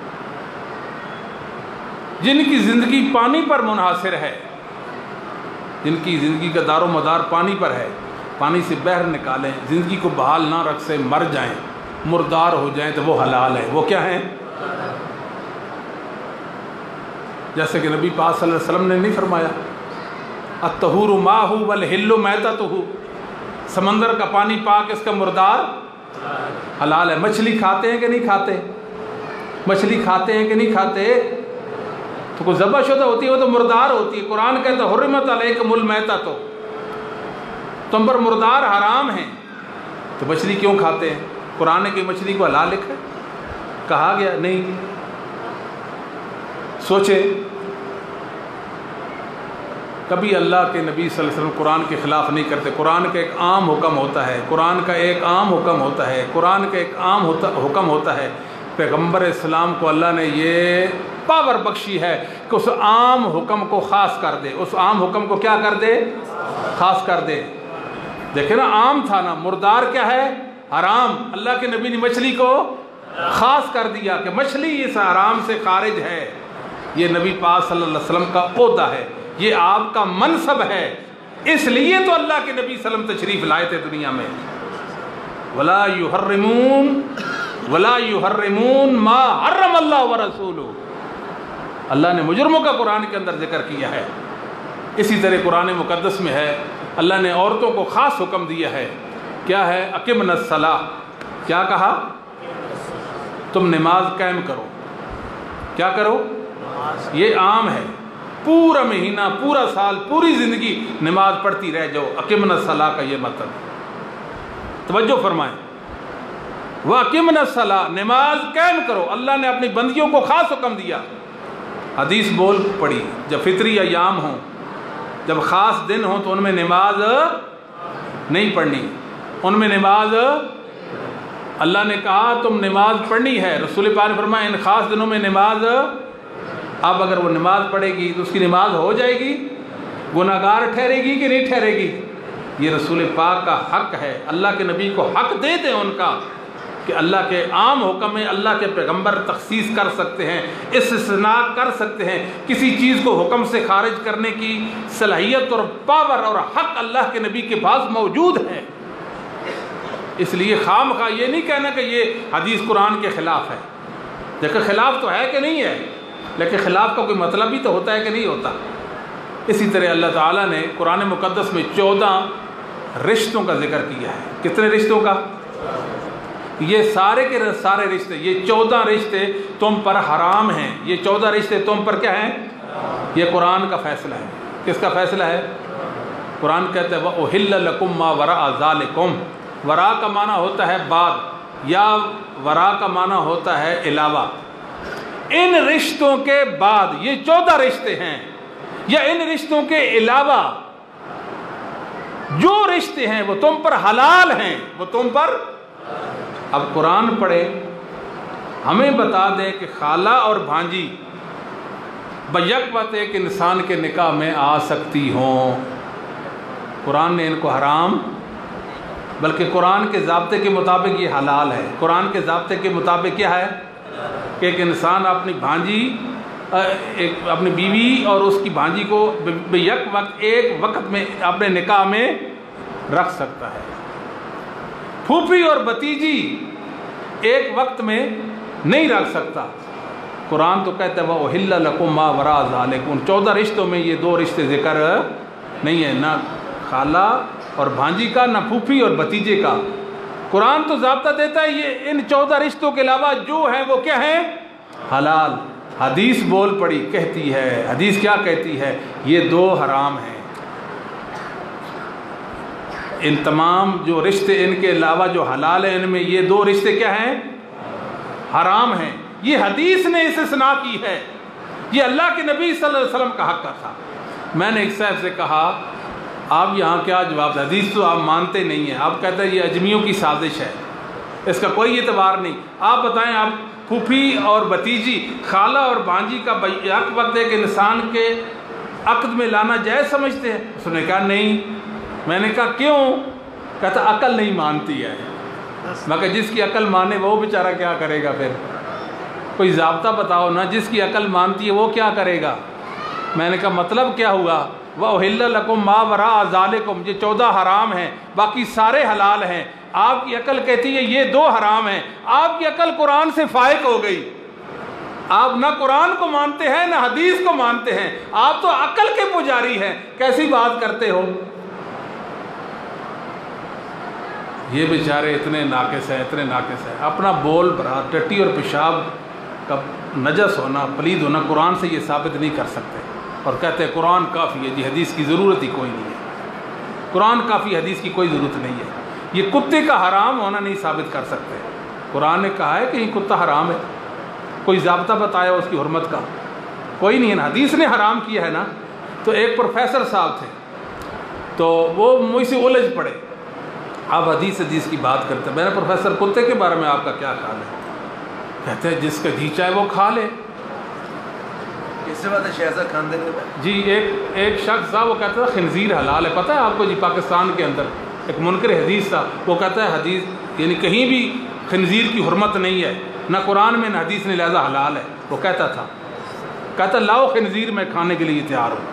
جن کی زندگی پانی پر منحصر ہے، جن کی زندگی کا دار و مدار پانی پر ہے، پانی سے باہر نکالیں، زندگی کو بحال نہ رکھ سے مر جائیں، مردار ہو جائیں تو وہ حلال ہے۔ وہ کیا ہیں؟ جیسے کہ نبی پاک صلی اللہ علیہ وسلم نے نہیں فرمایا الطہور ماہ والحل میتتہ، سمندر کا پانی پاک، اس کا مردار حلال ہے۔ مچھلی کھاتے ہیں کہ نہیں کھاتے؟ مچھلی کھاتے ہیں کہ نہیں کھاتے؟ تو کوئی ذبح شدہ ہوتی ہے، وہ تو مردار ہوتی ہے۔ قرآن کہتا ہے حرمت علیکم المیتۃ، تم پر مردار حرام ہیں، تو مچھلی کیوں کھاتے ہیں؟ قرآن نے کہ مچھلی کو حلال لکھا ہے؟ کہا گیا نہیں۔ سوچے کبھی اللہ کے نبی صلی اللہ علیہ وسلم قرآن کے خلاف نہیں کرتے۔ قرآن کا ایک عام حکم ہوتا ہے، قرآن کا ایک عام حکم ہوتا ہے، قرآن کا ایک عام حکم ہوتا ہے۔ پیغمبر اسلام کو اللہ نے یہ پاور بخشی ہے کہ اس عام حکم کو خاص کر دے، اس عام حکم کو کیا کر دے؟ خاص کر دے۔ دیکھیں نا، عام تھا نا، مردار کیا ہے؟ حرام۔ اللہ کے نبی نے مچھلی کو خاص کر دیا کہ مچھلی اس حرام سے خارج ہے۔ یہ نبی پاک صلی اللہ علیہ وسلم کا عہدہ ہے، یہ آپ کا منصب ہے، اس لیے تو اللہ کے نبی صلی اللہ علیہ وسلم تشریف لائے تھے دنیا میں۔ ولا یحرمون ولا یحرمون ما حرم اللہ ورسولہ، اللہ نے مجرموں کا قرآن کے اندر ذکر کیا ہے۔ اسی طرح قرآن مقدس میں ہے، اللہ نے عورتوں کو خاص حکم دیا ہے، کیا ہے؟ اقمنا الصلاۃ، کیا کہا؟ تم نماز قائم کرو۔ کیا کرو؟ یہ عام ہے، پورا مہینہ، پورا سال، پوری زندگی نماز پڑھتی رہ جاؤ۔ اقمنا الصلاۃ کا یہ مطلب، توجہ فرمائیں، وَأَقِمْنَا الصَّلَاةَ، نماز قائم کرو۔ اللہ نے اپنی بندیوں کو خاص حکم دیا۔ حدیث بول پڑی، جب فطری ایام ہوں، جب خاص دن ہوں تو ان میں نماز نہیں پڑھنی، ان میں نماز اللہ نے کہا تم نماز پڑھنی ہے۔ رسول پاک نے فرمایا ان خاص دنوں میں نماز، اب اگر وہ نماز پڑھے گی تو اس کی نماز ہو جائے گی، گناہگار ٹھہرے گی کہ نہیں ٹھہرے گی؟ یہ رسول پاک کا حق ہے، اللہ کے نبی کو حق دے دیں ان کا کہ اللہ کے عام حکم میں اللہ کے پیغمبر تخصیص کر سکتے ہیں، استثناء کر سکتے ہیں، کسی چیز کو حکم سے خارج کرنے کی صلاحیت اور پاور اور حق اللہ کے نبی کے پاس موجود ہے۔ اس لیے خام خواہ یہ نہیں کہنا کہ یہ حدیث قرآن کے خلاف ہے۔ دیکھیں خلاف تو ہے کہ نہیں ہے، لیکن خلاف کا کوئی مطلب بھی تو ہوتا ہے کہ نہیں ہوتا۔ اسی طرح اللہ تعالیٰ نے قرآن مقدس میں چودہ رشتوں کا ذکر کیا ہے۔ کتنے رشتوں کا؟ یہ سارے کے سارے رشتے، یہ چودہ رشتے تم پر حرام ہیں۔ یہ چودہ رشتے تم پر کیا ہیں؟ یہ قرآن کا فیصلہ ہے۔ کس کا فیصلہ ہے؟ قرآن کہتا ہے وَأُحِلَّ لَكُمْ مَا وَرَاءَ ذَلِكُمْ، ورا کا معنی ہوتا ہے بعد، یا ورا کا معنی ہوتا ہے علاوہ۔ ان رشتوں کے بعد یہ چودہ رشتے ہیں، یا ان رشتوں کے علاوہ جو رشتے ہیں وہ تم پر حلال ہیں، وہ تم پر۔ اب قرآن پڑھے، ہمیں بتا دے کہ خالہ اور بھانجی بیک وقت ایک انسان کے نکاح میں آ سکتی ہوں۔ قرآن نے ان کو حرام، بلکہ قرآن کے ضابطے کے مطابق یہ حلال ہے۔ قرآن کے ضابطے کے مطابق کیا ہے کہ ایک انسان اپنی بھانجی، ایک اپنی بیوی اور اس کی بھانجی کو بیک وقت ایک وقت میں اپنے نکاح میں رکھ سکتا ہے۔ پھوپھی اور بھتیجی ایک وقت میں نہیں رکھ سکتا۔ قرآن تو کہتا ہے وَأُحِلَّ لَكُم مَّا وَرَاءَ ذَلِكُم، چودہ رشتوں میں یہ دو رشتے ذکر نہیں ہے، نہ خالہ اور بھانجی کا، نہ پھوپھی اور بھتیجے کا۔ قرآن تو ضابطہ دیتا ہے یہ ان چودہ رشتوں کے علاوہ جو ہیں وہ کیا ہیں؟ حلال۔ حدیث بول پڑی کہتی ہے، حدیث کیا کہتی ہے؟ یہ دو حرام ہیں۔ ان تمام جو رشتے ان کے علاوہ جو حلال ہیں ان میں یہ دو رشتے کیا ہیں؟ حرام ہیں۔ یہ حدیث نے استثناء کی ہے، یہ اللہ کے نبی صلی اللہ علیہ وسلم کا حق کا تھا۔ میں نے ایک صاحب سے کہا آپ یہاں کیا جواب؟ حدیث تو آپ مانتے نہیں ہیں، آپ کہتے ہیں یہ اجمیوں کی سازش ہے، اس کا کوئی اعتبار نہیں۔ آپ بتائیں، آپ پھوپھی اور بھتیجی، خالہ اور بھانجی کا یک وقت ایک انسان کے عقد میں لانا جائز سمجھتے ہیں؟ اس نے کہا نہیں۔ میں نے کہا کیوں؟ کہتا عقل نہیں مانتی ہے۔ میں کہا جس کی عقل مانے وہ بیچارہ کیا کرے گا؟ پھر کوئی ضابطہ بتاؤ نا، جس کی عقل مانتی ہے وہ کیا کرے گا؟ میں نے کہا مطلب کیا ہوا؟ وَأُحِلَّ لَكُم مَّا وَرَاءَ ذَلِكُم، یہ چودہ حرام ہیں، باقی سارے حلال ہیں۔ آپ کی عقل کہتی ہے یہ دو حرام ہیں، آپ کی عقل قرآن سے فائق ہو گئی۔ آپ نہ قرآن کو مانتے ہیں نہ حدیث کو مانتے ہیں، آپ تو عقل کے پجاری ہیں، کیسی بات کرتے ہو؟ یہ بیچارے اتنے ناقص ہیں، اتنے ناقص ہیں۔ اپنا بول بھرا، ٹٹی اور پیشاب کا نجس ہونا، پلید ہونا قرآن سے یہ ثابت نہیں کر سکتے، اور کہتے ہیں قرآن کافی ہے جی، حدیث کی ضرورت ہی کوئی نہیں ہے۔ قرآن کافی، حدیث کی کوئی ضرورت نہیں ہے۔ یہ کتے کا حرام ہونا نہیں ثابت کر سکتے۔ قرآن نے کہا ہے کہ یہ کتا حرام ہے، کوئی ضابطہ بتایا اس کی حرمت کا؟ کوئی نہیں ہے نا، حدیث نے حرام کیا ہے نا۔ تو ایک پروفیسر صاحب تھے، تو وہ مجھ سے الجھ پڑے، آپ حدیث حدیث کی بات کرتے ہیں۔ میں نے پروفیسر کتے کے بارے میں آپ کا کیا خیال ہے؟ کہتے ہیں جس کا جی چاہے وہ کھا لے۔ اس سے بات ہے شہزاد خان دینے میں جی ایک ایک شخص تھا، وہ کہتا تھا خنزیر حلال ہے۔ پتہ ہے آپ کو جی پاکستان کے اندر ایک منکر حدیث تھا، وہ کہتا ہے حدیث یعنی کہیں بھی خنزیر کی حرمت نہیں ہے، نہ قرآن میں نہ حدیث نے، لہذا حلال ہے۔ وہ کہتا تھا، کہتا لاؤ خنزیر میں کھانے کے لیے تیار ہوں۔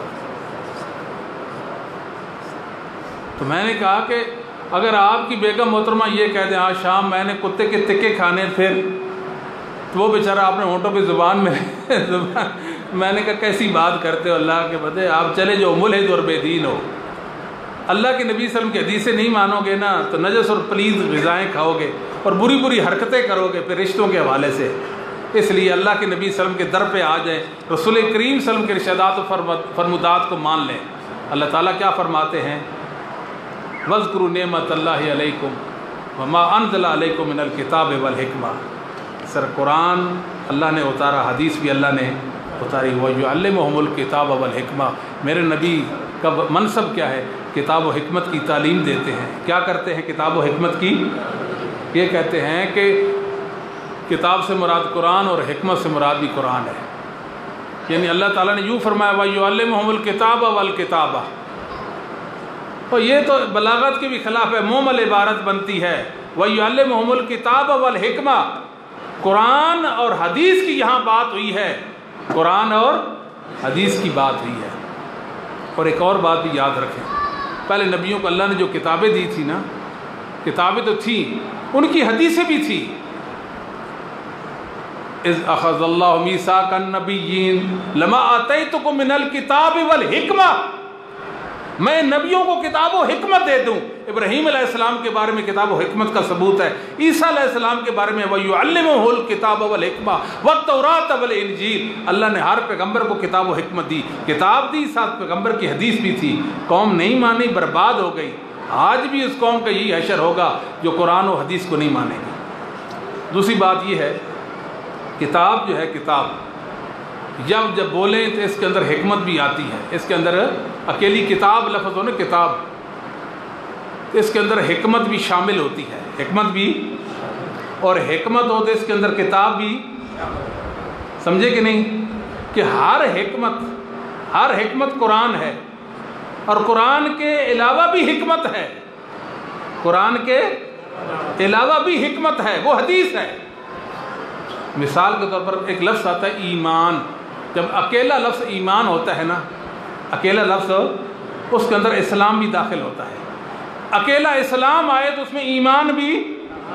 تو میں نے کہا کہ اگر آپ کی بیگم محترمہ یہ کہہ دیں آج شام میں نے کتے کے تکے کھانے، پھر تو وہ بیچارہ اپنے ہونٹوں پہ زبان میں زبان میں نے کہا کیسی بات کرتے ہو اللہ کے بدے، آپ چلے جو ملحد اور بے دین ہو، اللہ کے نبی صلی اللہ علیہ وسلم کی حدیثیں نہیں مانو گے نا تو نجس اور پلید غذائیں کھاؤ گے اور بری بری حرکتیں کرو گے پھر رشتوں کے حوالے سے۔ اس لیے اللہ کے نبی صلی اللہ علیہ وسلم کے در پہ آ جائیں، رسول کریم صلی اللہ علیہ وسلم کے ارشادات و فرمودات کو مان لیں۔ اللہ تعالیٰ کیا فرماتے ہیں؟ وَاذْكُرُوا نِعْمَةَ اللَّهِ عَلَيْكُمْ وَمَا أَنزَلَ عَلَيْكُمْ مِنَ الْكِتَابِ وَالْحِكْمَةِ۔ سر قرآن اللہ نے اتارا، حدیث بھی اللہ نے اتاری۔ وَيُعَلِّمُهُمُ الْكِتَابَ وَالْحِكْمَةِ، میرے نبی کا منصب کیا ہے؟ کتاب و حکمت کی تعلیم دیتے ہیں۔ کیا کرتے ہیں کتاب و حکمت کی؟ یہ کہتے ہیں کہ کتاب سے مراد قرآن اور حکمت سے مراد بھی قرآن ہے۔ یعنی اللہ تعالیٰ نے یوں فرمایا وَيُعَلِّمُهُمُ الْكِتَابَ وَالْكِتَابَ، اور یہ تو بلاغت کے بھی خلاف ہے، مومل عبارت بنتی ہے وَيُعَلِّمُهُمُ الْكِتَابَ وَالْحِكْمَةِ، قرآن اور حدیث کی یہاں بات ہوئی ہے، قرآن اور حدیث کی بات ہوئی ہے۔ اور ایک اور بات بھی یاد رکھیں، پہلے نبیوں کو اللہ نے جو کتابیں دی تھی نا، کتابیں تو تھیں، ان کی حدیثیں بھی تھیں۔ اِذْ أَخَذَ اللَّهُ مِيثَاقَ النَّبِيِّينَ لَمَا آتَيْتُكُم مِّنَ الْكِتَابِ وَالْحِكْمَةِ، میں نبیوں کو کتاب و حکمت دے دوں۔ ابراہیم علیہ السلام کے بارے میں کتاب و حکمت کا ثبوت ہے، عیسیٰ علیہ السلام کے بارے میں وَيُعَلِّمُهُ الْكِتَابَ وَالْحِكْمَةَ وَالتَّوْرَاةَ وَالْإِنْجِيلَ، اللہ نے ہر پیغمبر کو کتاب و حکمت دی، کتاب دی، ساتھ پیغمبر کی حدیث بھی تھی۔ قوم نہیں مانی، برباد ہو گئی۔ آج بھی اس قوم کا یہی حشر ہوگا جو قرآن و حدیث کو نہیں مانے گی۔ دوسری بات یہ ہے، کتاب جو ہے کتاب جب جب بولیں تو اس کے اندر حکمت بھی آتی ہے۔ اس کے اندر اکیلی کتاب لفظ ہو نا کتاب، اس کے اندر حکمت بھی شامل ہوتی ہے، حکمت بھی، اور حکمت ہو تو اس کے اندر کتاب بھی، سمجھے کہ نہیں؟ کہ ہر حکمت ہر حکمت قرآن ہے، اور قرآن کے علاوہ بھی حکمت ہے، قرآن کے علاوہ بھی حکمت ہے، وہ حدیث ہے۔ مثال کے طور پر ایک لفظ آتا ہے ایمان، جب اکیلا لفظ ایمان ہوتا ہے نا، اکیلا لفظ، اس کے اندر اسلام بھی داخل ہوتا ہے۔ اکیلا اسلام آئے تو اس میں ایمان بھی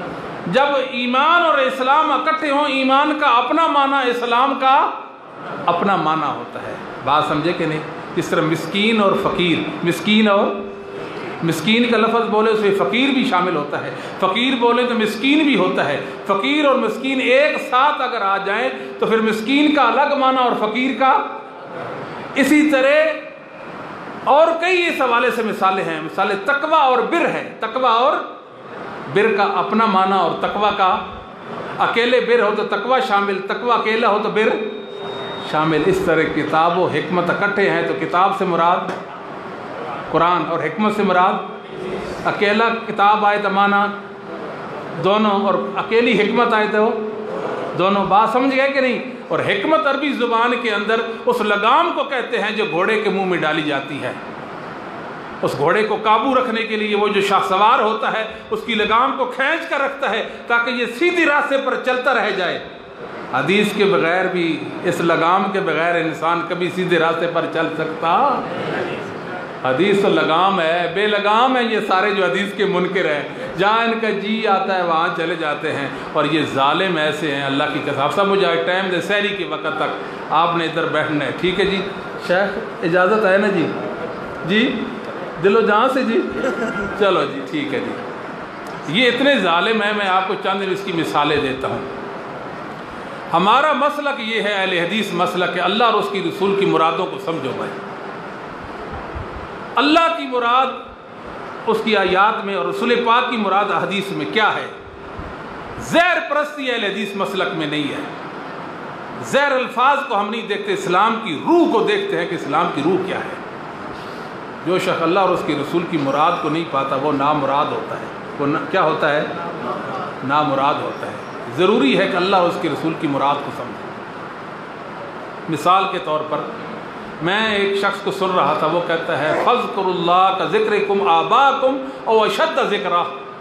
جب ایمان اور اسلام اکٹھے ہوں، ایمان کا اپنا معنی، اسلام کا اپنا معنی ہوتا ہے۔ بات سمجھے کہ نہیں؟ اس طرح مسکین اور فقیر، مسکین اور مسکین کا لفظ بولے اس میں فقیر بھی شامل ہوتا ہے، فقیر بولے تو مسکین بھی ہوتا ہے۔ فقیر اور مسکین ایک ساتھ اگر آ جائیں تو پھر مسکین کا الگ معنی اور فقیر کا۔ اسی طرح اور کئی اس حوالے سے مثالیں ہیں، مثالیں تقوی اور بر ہے۔ تقوی اور بر کا اپنا معنی اور تقوی کا، اکیلے بر ہو تو تقوی شامل، تقوی اکیلا ہو تو بر شامل۔ اس طرح کتاب و حکمت اکٹھے ہیں تو کتاب سے مراد قرآن اور حکمت سے مراد اکیلا کتاب آئے تو معنی دونوں، اور اکیلی حکمت آئے تو دونوں۔ بات سمجھ گئے کہ نہیں؟ اور حکمت عربی زبان کے اندر اس لگام کو کہتے ہیں جو گھوڑے کے منہ میں ڈالی جاتی ہے۔ اس گھوڑے کو قابو رکھنے کے لیے وہ جو شاہ سوار ہوتا ہے اس کی لگام کو کھینچ کر رکھتا ہے تاکہ یہ سیدھی راستے پر چلتا رہ جائے۔ حدیث کے بغیر بھی، اس لگام کے بغیر انسان کبھی سیدھے راستے پر چل سکتا؟ حدیث تو لگام ہے، بے لگام ہے یہ سارے جو حدیث کے منکر ہیں، جہاں ان کا جی آتا ہے وہاں چلے جاتے ہیں، اور یہ ظالم ایسے ہیں اللہ کی قسم۔ سب مجھے ٹائم دے، سحری کے وقت تک آپ نے ادھر بیٹھنا ہے، ٹھیک ہے جی؟ شیخ اجازت ہے نا جی؟ جی دل و جہاں سے جی، چلو جی ٹھیک ہے جی۔ یہ اتنے ظالم ہیں، میں آپ کو چند اس کی مثالیں دیتا ہوں۔ ہمارا مسلک یہ ہے، اہل حدیث مسلک ہے، اللہ اور اس کی رسول کی مرادوں کو سمجھو بھائی۔ اللہ کی مراد اس کی آیات میں اور رسول پاک کی مراد حدیث میں کیا ہے؟ زہر پرستی اہل حدیث مسلک میں نہیں ہے۔ زہر الفاظ کو ہم نہیں دیکھتے، اسلام کی روح کو دیکھتے ہیں کہ اسلام کی روح کیا ہے۔ جو شخص اللہ اور اس کی رسول کی مراد کو نہیں پاتا وہ نامراد ہوتا ہے، وہ کیا ہوتا ہے؟ نامراد ہوتا ہے۔ ضروری ہے کہ اللہ اور اس کے رسول کی مراد کو سمجھیں۔ مثال کے طور پر میں ایک شخص کو سن رہا تھا، وہ کہتا ہے فَاذْكُرُوا اللَّهَ كَذِكْرِكُمْ آبَاءَكُمْ أَوْ أَشَدَّ ذِكْرًا،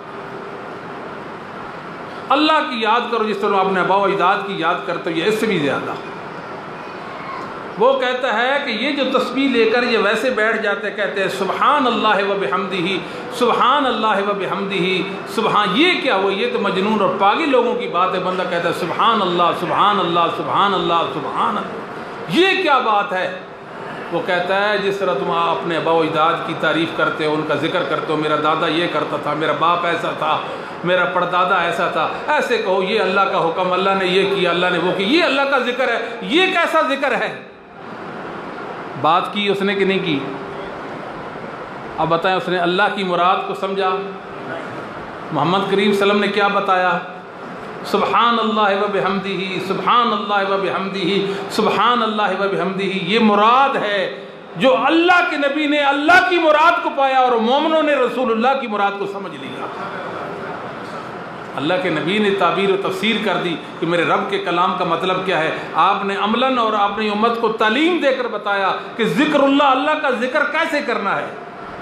اللہ کی یاد کرو جس طرح اپنے آباء و اجداد کی یاد کرتے ہو، یہ اس سے بھی زیادہ۔ وہ کہتا ہے کہ یہ جو تسبیح لے کر یہ ویسے بیٹھ جاتے کہتے ہیں سبحان اللہ و بحمدہ، سبحان اللہ و بحمدہ، سبحان، یہ کیا ہوا؟ یہ تو مجنون اور پاگل لوگوں کی بات ہے۔ بندہ کہتا ہے سبحان اللہ سبحان اللہ سبحان اللہ سبحان اللہ، یہ کیا بات ہے؟ وہ کہتا ہے جس طرح تم اپنے آباء و اجداد کی تعریف کرتے ہو، ان کا ذکر کرتے ہو، میرا دادا یہ کرتا تھا، میرا باپ ایسا تھا، میرا پردادا ایسا تھا، ایسے کہو یہ اللہ کا حکم، اللہ نے یہ کیا، اللہ نے وہ کیا، یہ اللہ کا ذکر ہے۔ یہ کیسا ذکر ہے؟ بات کی اس نے کہ نہیں کی؟ اب بتائیں اس نے اللہ کی مراد کو سمجھا؟ محمد کریم صلی اللہ علیہ وسلم نے کیا بتایا؟ سبحان اللہ و بحمدہ، سبحان اللہ و بحمدہ، سبحان اللہ و بحمدہ، یہ مراد ہے۔ جو اللہ کے نبی نے اللہ کی مراد کو پایا اور مومنوں نے رسول اللہ کی مراد کو سمجھ لیا۔ اللہ کے نبی نے تعبیر و تفسیر کر دی کہ میرے رب کے کلام کا مطلب کیا ہے۔ آپ نے عملاً اور اپنی امت کو تعلیم دے کر بتایا کہ ذکر اللہ، اللہ کا ذکر کیسے کرنا ہے۔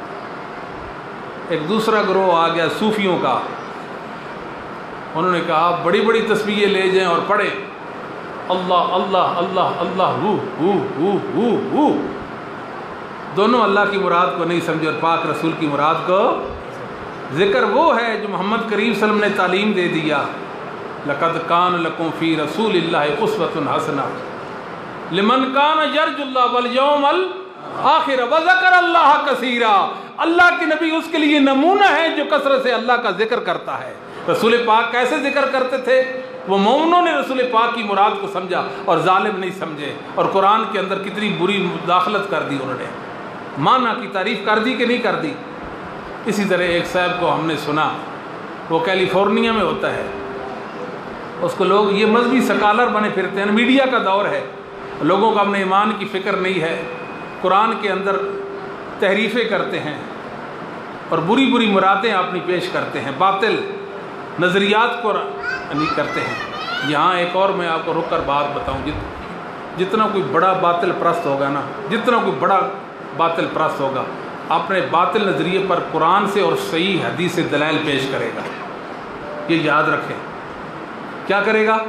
ایک دوسرا گروہ آ گیا صوفیوں کا، انہوں نے کہا آپ بڑی بڑی تسبیحیں لے جائیں اور پڑھیں اللہ اللہ اللہ اللہ ہو ہو ہو ہو ہو، دونوں اللہ کی مراد کو نہیں سمجھے اور پاک رسول کی مراد کو۔ ذکر وہ ہے جو محمد کریم صلی اللہ علیہ وسلم نے تعلیم دے دیا، لَقَدْ كَانَ لَكُمْ فِي رَسُولِ اللَّهِ أُسْوَةٌ حَسَنَةٌ لِمَنْ كَانَ يَرْجُو اللَّهَ وَالْيَوْمَ الْآخِرَ وَذَكَرَ اللَّهَ كَثِيرًا۔ اللہ کے نبی اس کے لیے نمونہ ہے جو کثرت سے اللہ کا ذکر کرتا ہے۔ رسول پاک کیسے ذکر کرتے تھے؟ وہ مومنوں نے رسول پاک کی مراد کو سمجھا اور ظالم نہیں سمجھے، اور قرآن کے اندر کتنی بری مداخلت کر دی انہوں نے، معنی کی تعریف کر دی کہ نہیں کر دی۔ اسی طرح ایک صاحب کو ہم نے سنا، وہ کیلیفورنیا میں ہوتا ہے، اس کو لوگ یہ مذہبی سکالر بنے پھرتے ہیں، میڈیا کا دور ہے، لوگوں کو اپنے ایمان کی فکر نہیں ہے، قرآن کے اندر تحریفیں کرتے ہیں اور بری بری مرادیں اپنی پیش کرتے ہیں، باطل نظریات کو نہیں کرتے ہیں۔ یہاں ایک اور میں آپ کو رک کر بات بتاؤں، جت جتنا کوئی بڑا باطل پرست ہوگا نا، جتنا کوئی بڑا باطل پرست ہوگا، اپنے باطل نظریے پر قرآن سے اور صحیح حدیث سے دلائل پیش کرے گا۔ یہ یاد رکھیں، کیا کرے گا؟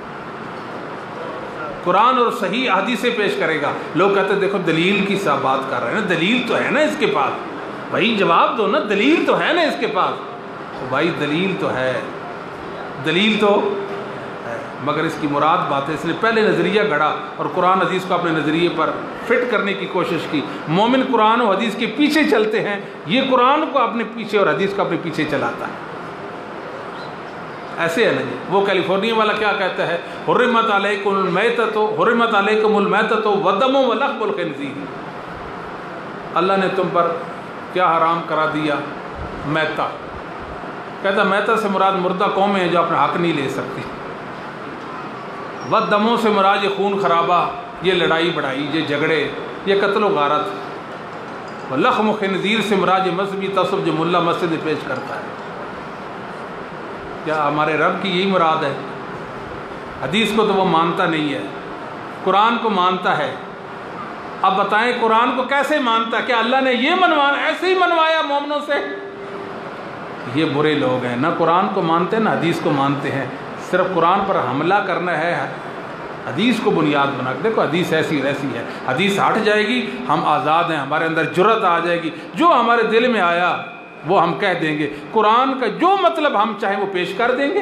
قرآن اور صحیح حدیث پیش کرے گا۔ لوگ کہتے ہیں دیکھو دلیل کی سا بات کر رہے ہیں نا، دلیل تو ہے نا اس کے پاس، بھائی جواب دو نا، دلیل تو ہے نا اس کے پاس۔ بھائی دلیل تو ہے، دلیل تو ہے، مگر اس کی مراد بات ہے اس نے پہلے نظریہ گھڑا اور قرآن حدیث کو اپنے نظریے پر فٹ کرنے کی کوشش کی۔ مومن قرآن و حدیث کے پیچھے چلتے ہیں، یہ قرآن کو اپنے پیچھے اور حدیث کو اپنے پیچھے چلاتا ہے۔ ایسے ہے نا جی، وہ کیلیفورنیا والا کیا کہتا ہے، حرمت علیکم المیتۃ حرمت علیکم المیتۃ والدم ولحم الخنزیر، اللہ نے تم پر کیا حرام کرا دیا، میتا۔ کہتا میتا سے مراد مردہ قومیں ہیں جو اپنا حق نہیں لے سکتی، والدموں سے مراد یہ خون خرابہ، یہ لڑائی بڑائی، یہ جھگڑے، یہ قتل و غارت، لحم خنزیر سے مراد یہ مذہبی تعصب جو ملا مسجد میں پیش کرتا ہے۔ کیا ہمارے رب کی یہی مراد ہے؟ حدیث کو تو وہ مانتا نہیں ہے، قرآن کو مانتا ہے۔ اب بتائیں قرآن کو کیسے مانتا ہے؟ کیا اللہ نے یہ منوانا ایسے ہی منوایا مومنوں سے؟ یہ برے لوگ ہیں، نہ قرآن کو مانتے نہ حدیث کو مانتے ہیں، صرف قرآن پر حملہ کرنا ہے، حدیث کو بنیاد بنا کے۔ دیکھو حدیث ایسی ایسی ہے، حدیث ہٹ جائے گی ہم آزاد ہیں، ہمارے اندر جرأت آ جائے گی، جو ہمارے دل میں آیا وہ ہم کہہ دیں گے، قرآن کا جو مطلب ہم چاہیں وہ پیش کر دیں گے۔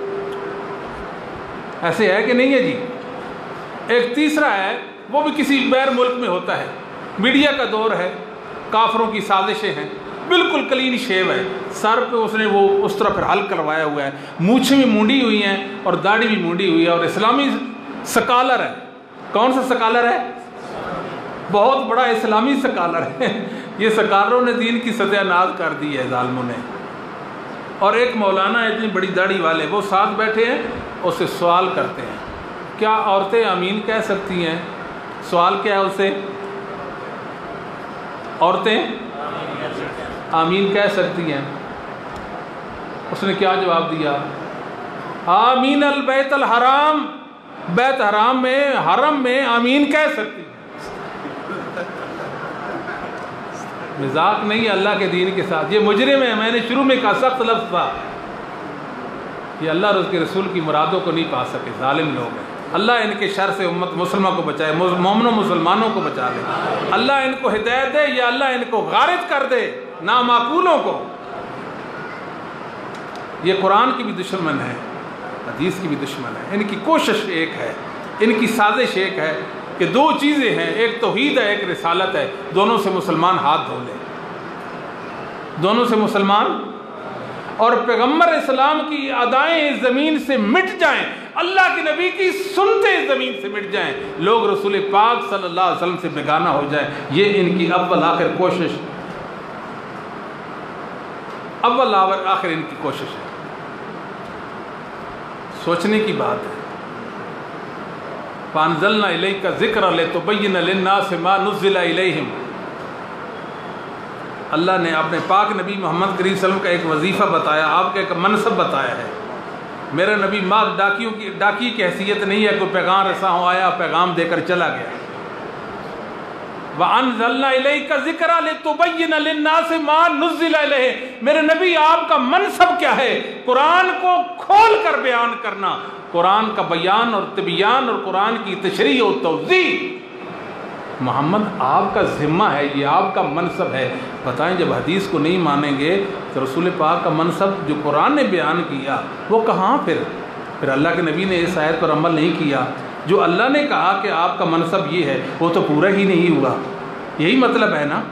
ایسے ہے کہ نہیں ہے جی؟ ایک تیسرا ہے، وہ بھی کسی غیر ملک میں ہوتا ہے، میڈیا کا دور ہے، کافروں کی سازشیں ہیں، بالکل کلین شیو ہے، سر پہ اس نے وہ اس طرح پھر حل کروایا ہوا ہے، مونچھیں بھی مونڈی ہوئی ہیں اور داڑھی بھی مونڈی ہوئی ہے، اور اسلامی سکالر ہے۔ کون سا سکالر ہے؟ بہت بڑا اسلامی سکالر ہے۔ یہ سکالروں نے دین کی ستیہ ناز کر دی ہے ظالموں نے۔ اور ایک مولانا اتنی بڑی داڑھی والے، وہ ساتھ بیٹھے ہیں، اس سے سوال کرتے ہیں، کیا عورتیں آمین کہہ سکتی ہیں؟ سوال کیا ہے اس سے؟ عورتیں آمین کہہ سکتی ہیں؟ اس نے کیا جواب دیا؟ آمین البیت الحرام، بیت حرام میں، حرم میں آمین کہہ سکتی ہیں۔ مذاق نہیں ہے اللہ کے دین کے ساتھ، یہ مجرم ہے۔ میں نے شروع میں کہا سخت لفظ تھا، یہ اللہ اور اس کے رسول کی مرادوں کو نہیں پا سکے، ظالم لوگ ہیں۔ اللہ ان کے شر سے امت مسلمہ کو بچائے، مومنوں مسلمانوں کو بچا لے، اللہ ان کو ہدایت دے یا اللہ ان کو غارت کر دے نامعقولوں کو۔ یہ قرآن کی بھی دشمن ہے، حدیث کی بھی دشمن ہے، ان کی کوشش ایک ہے، ان کی سازش ایک ہے کہ دو چیزیں ہیں، ایک توحید ہے ایک رسالت ہے، دونوں سے مسلمان ہاتھ دھو لیں، دونوں سے مسلمان، اور پیغمبر اسلام کی ادائیں زمین سے مٹ جائیں، اللہ کے نبی کی سنتیں زمین سے مٹ جائیں، لوگ رسول پاک صلی اللہ علیہ وسلم سے بیگانہ ہو جائیں۔ یہ ان کی اول آخر کوشش، اول آخر ان کی کوشش ہے۔ سوچنے کی بات ہے۔ فَأَنزَلْنَا إِلَيْكَ الذِّكْرَ لِتُبَيِّنَ لِلنَّاسِ مَا نُزِّلَ إِلَيْهِمْ۔ اللہ نے اپنے پاک نبی محمد کریم صلی اللہ علیہ وسلم کا ایک وظیفہ بتایا، آپ کا ایک منصب بتایا ہے۔ میرا نبی ماں ڈاکیوں کی ڈاکی کی حیثیت نہیں ہے، کوئی پیغام رساں ہو آیا پیغام دے کر چلا گیا۔ وَأَنزَلْنَا إِلَيْكَ الذِّكْرَ لِتُبَيِّنَ لِلنَّاسِ مَا نُزِّلَ إِلَيْهِمْ۔ میرے نبی آپ کا منصب کیا ہے؟ قرآن کو کھول کر بیان کرنا، قرآن کا بیان اور تبیان اور قرآن کی تشریح و توضیح محمد آپ کا ذمہ ہے، یہ آپ کا منصب ہے۔ بتائیں جب حدیث کو نہیں مانیں گے تو رسول پاک کا منصب جو قرآن نے بیان کیا وہ کہاں؟ پھر پھر اللہ کے نبی نے اس آیت پر عمل نہیں کیا۔ جو اللہ نے کہا کہ آپ کا منصب یہ ہے وہ تو پورا ہی نہیں ہوا۔ یہی مطلب ہے نا،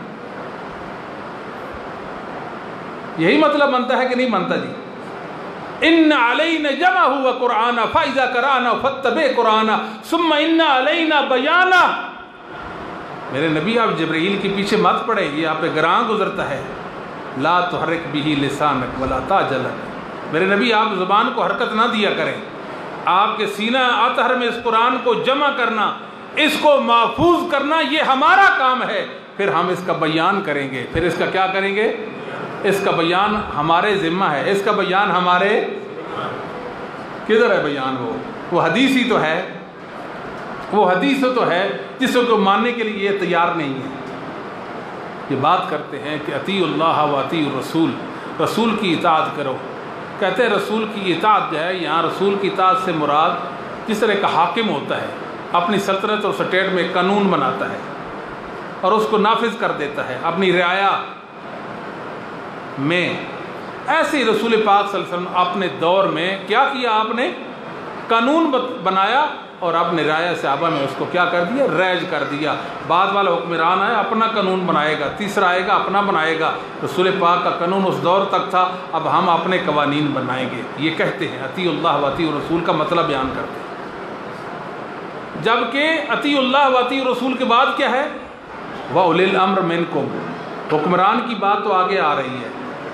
یہی مطلب بنتا ہے کہ نہیں بنتا جی؟ ان علینا جمعہ وقرآن فاذا قرأنا فاتبع قرآن ثم ان علینا بیانا۔ میرے نبی آپ جبرائیل کے پیچھے مت پڑے، یہ آپ پہ گراں گزرتا ہے۔ لا تحرک به لسانک ولا تعجل۔ میرے نبی آپ زبان کو حرکت نہ دیا کریں، آپ کے سینہ اطہر میں اس قرآن کو جمع کرنا، اس کو محفوظ کرنا یہ ہمارا کام ہے، پھر ہم اس کا بیان کریں گے۔ پھر اس کا کیا کریں گے؟ اس کا بیان ہمارے ذمہ ہے، اس کا بیان ہمارے کدھر ہے بیان؟ وہ وہ حدیث ہی تو ہے، وہ حدیث تو ہے جس کو ماننے کے لیے یہ تیار نہیں ہے۔ یہ بات کرتے ہیں کہ اطیع اللہ و اطیع الرسول، رسول کی اطاعت کرو۔ کہتے ہیں رسول کی اطاعت جو ہے، یہاں رسول کی اطاعت سے مراد جس طرح کا حاکم ہوتا ہے، اپنی سلطنت اور سٹیٹ میں قانون بناتا ہے اور اس کو نافذ کر دیتا ہے، اپنی رعایا میں ایسے ہی رسول پاک صلی اللہ علیہ وسلم اپنے دور میں کیا کیا؟ آپ نے قانون بنایا اور اپنے رعایا صحابہ میں اس کو کیا کر دیا؟ ریج کر دیا۔ بعد والا حکمران آیا اپنا قانون بنائے گا، تیسرا آئے گا اپنا بنائے گا۔ رسول پاک کا قانون اس دور تک تھا، اب ہم اپنے قوانین بنائیں گے۔ یہ کہتے ہیں اطیع اللہ و اطیع الرسول کا مطلب بیان کرتے ہیں، جبکہ اطیع اللہ و اطیع الرسول کے بعد کیا ہے؟ وَأُولِي الْأَمْرِ مِنْكُمْ، حکمران کی بات تو آگے آ رہی ہے،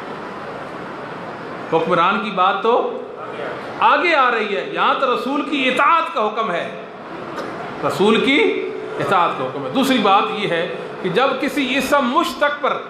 حکمران کی بات تو آگے آ رہی ہے۔ یہاں تو رسول کی اطاعت کا حکم ہے، رسول کی اطاعت کا حکم ہے۔ دوسری بات یہ ہے کہ جب کسی اسم مشتق پر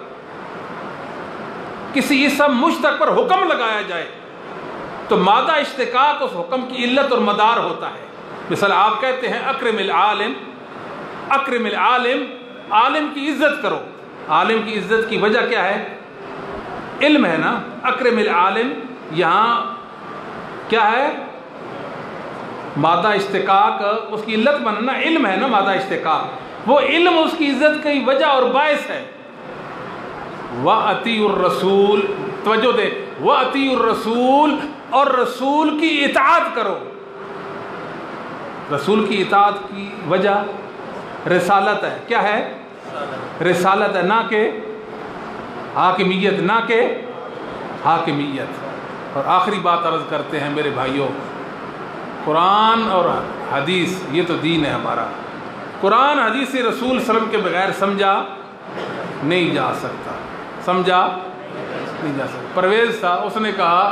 کسی اسم مشتق پر حکم لگایا جائے تو مادہ اشتقاق اس حکم کی علت اور مدار ہوتا ہے۔ مثلا آپ کہتے ہیں اکرم العالم، اکرم العالم، عالم کی عزت کرو۔ عالم کی عزت کی وجہ کیا ہے؟ علم ہے نا۔ اکرم العالم یہاں کیا ہے؟ مادہ اشتقاق، اس کی علت بننا علم ہے نا، مادہ اشتقاق، وہ علم اس کی عزت کی وجہ اور باعث ہے۔ وَأَطِيعُوا الرَّسُولَ، توجہ دے، وَأَطِيعُوا الرَّسُولَ، اور رسول کی اطاعت کرو۔ رسول کی اطاعت کی وجہ رسالت ہے، کیا ہے؟ رسالت ہے، نہ کہ حاکمیت، نہ کہ حاکمیت۔ اور آخری بات عرض کرتے ہیں میرے بھائیوں، قرآن اور حدیث یہ تو دین ہے ہمارا۔ قرآن حدیث رسول صلی اللہ علیہ وسلم کے بغیر سمجھا نہیں جا سکتا، سمجھا نہیں جا سکتا۔ پرویز تھا، اس نے کہا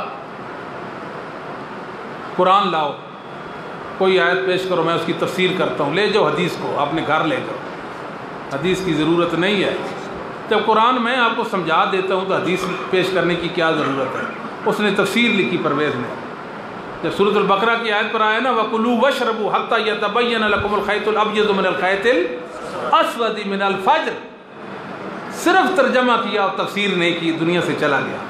قرآن لاؤ، کوئی آیت پیش کرو، میں اس کی تفسیر کرتا ہوں۔ لے جاؤ حدیث کو، اپنے گھر لے جاؤ، حدیث کی ضرورت نہیں ہے۔ جب قرآن میں آپ کو سمجھا دیتا ہوں تو حدیث پیش کرنے کی کیا ضرورت ہے؟ اس نے تفسیر لکھی پرویز نے۔ جب سورۃ البقرہ کی آیت پر آیا نا وَكُلُوا وَاشْرَبُوا حَتَّى يَتَبَيَّنَ لَكُمُ الْخَيْطُ الْأَبْيَضُ مِنَ الْخَيْطِ الْأَسْوَدِ مِنَ الْفَجْرِ، صرف ترجمہ کیا اور تفسیر نہیں کی، دنیا سے چلا گیا۔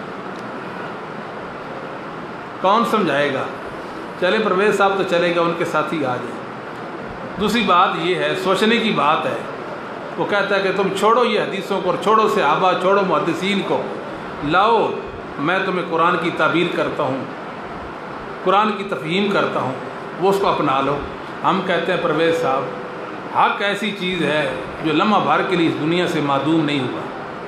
کون سمجھائے گا؟ چلے پرویز صاحب تو چلے گا، ان کے ساتھ ہی آ جائیں۔ دوسری بات یہ ہے، سوچنے کی بات ہے، وہ کہتا ہے کہ تم چھوڑو یہ حدیثوں کو، اور چھوڑو صحابہ، چھوڑو محدثین کو، لاؤ میں تمہیں قرآن کی تعبیر کرتا ہوں، قرآن کی تفہیم کرتا ہوں، وہ اس کو اپنا لو۔ ہم کہتے ہیں پرویز صاحب، حق ایسی چیز ہے جو لمحہ بھر کے لیے اس دنیا سے معدوم نہیں ہوا۔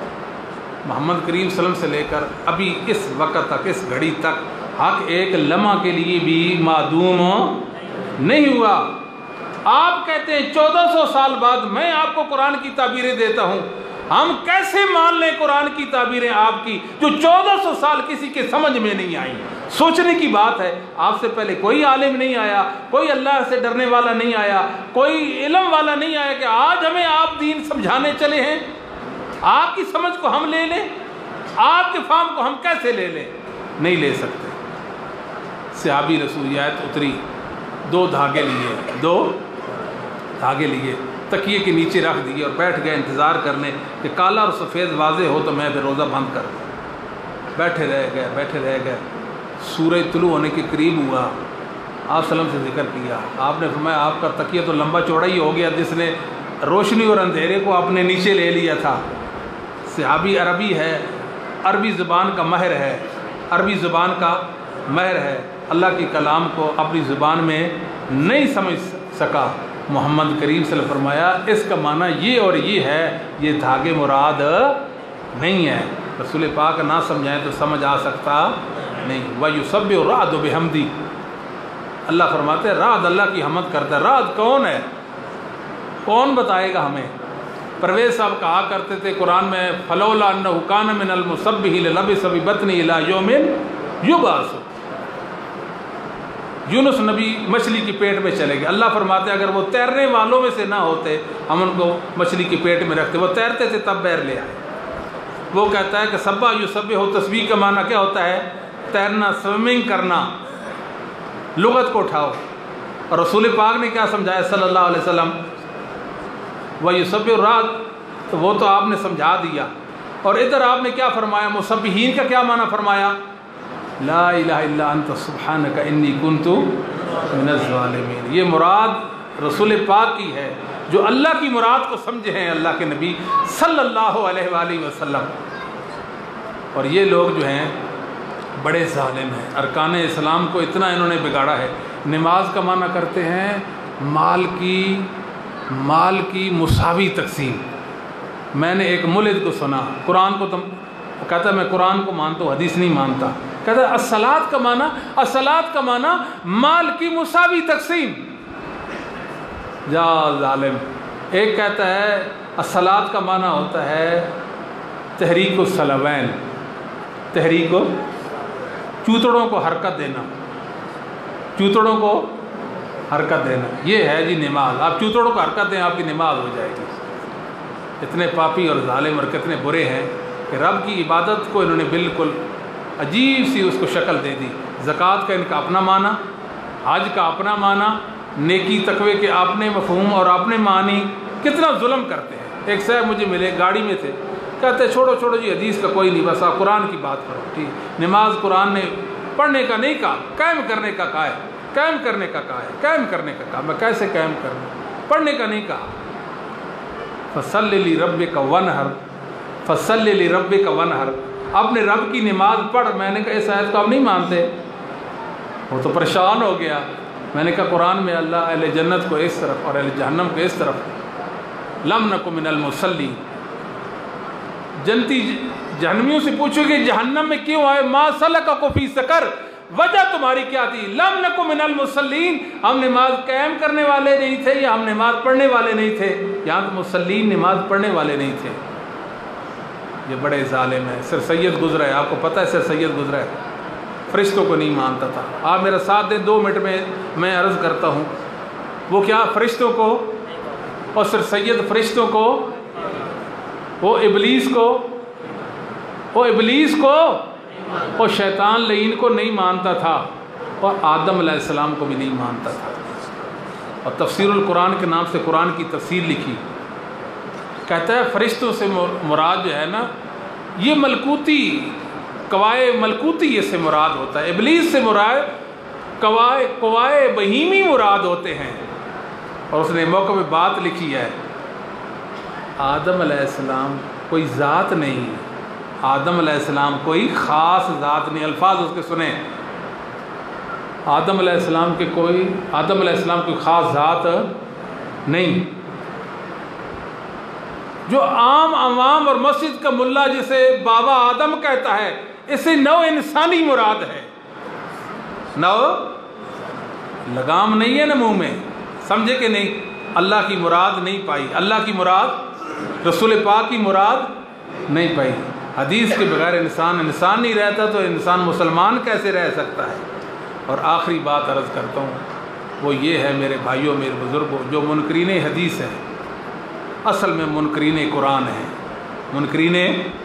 محمد کریم صلی اللہ علیہ وسلم سے لے کر ابھی اس وقت تک، اس گھڑی تک، حق ایک لمحہ کے لیے بھی معدوم نہیں ہوا۔ آپ کہتے ہیں چودہ سو سال بعد میں آپ کو قرآن کی تعبیریں دیتا ہوں، ہم کیسے مان لیں قرآن کی تعبیریں آپ کی جو چودہ سو سال کسی کے سمجھ میں نہیں آئیں؟ سوچنے کی بات ہے۔ آپ سے پہلے کوئی عالم نہیں آیا، کوئی اللہ سے ڈرنے والا نہیں آیا، کوئی علم والا نہیں آیا کہ آج ہمیں آپ دین سمجھانے چلے ہیں۔ آپ کی سمجھ کو ہم لے لیں، آپ کے فہم کو ہم کیسے لے لیں؟ نہیں لے سکتے۔ صحابی رسول آیت اتری، دو دھاگے لیے، دو دھاگے لیے، تکیے کے نیچے رکھ دیے اور بیٹھ گئے انتظار کرنے کہ کالا اور سفید واضح ہو تو میں پھر روزہ بند کر دوں۔ بیٹھے رہ گئے بیٹھے رہ گئے سورج طلوع ہونے کے قریب ہوا، آپ سلم سے ذکر کیا، آپ نے فرمایا آپ کا تکیہ تو لمبا چوڑا ہی ہو گیا جس نے روشنی اور اندھیرے کو اپنے نیچے لے لیا تھا۔ صحابی عربی ہے، عربی زبان کا ماہر ہے، عربی زبان کا ماہر ہے، اللہ کی کلام کو اپنی زبان میں نہیں سمجھ سکا۔ محمد کریم صلی اللہ علیہ وسلم فرمایا اس کا معنی یہ اور یہ ہے، یہ دھاگے مراد نہیں ہے۔ رسول پاک نہ سمجھائیں تو سمجھ آ سکتا نہیں۔ وَيُسَبِّحُ الرَّعْدُ بِحَمْدِهِ، اللہ فرماتے ہیں رعد اللہ کی حمد کرتا ہے۔ رعد کون ہے؟ کون بتائے گا ہمیں؟ پرویز صاحب کہا کرتے تھے قرآن میں فَلَوْلَا أَنَّهُ كَانَ مِنَ الْمُسَبِّحِينَ لَلَبِثَ فِي بَطْنِهِ إِلَىٰ يَوْمٍ يُبْعَثُ۔ یونس نبی مچھلی کی پیٹ میں چلے گئے، اللہ فرماتے ہیں اگر وہ تیرنے والوں میں سے نہ ہوتے ہم ان کو مچھلی کی پیٹ میں رکھتے، وہ تیرتے تھے تب بیر لے آئے۔ وہ کہتا ہے کہ سبا یسبح، تسبیح کا معنی کیا ہوتا ہے؟ تیرنا، سوئمنگ کرنا۔ لغت کو اٹھاؤ، اور رسول پاک نے کیا سمجھایا صلی اللہ علیہ وسلم؟ وَيُسَبِّحُ الرَّعْدُ، تو وہ تو آپ نے سمجھا دیا۔ اور ادھر آپ نے کیا فرمایا؟ مسبحین کا کیا معنی فرمایا؟ لا الہ الا انت سبحانک انی کنت من الظالمین۔ یہ مراد رسول پاک کی ہے، جو اللہ کی مراد کو سمجھے ہیں اللہ کے نبی صلی اللہ علیہ وآلہ وسلم۔ اور یہ لوگ جو ہیں بڑے ظالم ہیں، ارکان اسلام کو اتنا انہوں نے بگاڑا ہے۔ نماز کا معنی کرتے ہیں مال کی مال کی مساوی تقسیم۔ میں نے ایک ملد کو سنا، قرآن کو تم کہتا ہے میں قرآن کو مانتا ہوں، حدیث نہیں مانتا، کہتا ہے الصلاۃ کا معنی الصلاۃ کا معنی مال کی مساوی تقسیم۔ جا ظالم، ایک کہتا ہے الصلاۃ کا معنی ہوتا ہے تحریک الصلوین، تحریک و چوتڑوں کو حرکت دینا، چوتڑوں کو حرکت دینا، یہ ہے جی نماز۔ آپ چوتڑوں کو حرکت دیں، آپ کی نماز ہو جائے گی۔ اتنے پاپی اور ظالم اور کتنے برے ہیں کہ رب کی عبادت کو انہوں نے بالکل عجیب سی اس کو شکل دے دی۔ زکوٰۃ کا ان کا اپنا معنی، حج کا اپنا معنی، نیکی تقوی کے اپنے مفہوم اور اپنے معنی، کتنا ظلم کرتے ہیں۔ ایک صاحب مجھے ملے، گاڑی میں تھے، کہتے چھوڑو چھوڑو جی حدیث کا کوئی نہیں، بس آپ قرآن کی بات کرو۔ ٹھیک، نماز قرآن نے پڑھنے کا نہیں کہا، قائم کرنے کا کہا ہے، قائم کرنے کا کہا ہے، قائم کرنے کا کہا۔ میں کیسے قائم کروں؟ پڑھنے کا نہیں کہا۔ فصلی لربک وانحر، فصلی لربک وانحر، اپنے رب کی نماز پڑھ۔ میں نے کہا اس آیت کو آپ نہیں مانتے؟ وہ تو پریشان ہو گیا۔ میں نے کہا قرآن میں اللہ اہل جنت کو اس طرف اور اہل جہنم کو اس طرف، لم نک من المصلین۔ جنتی جہنمیوں سے پوچھو کہ جہنم میں کیوں آئے؟ ما سلککم فی سقر، وجہ تمہاری کیا تھی؟ لم نک من المصلین، ہم نماز قائم کرنے والے نہیں تھے یا ہم نماز پڑھنے والے نہیں تھے؟ یہاں تو مصلین نماز پڑھنے والے نہیں تھے۔ یہ بڑے ظالم ہیں۔ سر سید گزرا ہے، آپ کو پتہ ہے سر سید گزرا ہے، فرشتوں کو نہیں مانتا تھا۔ آپ میرا ساتھ دیں، دو منٹ میں میں عرض کرتا ہوں وہ کیا فرشتوں کو، اور سر سید فرشتوں کو، وہ ابلیس کو، وہ ابلیس کو اور شیطان لعین کو نہیں مانتا تھا، اور آدم علیہ السلام کو بھی نہیں مانتا تھا۔ اور تفسیر القرآن کے نام سے قرآن کی تفسیر لکھی، کہتا ہے فرشتوں سے مراد جو ہے نا یہ ملکوتی کوائے ملکوتی اس سے مراد ہوتا ہے، ابلیس سے مراد کوائے کوائے بہیمی مراد ہوتے ہیں۔ اور اس نے موقع پہ بات لکھی ہے، آدم علیہ السلام کوئی ذات نہیں، آدم علیہ السلام کوئی خاص ذات نہیں۔ الفاظ اس کے سنیں، آدم علیہ السلام کے کوئی آدم علیہ السلام کوئی خاص ذات نہیں۔ جو عام عوام اور مسجد کا ملا جسے بابا آدم کہتا ہے، اسے نو انسانی مراد ہے، نو لگام نہیں ہے نا منہ میں، سمجھے کہ نہیں؟ اللہ کی مراد نہیں پائی، اللہ کی مراد رسول پاک کی مراد نہیں پائی۔ حدیث کے بغیر انسان انسان نہیں رہتا، تو انسان مسلمان کیسے رہ سکتا ہے؟ اور آخری بات عرض کرتا ہوں، وہ یہ ہے میرے بھائیوں میرے بزرگوں، جو منکرین حدیث ہیں اصل میں منکرین قرآن ہیں، منکرین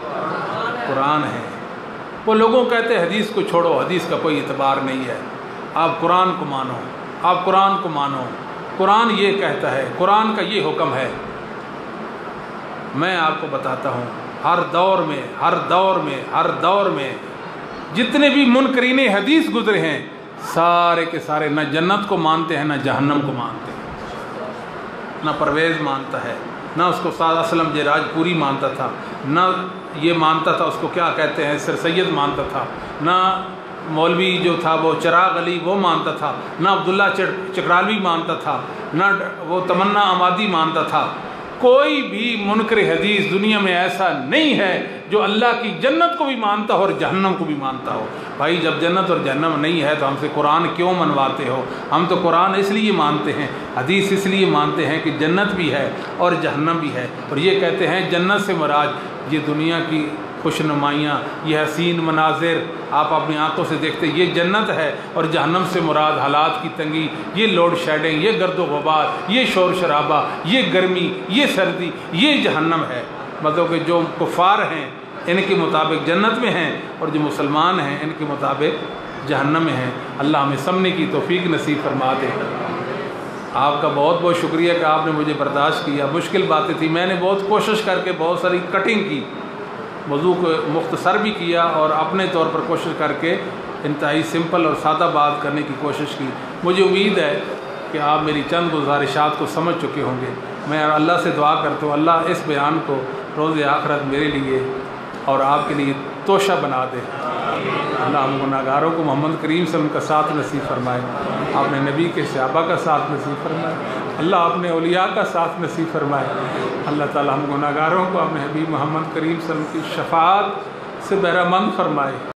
قرآن ہیں۔ وہ لوگوں کہتے ہیں حدیث کو چھوڑو، حدیث کا کوئی اعتبار نہیں ہے، آپ قرآن کو مانو، آپ قرآن کو مانو، قرآن یہ کہتا ہے، قرآن کا یہ حکم ہے۔ میں آپ کو بتاتا ہوں، ہر دور میں ہر دور میں ہر دور میں جتنے بھی منکرین حدیث گزرے ہیں، سارے کے سارے نہ جنت کو مانتے ہیں نہ جہنم کو مانتے ہیں۔ نہ پرویز مانتا ہے، نہ اس کو سعد اسلم جراج پوری مانتا تھا، نہ یہ مانتا تھا اس کو کیا کہتے ہیں سر سید مانتا تھا، نہ مولوی جو تھا وہ چراغ علی وہ مانتا تھا، نہ عبداللہ چکرالوی مانتا تھا، نہ وہ تمنا آمادی مانتا تھا۔ کوئی بھی منکر حدیث دنیا میں ایسا نہیں ہے جو اللہ کی جنت کو بھی مانتا ہو اور جہنم کو بھی مانتا ہو۔ بھائی جب جنت اور جہنم نہیں ہے تو ہم سے قرآن کیوں منواتے ہو؟ ہم تو قرآن اس لیے مانتے ہیں، حدیث اس لیے مانتے ہیں کہ جنت بھی ہے اور جہنم بھی ہے، اور یہ کہتے ہیں جنت سے مراد یہ دنیا کی خوش نمائیاں، یہ حسین مناظر آپ اپنی آنکھوں سے دیکھتے یہ جنت ہے، اور جہنم سے مراد حالات کی تنگی، یہ لوڈ شیڈنگ، یہ گرد و غبار، یہ شور شرابہ، یہ گرمی، یہ سردی، یہ جہنم ہے۔ مطلب کہ جو کفار ہیں ان کے مطابق جنت میں ہیں، اور جو مسلمان ہیں ان کے مطابق جہنم میں ہیں۔ اللہ ہمیں سمجھنے کی توفیق نصیب فرما دے۔ آپ کا بہت بہت شکریہ کہ آپ نے مجھے برداشت کیا، مشکل باتیں تھی، میں نے بہت کوشش کر کے بہت ساری کٹنگ کی، موضوع کو مختصر بھی کیا اور اپنے طور پر کوشش کر کے انتہائی سمپل اور سادہ بات کرنے کی کوشش کی۔ مجھے امید ہے کہ آپ میری چند گزارشات کو سمجھ چکے ہوں گے۔ میں اللہ سے دعا کرتا ہوں اللہ اس بیان کو روز آخرت میرے لیے اور آپ کے لیے توشہ بنا دے۔ اللہ ہم گناہگاروں کو محمد کریم صلی اللہ علیہ وسلم کا ساتھ نصیب فرمائے، آپ نے نبی کے صحابہ کا ساتھ نصیب فرمائے، اللہ آپ نے اولیاء کا ساتھ نصیب فرمائے، اللہ تعالی ہم گناہگاروں کو اپنے حبیب محمد کریم صلی اللہ علیہ وسلم کی شفاعت سے بہرہ مند فرمائے۔